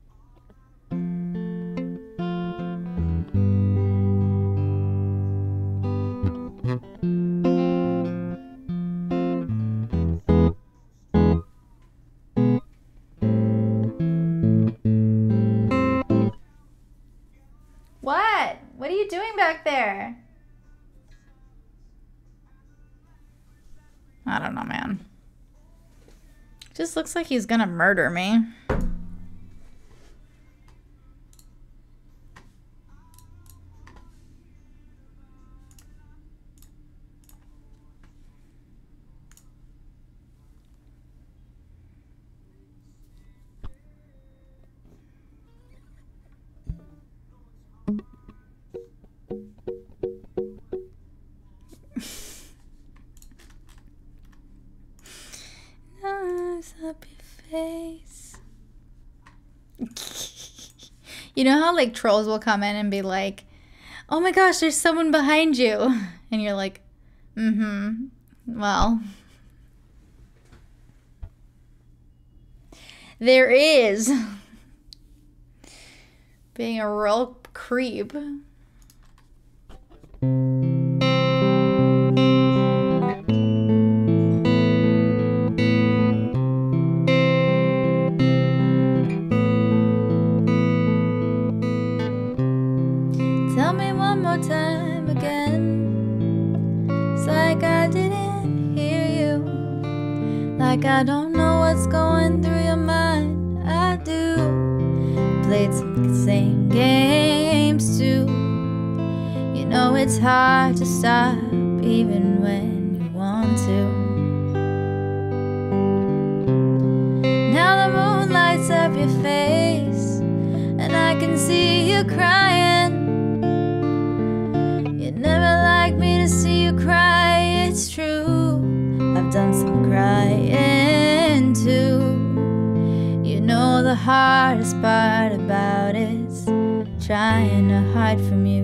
What? What are you doing back there? I don't know, man. Just looks like he's gonna murder me. Nose up your face. You know how like trolls will come in and be like, oh my gosh, there's someone behind you. And you're like, mm-hmm. Well, there is. Being a real creep. Tell me one more time again. It's like I didn't hear you. Like I don't know what's going through your mind. I do. Played some same games too. You know it's hard to stop even when you want to. Now the moon lights up your face and I can see you crying. You never like me to see you cry, it's true. I've done some crying too. You know the hardest part about it's trying to hide from you.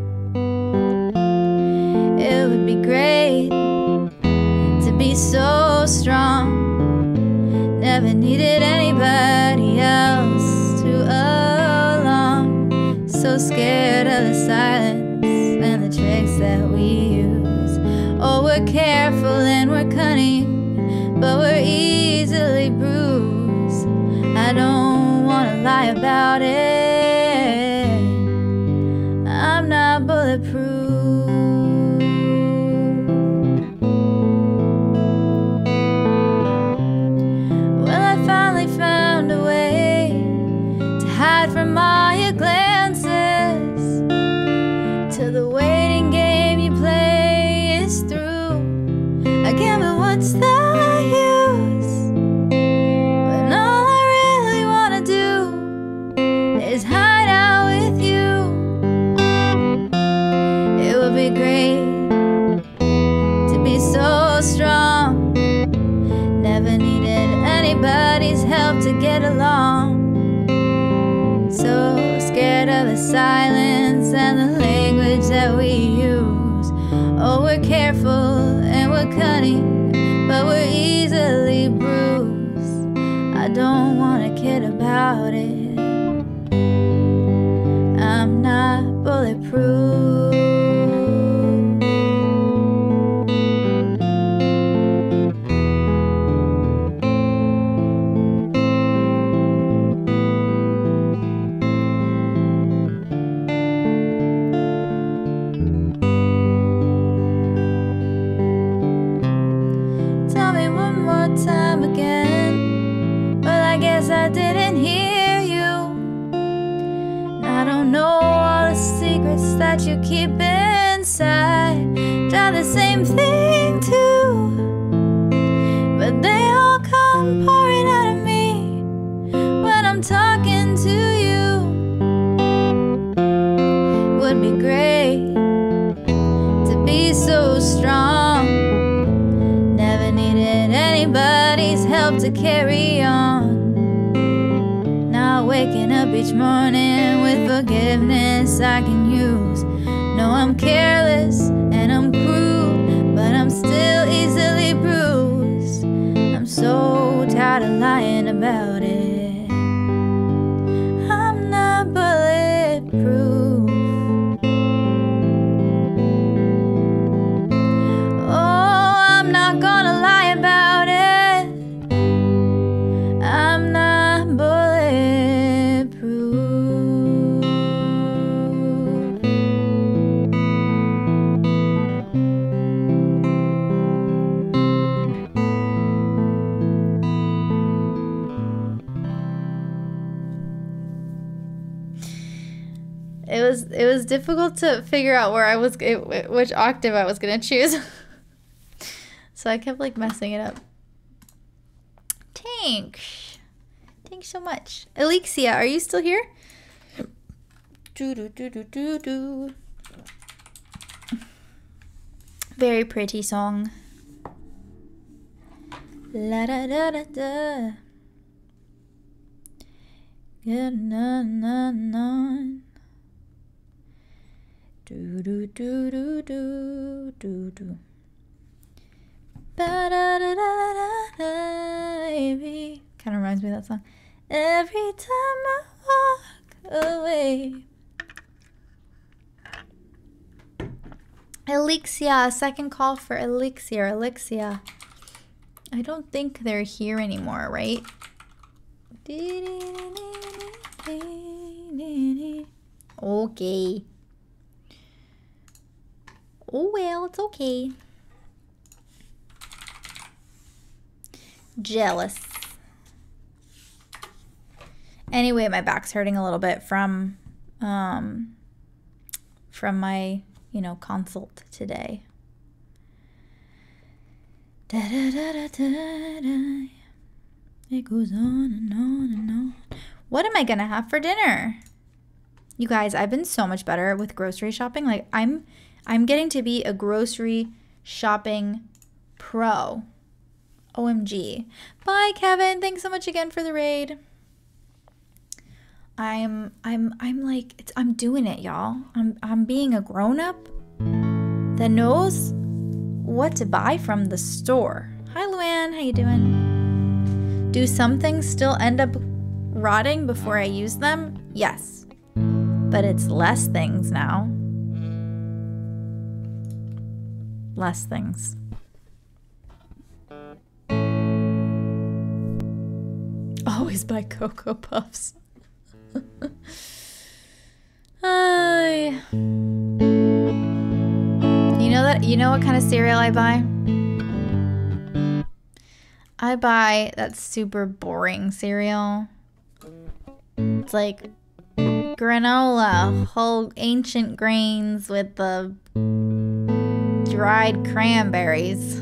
It would be great to be so strong. Never needed anybody else to along. So scared of the silence and the tricks that we use. Oh, we're careful and we're cunning, but we're easily bruised. I don't wanna lie about it. I'm not bulletproof. Well, I finally found a way to hide from all your glances, till the waiting game you play is through. Again, but what's the use when all I really wanna do is hide out with you? It would be great to be how to get along. So scared of the silence and the language that we use. Oh, we're careful and we're cunning, but we're easily bruised. I don't want a kid about it. I'm not bulletproof. Tell me one more time again. Well, I guess I didn't hear you. I don't know all the secrets that you keep inside. Try the same thing too, but they all come pouring out of me when I'm talking to you. Would be great to be so strong. Never needed anybody's help to carry on. Not waking up each morning with forgiveness I can use. No, I'm careless and I'm cruel, but I'm still easily bruised. I'm so tired of lying about it. I'm not bulletproof. Oh, I'm not gonna lie about it. I'm not bulletproof. It was it was difficult to figure out where I was it, which octave I was gonna choose. So I kept like messing it up. Thanks. Thanks so much. Alexia, are you still here? Do do do do do do. Very pretty song. La da da da da. Good na na na. Do do do do do do do. Ba da da da da da. Baby, kind of reminds me of that song. Every time I walk away. Elixia, second call for Elixir. Elixia. I don't think they're here anymore, right? Okay. Oh well, it's okay. Jealous. Anyway, my back's hurting a little bit from um from my, you know, consult today. Da, da, da, da, da, da. It goes on and on and on. What am I gonna have for dinner? You guys, I've been so much better with grocery shopping. Like I'm I'm getting to be a grocery shopping pro. O M G. Bye, Kevin. Thanks so much again for the raid. I'm I'm I'm like it's I'm doing it, y'all. I'm I'm being a grown-up that knows what to buy from the store. Hi, Luann. How you doing? Do some things still end up rotting before I use them? Yes. But it's less things now. Less things. Always buy Cocoa Puffs. Ay. You know that you know what kind of cereal I buy? I buy that super boring cereal. It's like granola, whole ancient grains with the dried cranberries.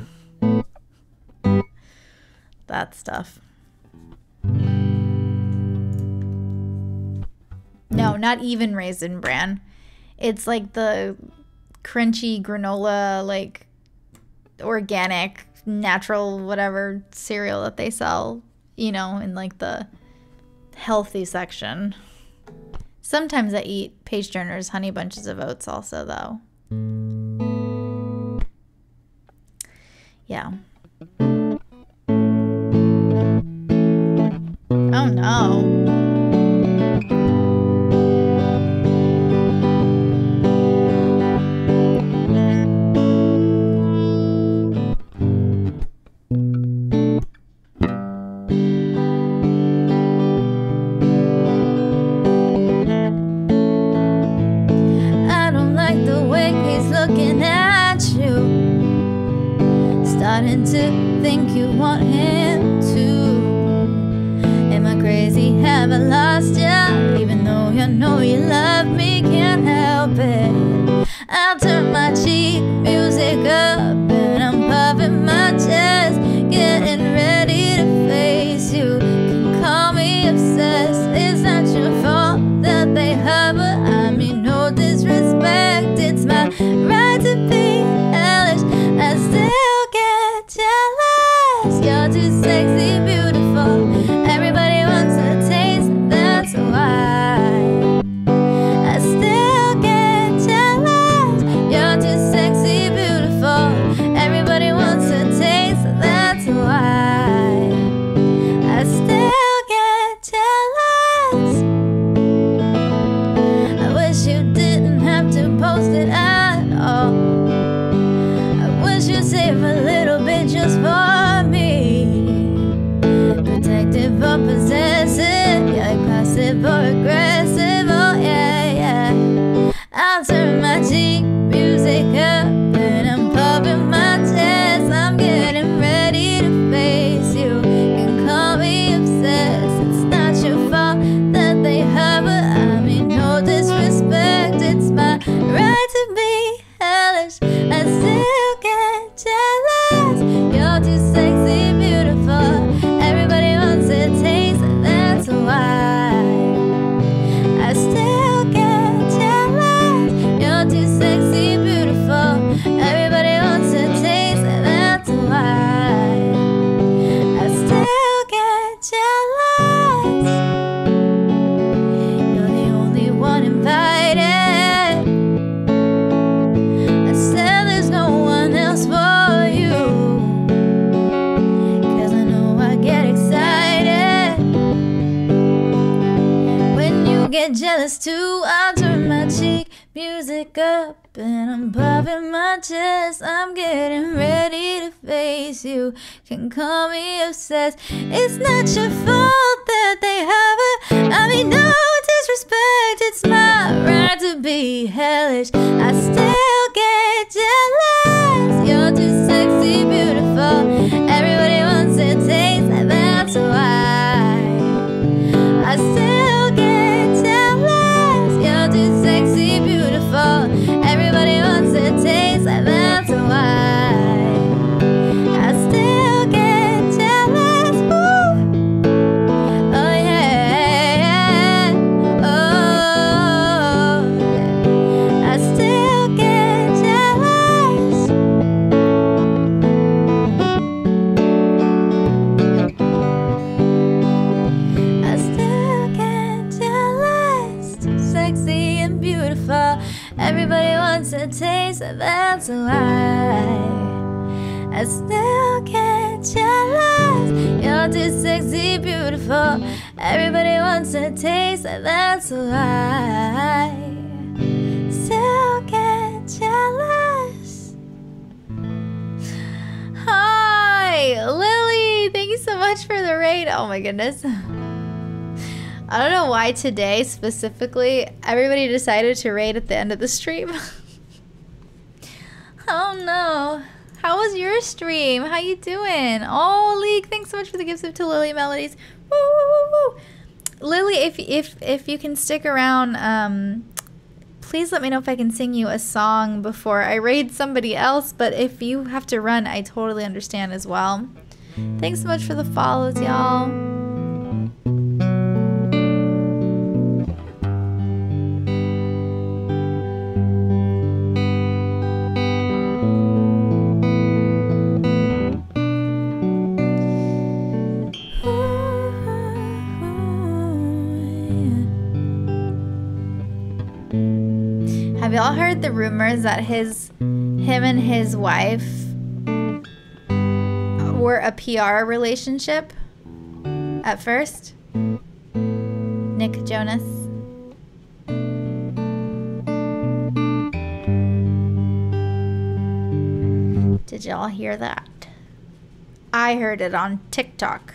That stuff. No, not even Raisin Bran. It's like the crunchy granola, like organic, natural, whatever cereal that they sell you know, in like the healthy section. Sometimes I eat Page Turner's Honey Bunches of Oats also, though. Yeah. Oh no. I don't like the way he's looking at you. Starting to think you want him too. Am I crazy? Have I lost ya? Even though you know you love me, can't help it. I'll turn my cheap music up and I'm puffing my chest, getting ready to face you. Can call me obsessed. It's not your fault that they hover. I mean no disrespect. It's my right to be hellish. I still get jealous. You're too sexy, beautiful. Everybody wants a taste, that's why. I still get jealous. You're too sexy, beautiful. Everybody wants a taste, that's why. I still get jealous. I wish you didn't have to post it at all. I wish you'd save a little bit just for me. Protective or possessive, yeah, passive or aggressive, oh yeah, yeah. I'll turn my cheap music up and I'm pumping my chest. I'm getting ready to face you. Can call me obsessed. It's not your fault that they hover. I mean no disrespect. It's my right to be hellish. I still get jealous. You're too sexy, beautiful. Everybody wants a taste, that's why. I still get jealous. You're too sexy, beautiful. Everybody wants a taste, that's why. I still get jealous. You're the only one invited. I said there's no one else for you. Cause I know I get excited when you get jealous too. I'll turn my cheek music up and I'm puffing my chest. I'm getting ready to face you. Can call me obsessed. It's not your fault that they hover. I mean no disrespect. It's my right to be hellish. I still get jealous. You're too sexy, beautiful. Everybody wants a taste, that's why. I still get jealous. You're too sexy, beautiful. Everybody wants a taste, that's why. I still get jealous. Ooh. Oh yeah. Oh yeah. I still get jealous. I still get jealous. Too sexy and beautiful. Everybody wants a taste, that's why. I still get jealous. You're too sexy, beautiful. Everybody wants a taste, that's why. Still get jealous. Hi, Lily. Thank you so much for the raid. Oh my goodness. I don't know why today specifically everybody decided to raid at the end of the stream. Oh no. How was your stream? How you doing? Oh, League, thanks so much for the gifts to Lily Melodies. Woo, woo, woo, woo. Lily, if if if you can stick around, um, please let me know if I can sing you a song before I raid somebody else. But if you have to run, I totally understand as well. Thanks so much for the follows, y'all. Ooh. y'all heard the rumors that his, him and his wife were a P R relationship at first? Nick Jonas. Did y'all hear that? I heard it on TikTok.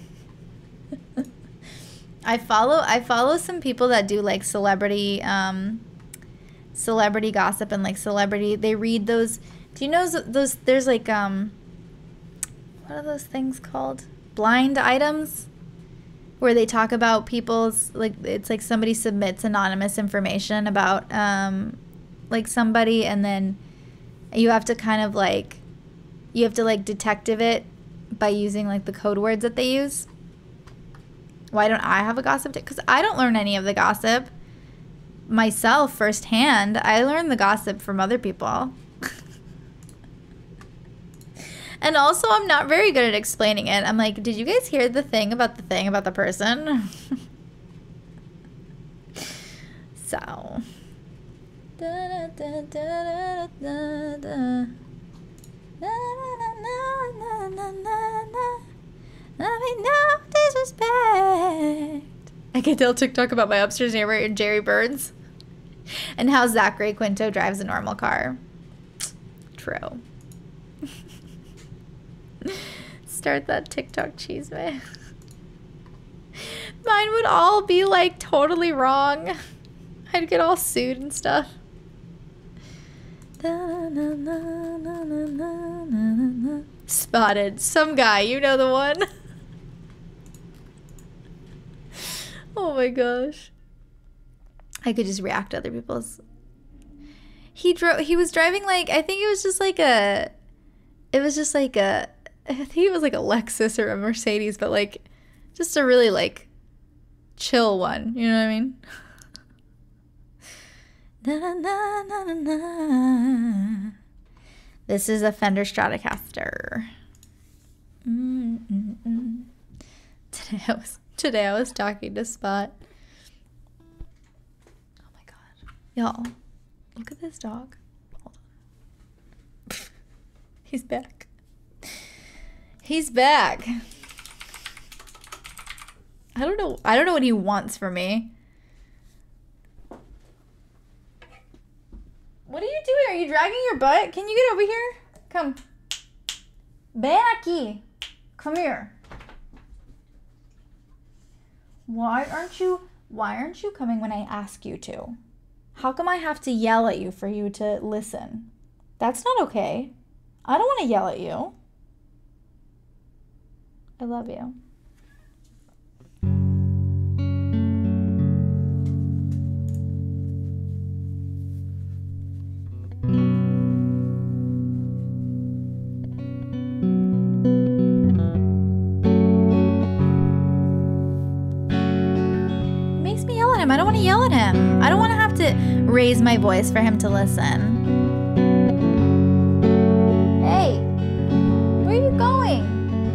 I follow I follow some people that do like celebrity um celebrity gossip and like celebrity, they read those, do you know those, those there's like um what are those things called? Blind items, where they talk about people's, like, it's like somebody submits anonymous information about um like somebody, and then you have to kind of like you have to like detective it by using like the code words that they use. Why don't I have a gossip tip? Because I don't learn any of the gossip myself firsthand. I learn the gossip from other people. And also, I'm not very good at explaining it. I'm like, did you guys hear the thing about the thing about the person? So. Da, da, da, da, da, da. Na, na, na, na, na, na, na. I mean, no disrespect. I can tell TikTok about my upstairs neighbor Jerry Burns and how Zachary Quinto drives a normal car. True. Start that TikTok cheese man. Mine would all be like totally wrong. I'd get all sued and stuff. Da, na, na, na, na, na, na, na. Spotted. Some guy, you know the one. Oh my gosh. I could just react to other people's. He drove, he was driving like, I think it was just like a, it was just like a, I think it was like a Lexus or a Mercedes, but like just a really like chill one. You know what I mean? Na, na, na, na, na. This is a Fender Stratocaster. Mm, mm, mm. Today I was today I was talking to Spot. Oh my god, y'all, look at this dog. Hold on. He's back. He's back. I don't know. I don't know what he wants from me. What are you doing? Are you dragging your butt? Can you get over here? Come. Ven aquí. Come here. Why aren't you, why aren't you coming when I ask you to? How come I have to yell at you for you to listen? That's not okay. I don't want to yell at you. I love you. I don't want to yell at him. I don't want to have to raise my voice for him to listen. Hey, where are you going?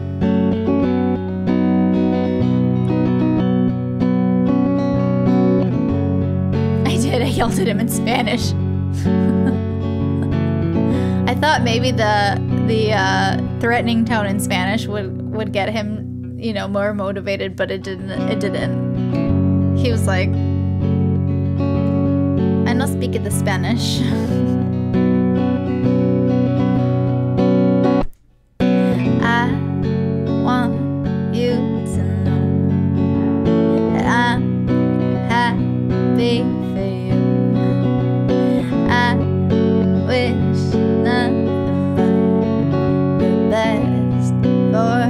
I did. I yelled at him in Spanish. I thought maybe the the uh, threatening tone in Spanish would would get him, you know, more motivated, but it didn't. It didn't. He was like, I don't speak the Spanish. I want you to know that I'm happy for you. I wish nothing but the best for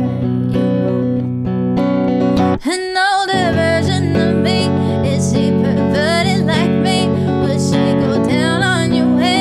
you. An older version of me, is she perverted like me? Would she go down on your head?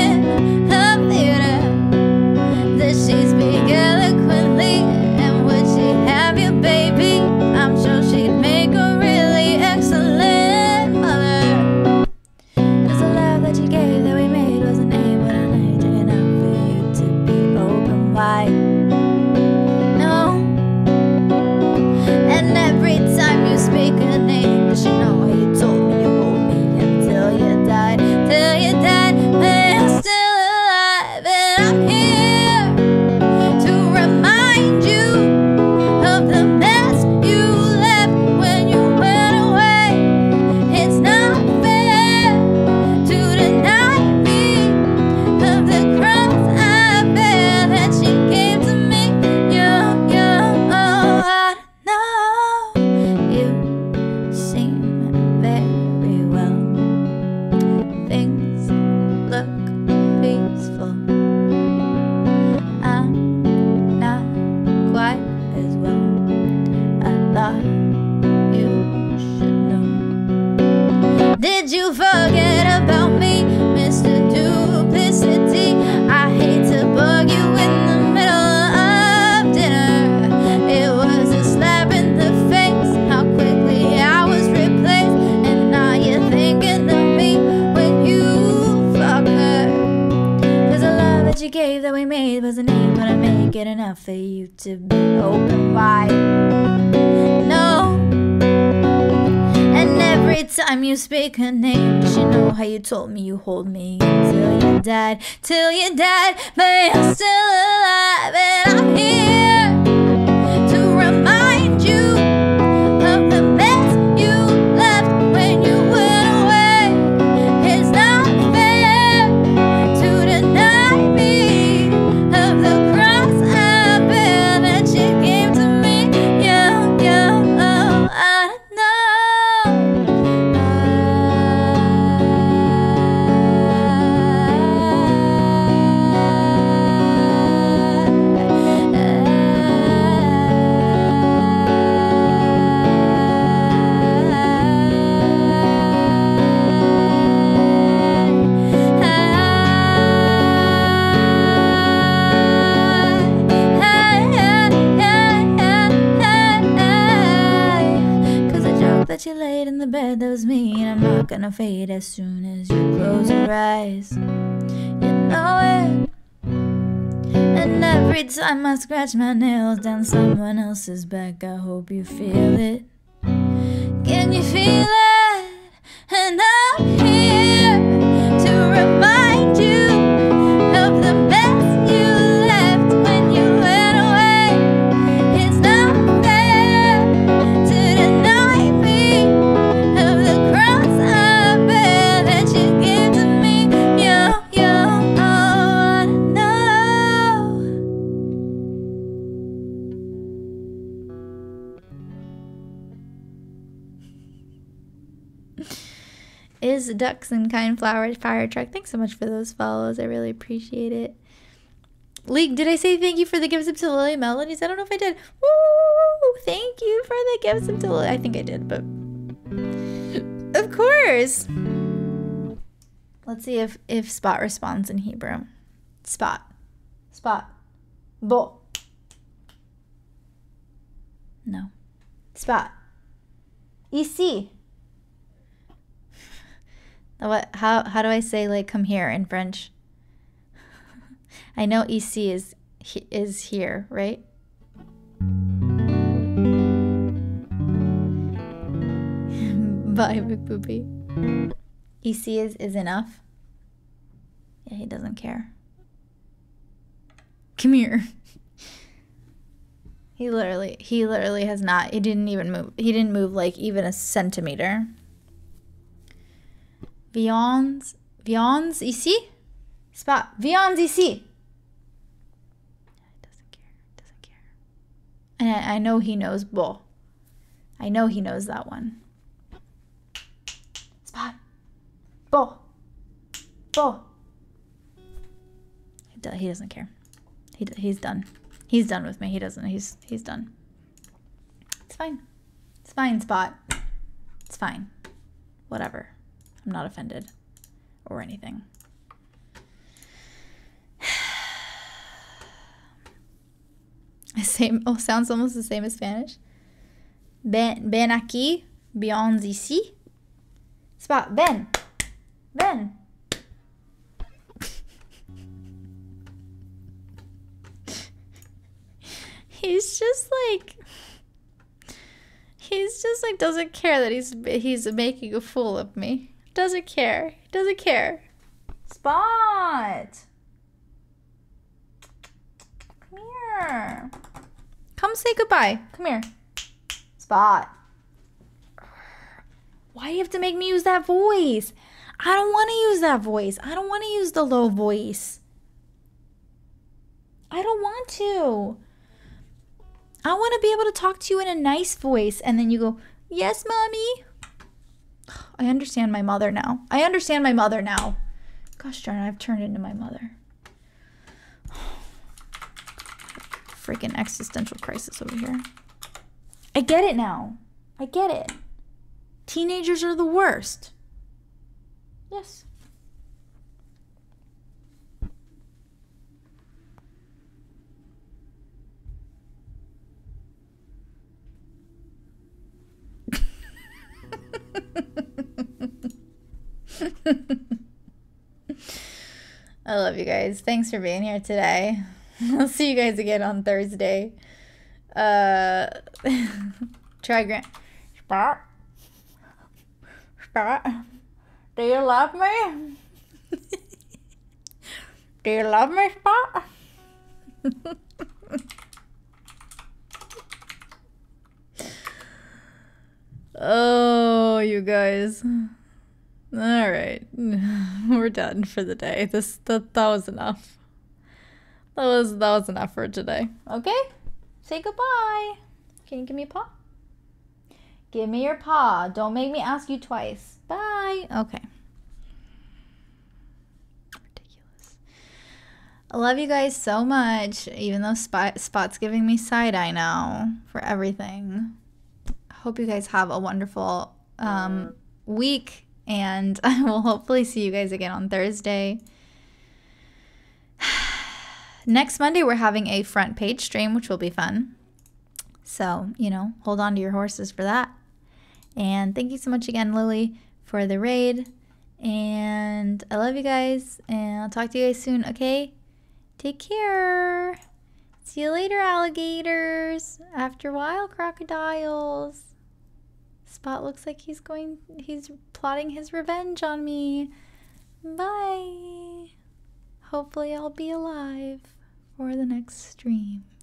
thought you should know. Did you forget about me, Mister Duplicity? I hate to bug you in the middle of dinner. It was a slap in the face, how quickly I was replaced. And now you're thinking of me when you fuck her. Cause the love that you gave that we made wasn't even gonna make it enough for you to be open wide. No. And every time you speak her name, you should know how you told me you hold me until you died, till you died. But you're still alive, and I'm here to remind you of the mess you left when you went away. It's not fair to deny me of the cross I bear that you gave to me. Yeah, yeah, oh, I know. Cause the joke that you laid in the bed, that was me, and I'm not gonna fade as soon as you close your eyes. You know it. And every time I scratch my nails down someone else's back, I hope you feel it. Can you feel it? And I'm here to remind you of the best you left when you went away. It's not fair to deny me of the cross I bear that you gave to me. Yo, yo, oh, I know. Is Ducks and Kind Flower Fire Truck. Thanks so much for those follows. I really appreciate it. League, did I say thank you for the gifts up to Lily Melodies? I don't know if I did. Woo! Thank you for the gifts up to Lily. I think I did, but of course. Let's see if if Spot responds in Hebrew. Spot. Spot. Bo. No. Spot. Ici. What? How how do I say like come here in French? I know ici is is here, right? Bye, Big Poopy. Ici is is enough. Yeah, he doesn't care. Come here. He literally he literally has not. He didn't even move. He didn't move like even a centimeter. Viens, viens ici? Spot. Viens ici. Doesn't care. Doesn't care. And I, I know he knows bo. I know he knows that one. Spot. Bo. Bo. He doesn't care. He he's done. He's done with me. He doesn't. He's he's done. It's fine. It's fine, Spot. It's fine. Whatever. I'm not offended or anything. Same. Oh, sounds almost the same as Spanish. Ben, ben aquí, bien ici. Spot. Ben. Ben. He's just like. He's just like doesn't care that he's he's making a fool of me. Doesn't care. Doesn't care. Spot. Come here. Come say goodbye. Come here. Spot. Why do you have to make me use that voice? I don't want to use that voice. I don't want to use the low voice. I don't want to. I want to be able to talk to you in a nice voice. And then you go, yes, mommy. I understand my mother now. I understand my mother now. Gosh darn it, I've turned into my mother. Freaking existential crisis over here. I get it now. I get it. Teenagers are the worst. Yes. I love you guys. Thanks for being here today. I'll see you guys again on Thursday. Uh, try Grant. Spot. Spot. Do you love me? Do you love me, Spot? Oh, you guys. All right. We're done for the day. This that, that was enough. That was that was enough for today. Okay? Say goodbye. Can you give me a paw? Give me your paw. Don't make me ask you twice. Bye. Okay. Ridiculous. I love you guys so much, even though Spot, Spot's giving me side-eye now for everything. Hope you guys have a wonderful um, week, and I will hopefully see you guys again on Thursday. Next Monday, we're having a front page stream, which will be fun. So, you know, hold on to your horses for that. And thank you so much again, Lily, for the raid. And I love you guys, and I'll talk to you guys soon, okay? Take care. See you later, alligators. After a while, crocodiles. Spot looks like he's going, he's plotting his revenge on me. Bye. Hopefully I'll be alive for the next stream.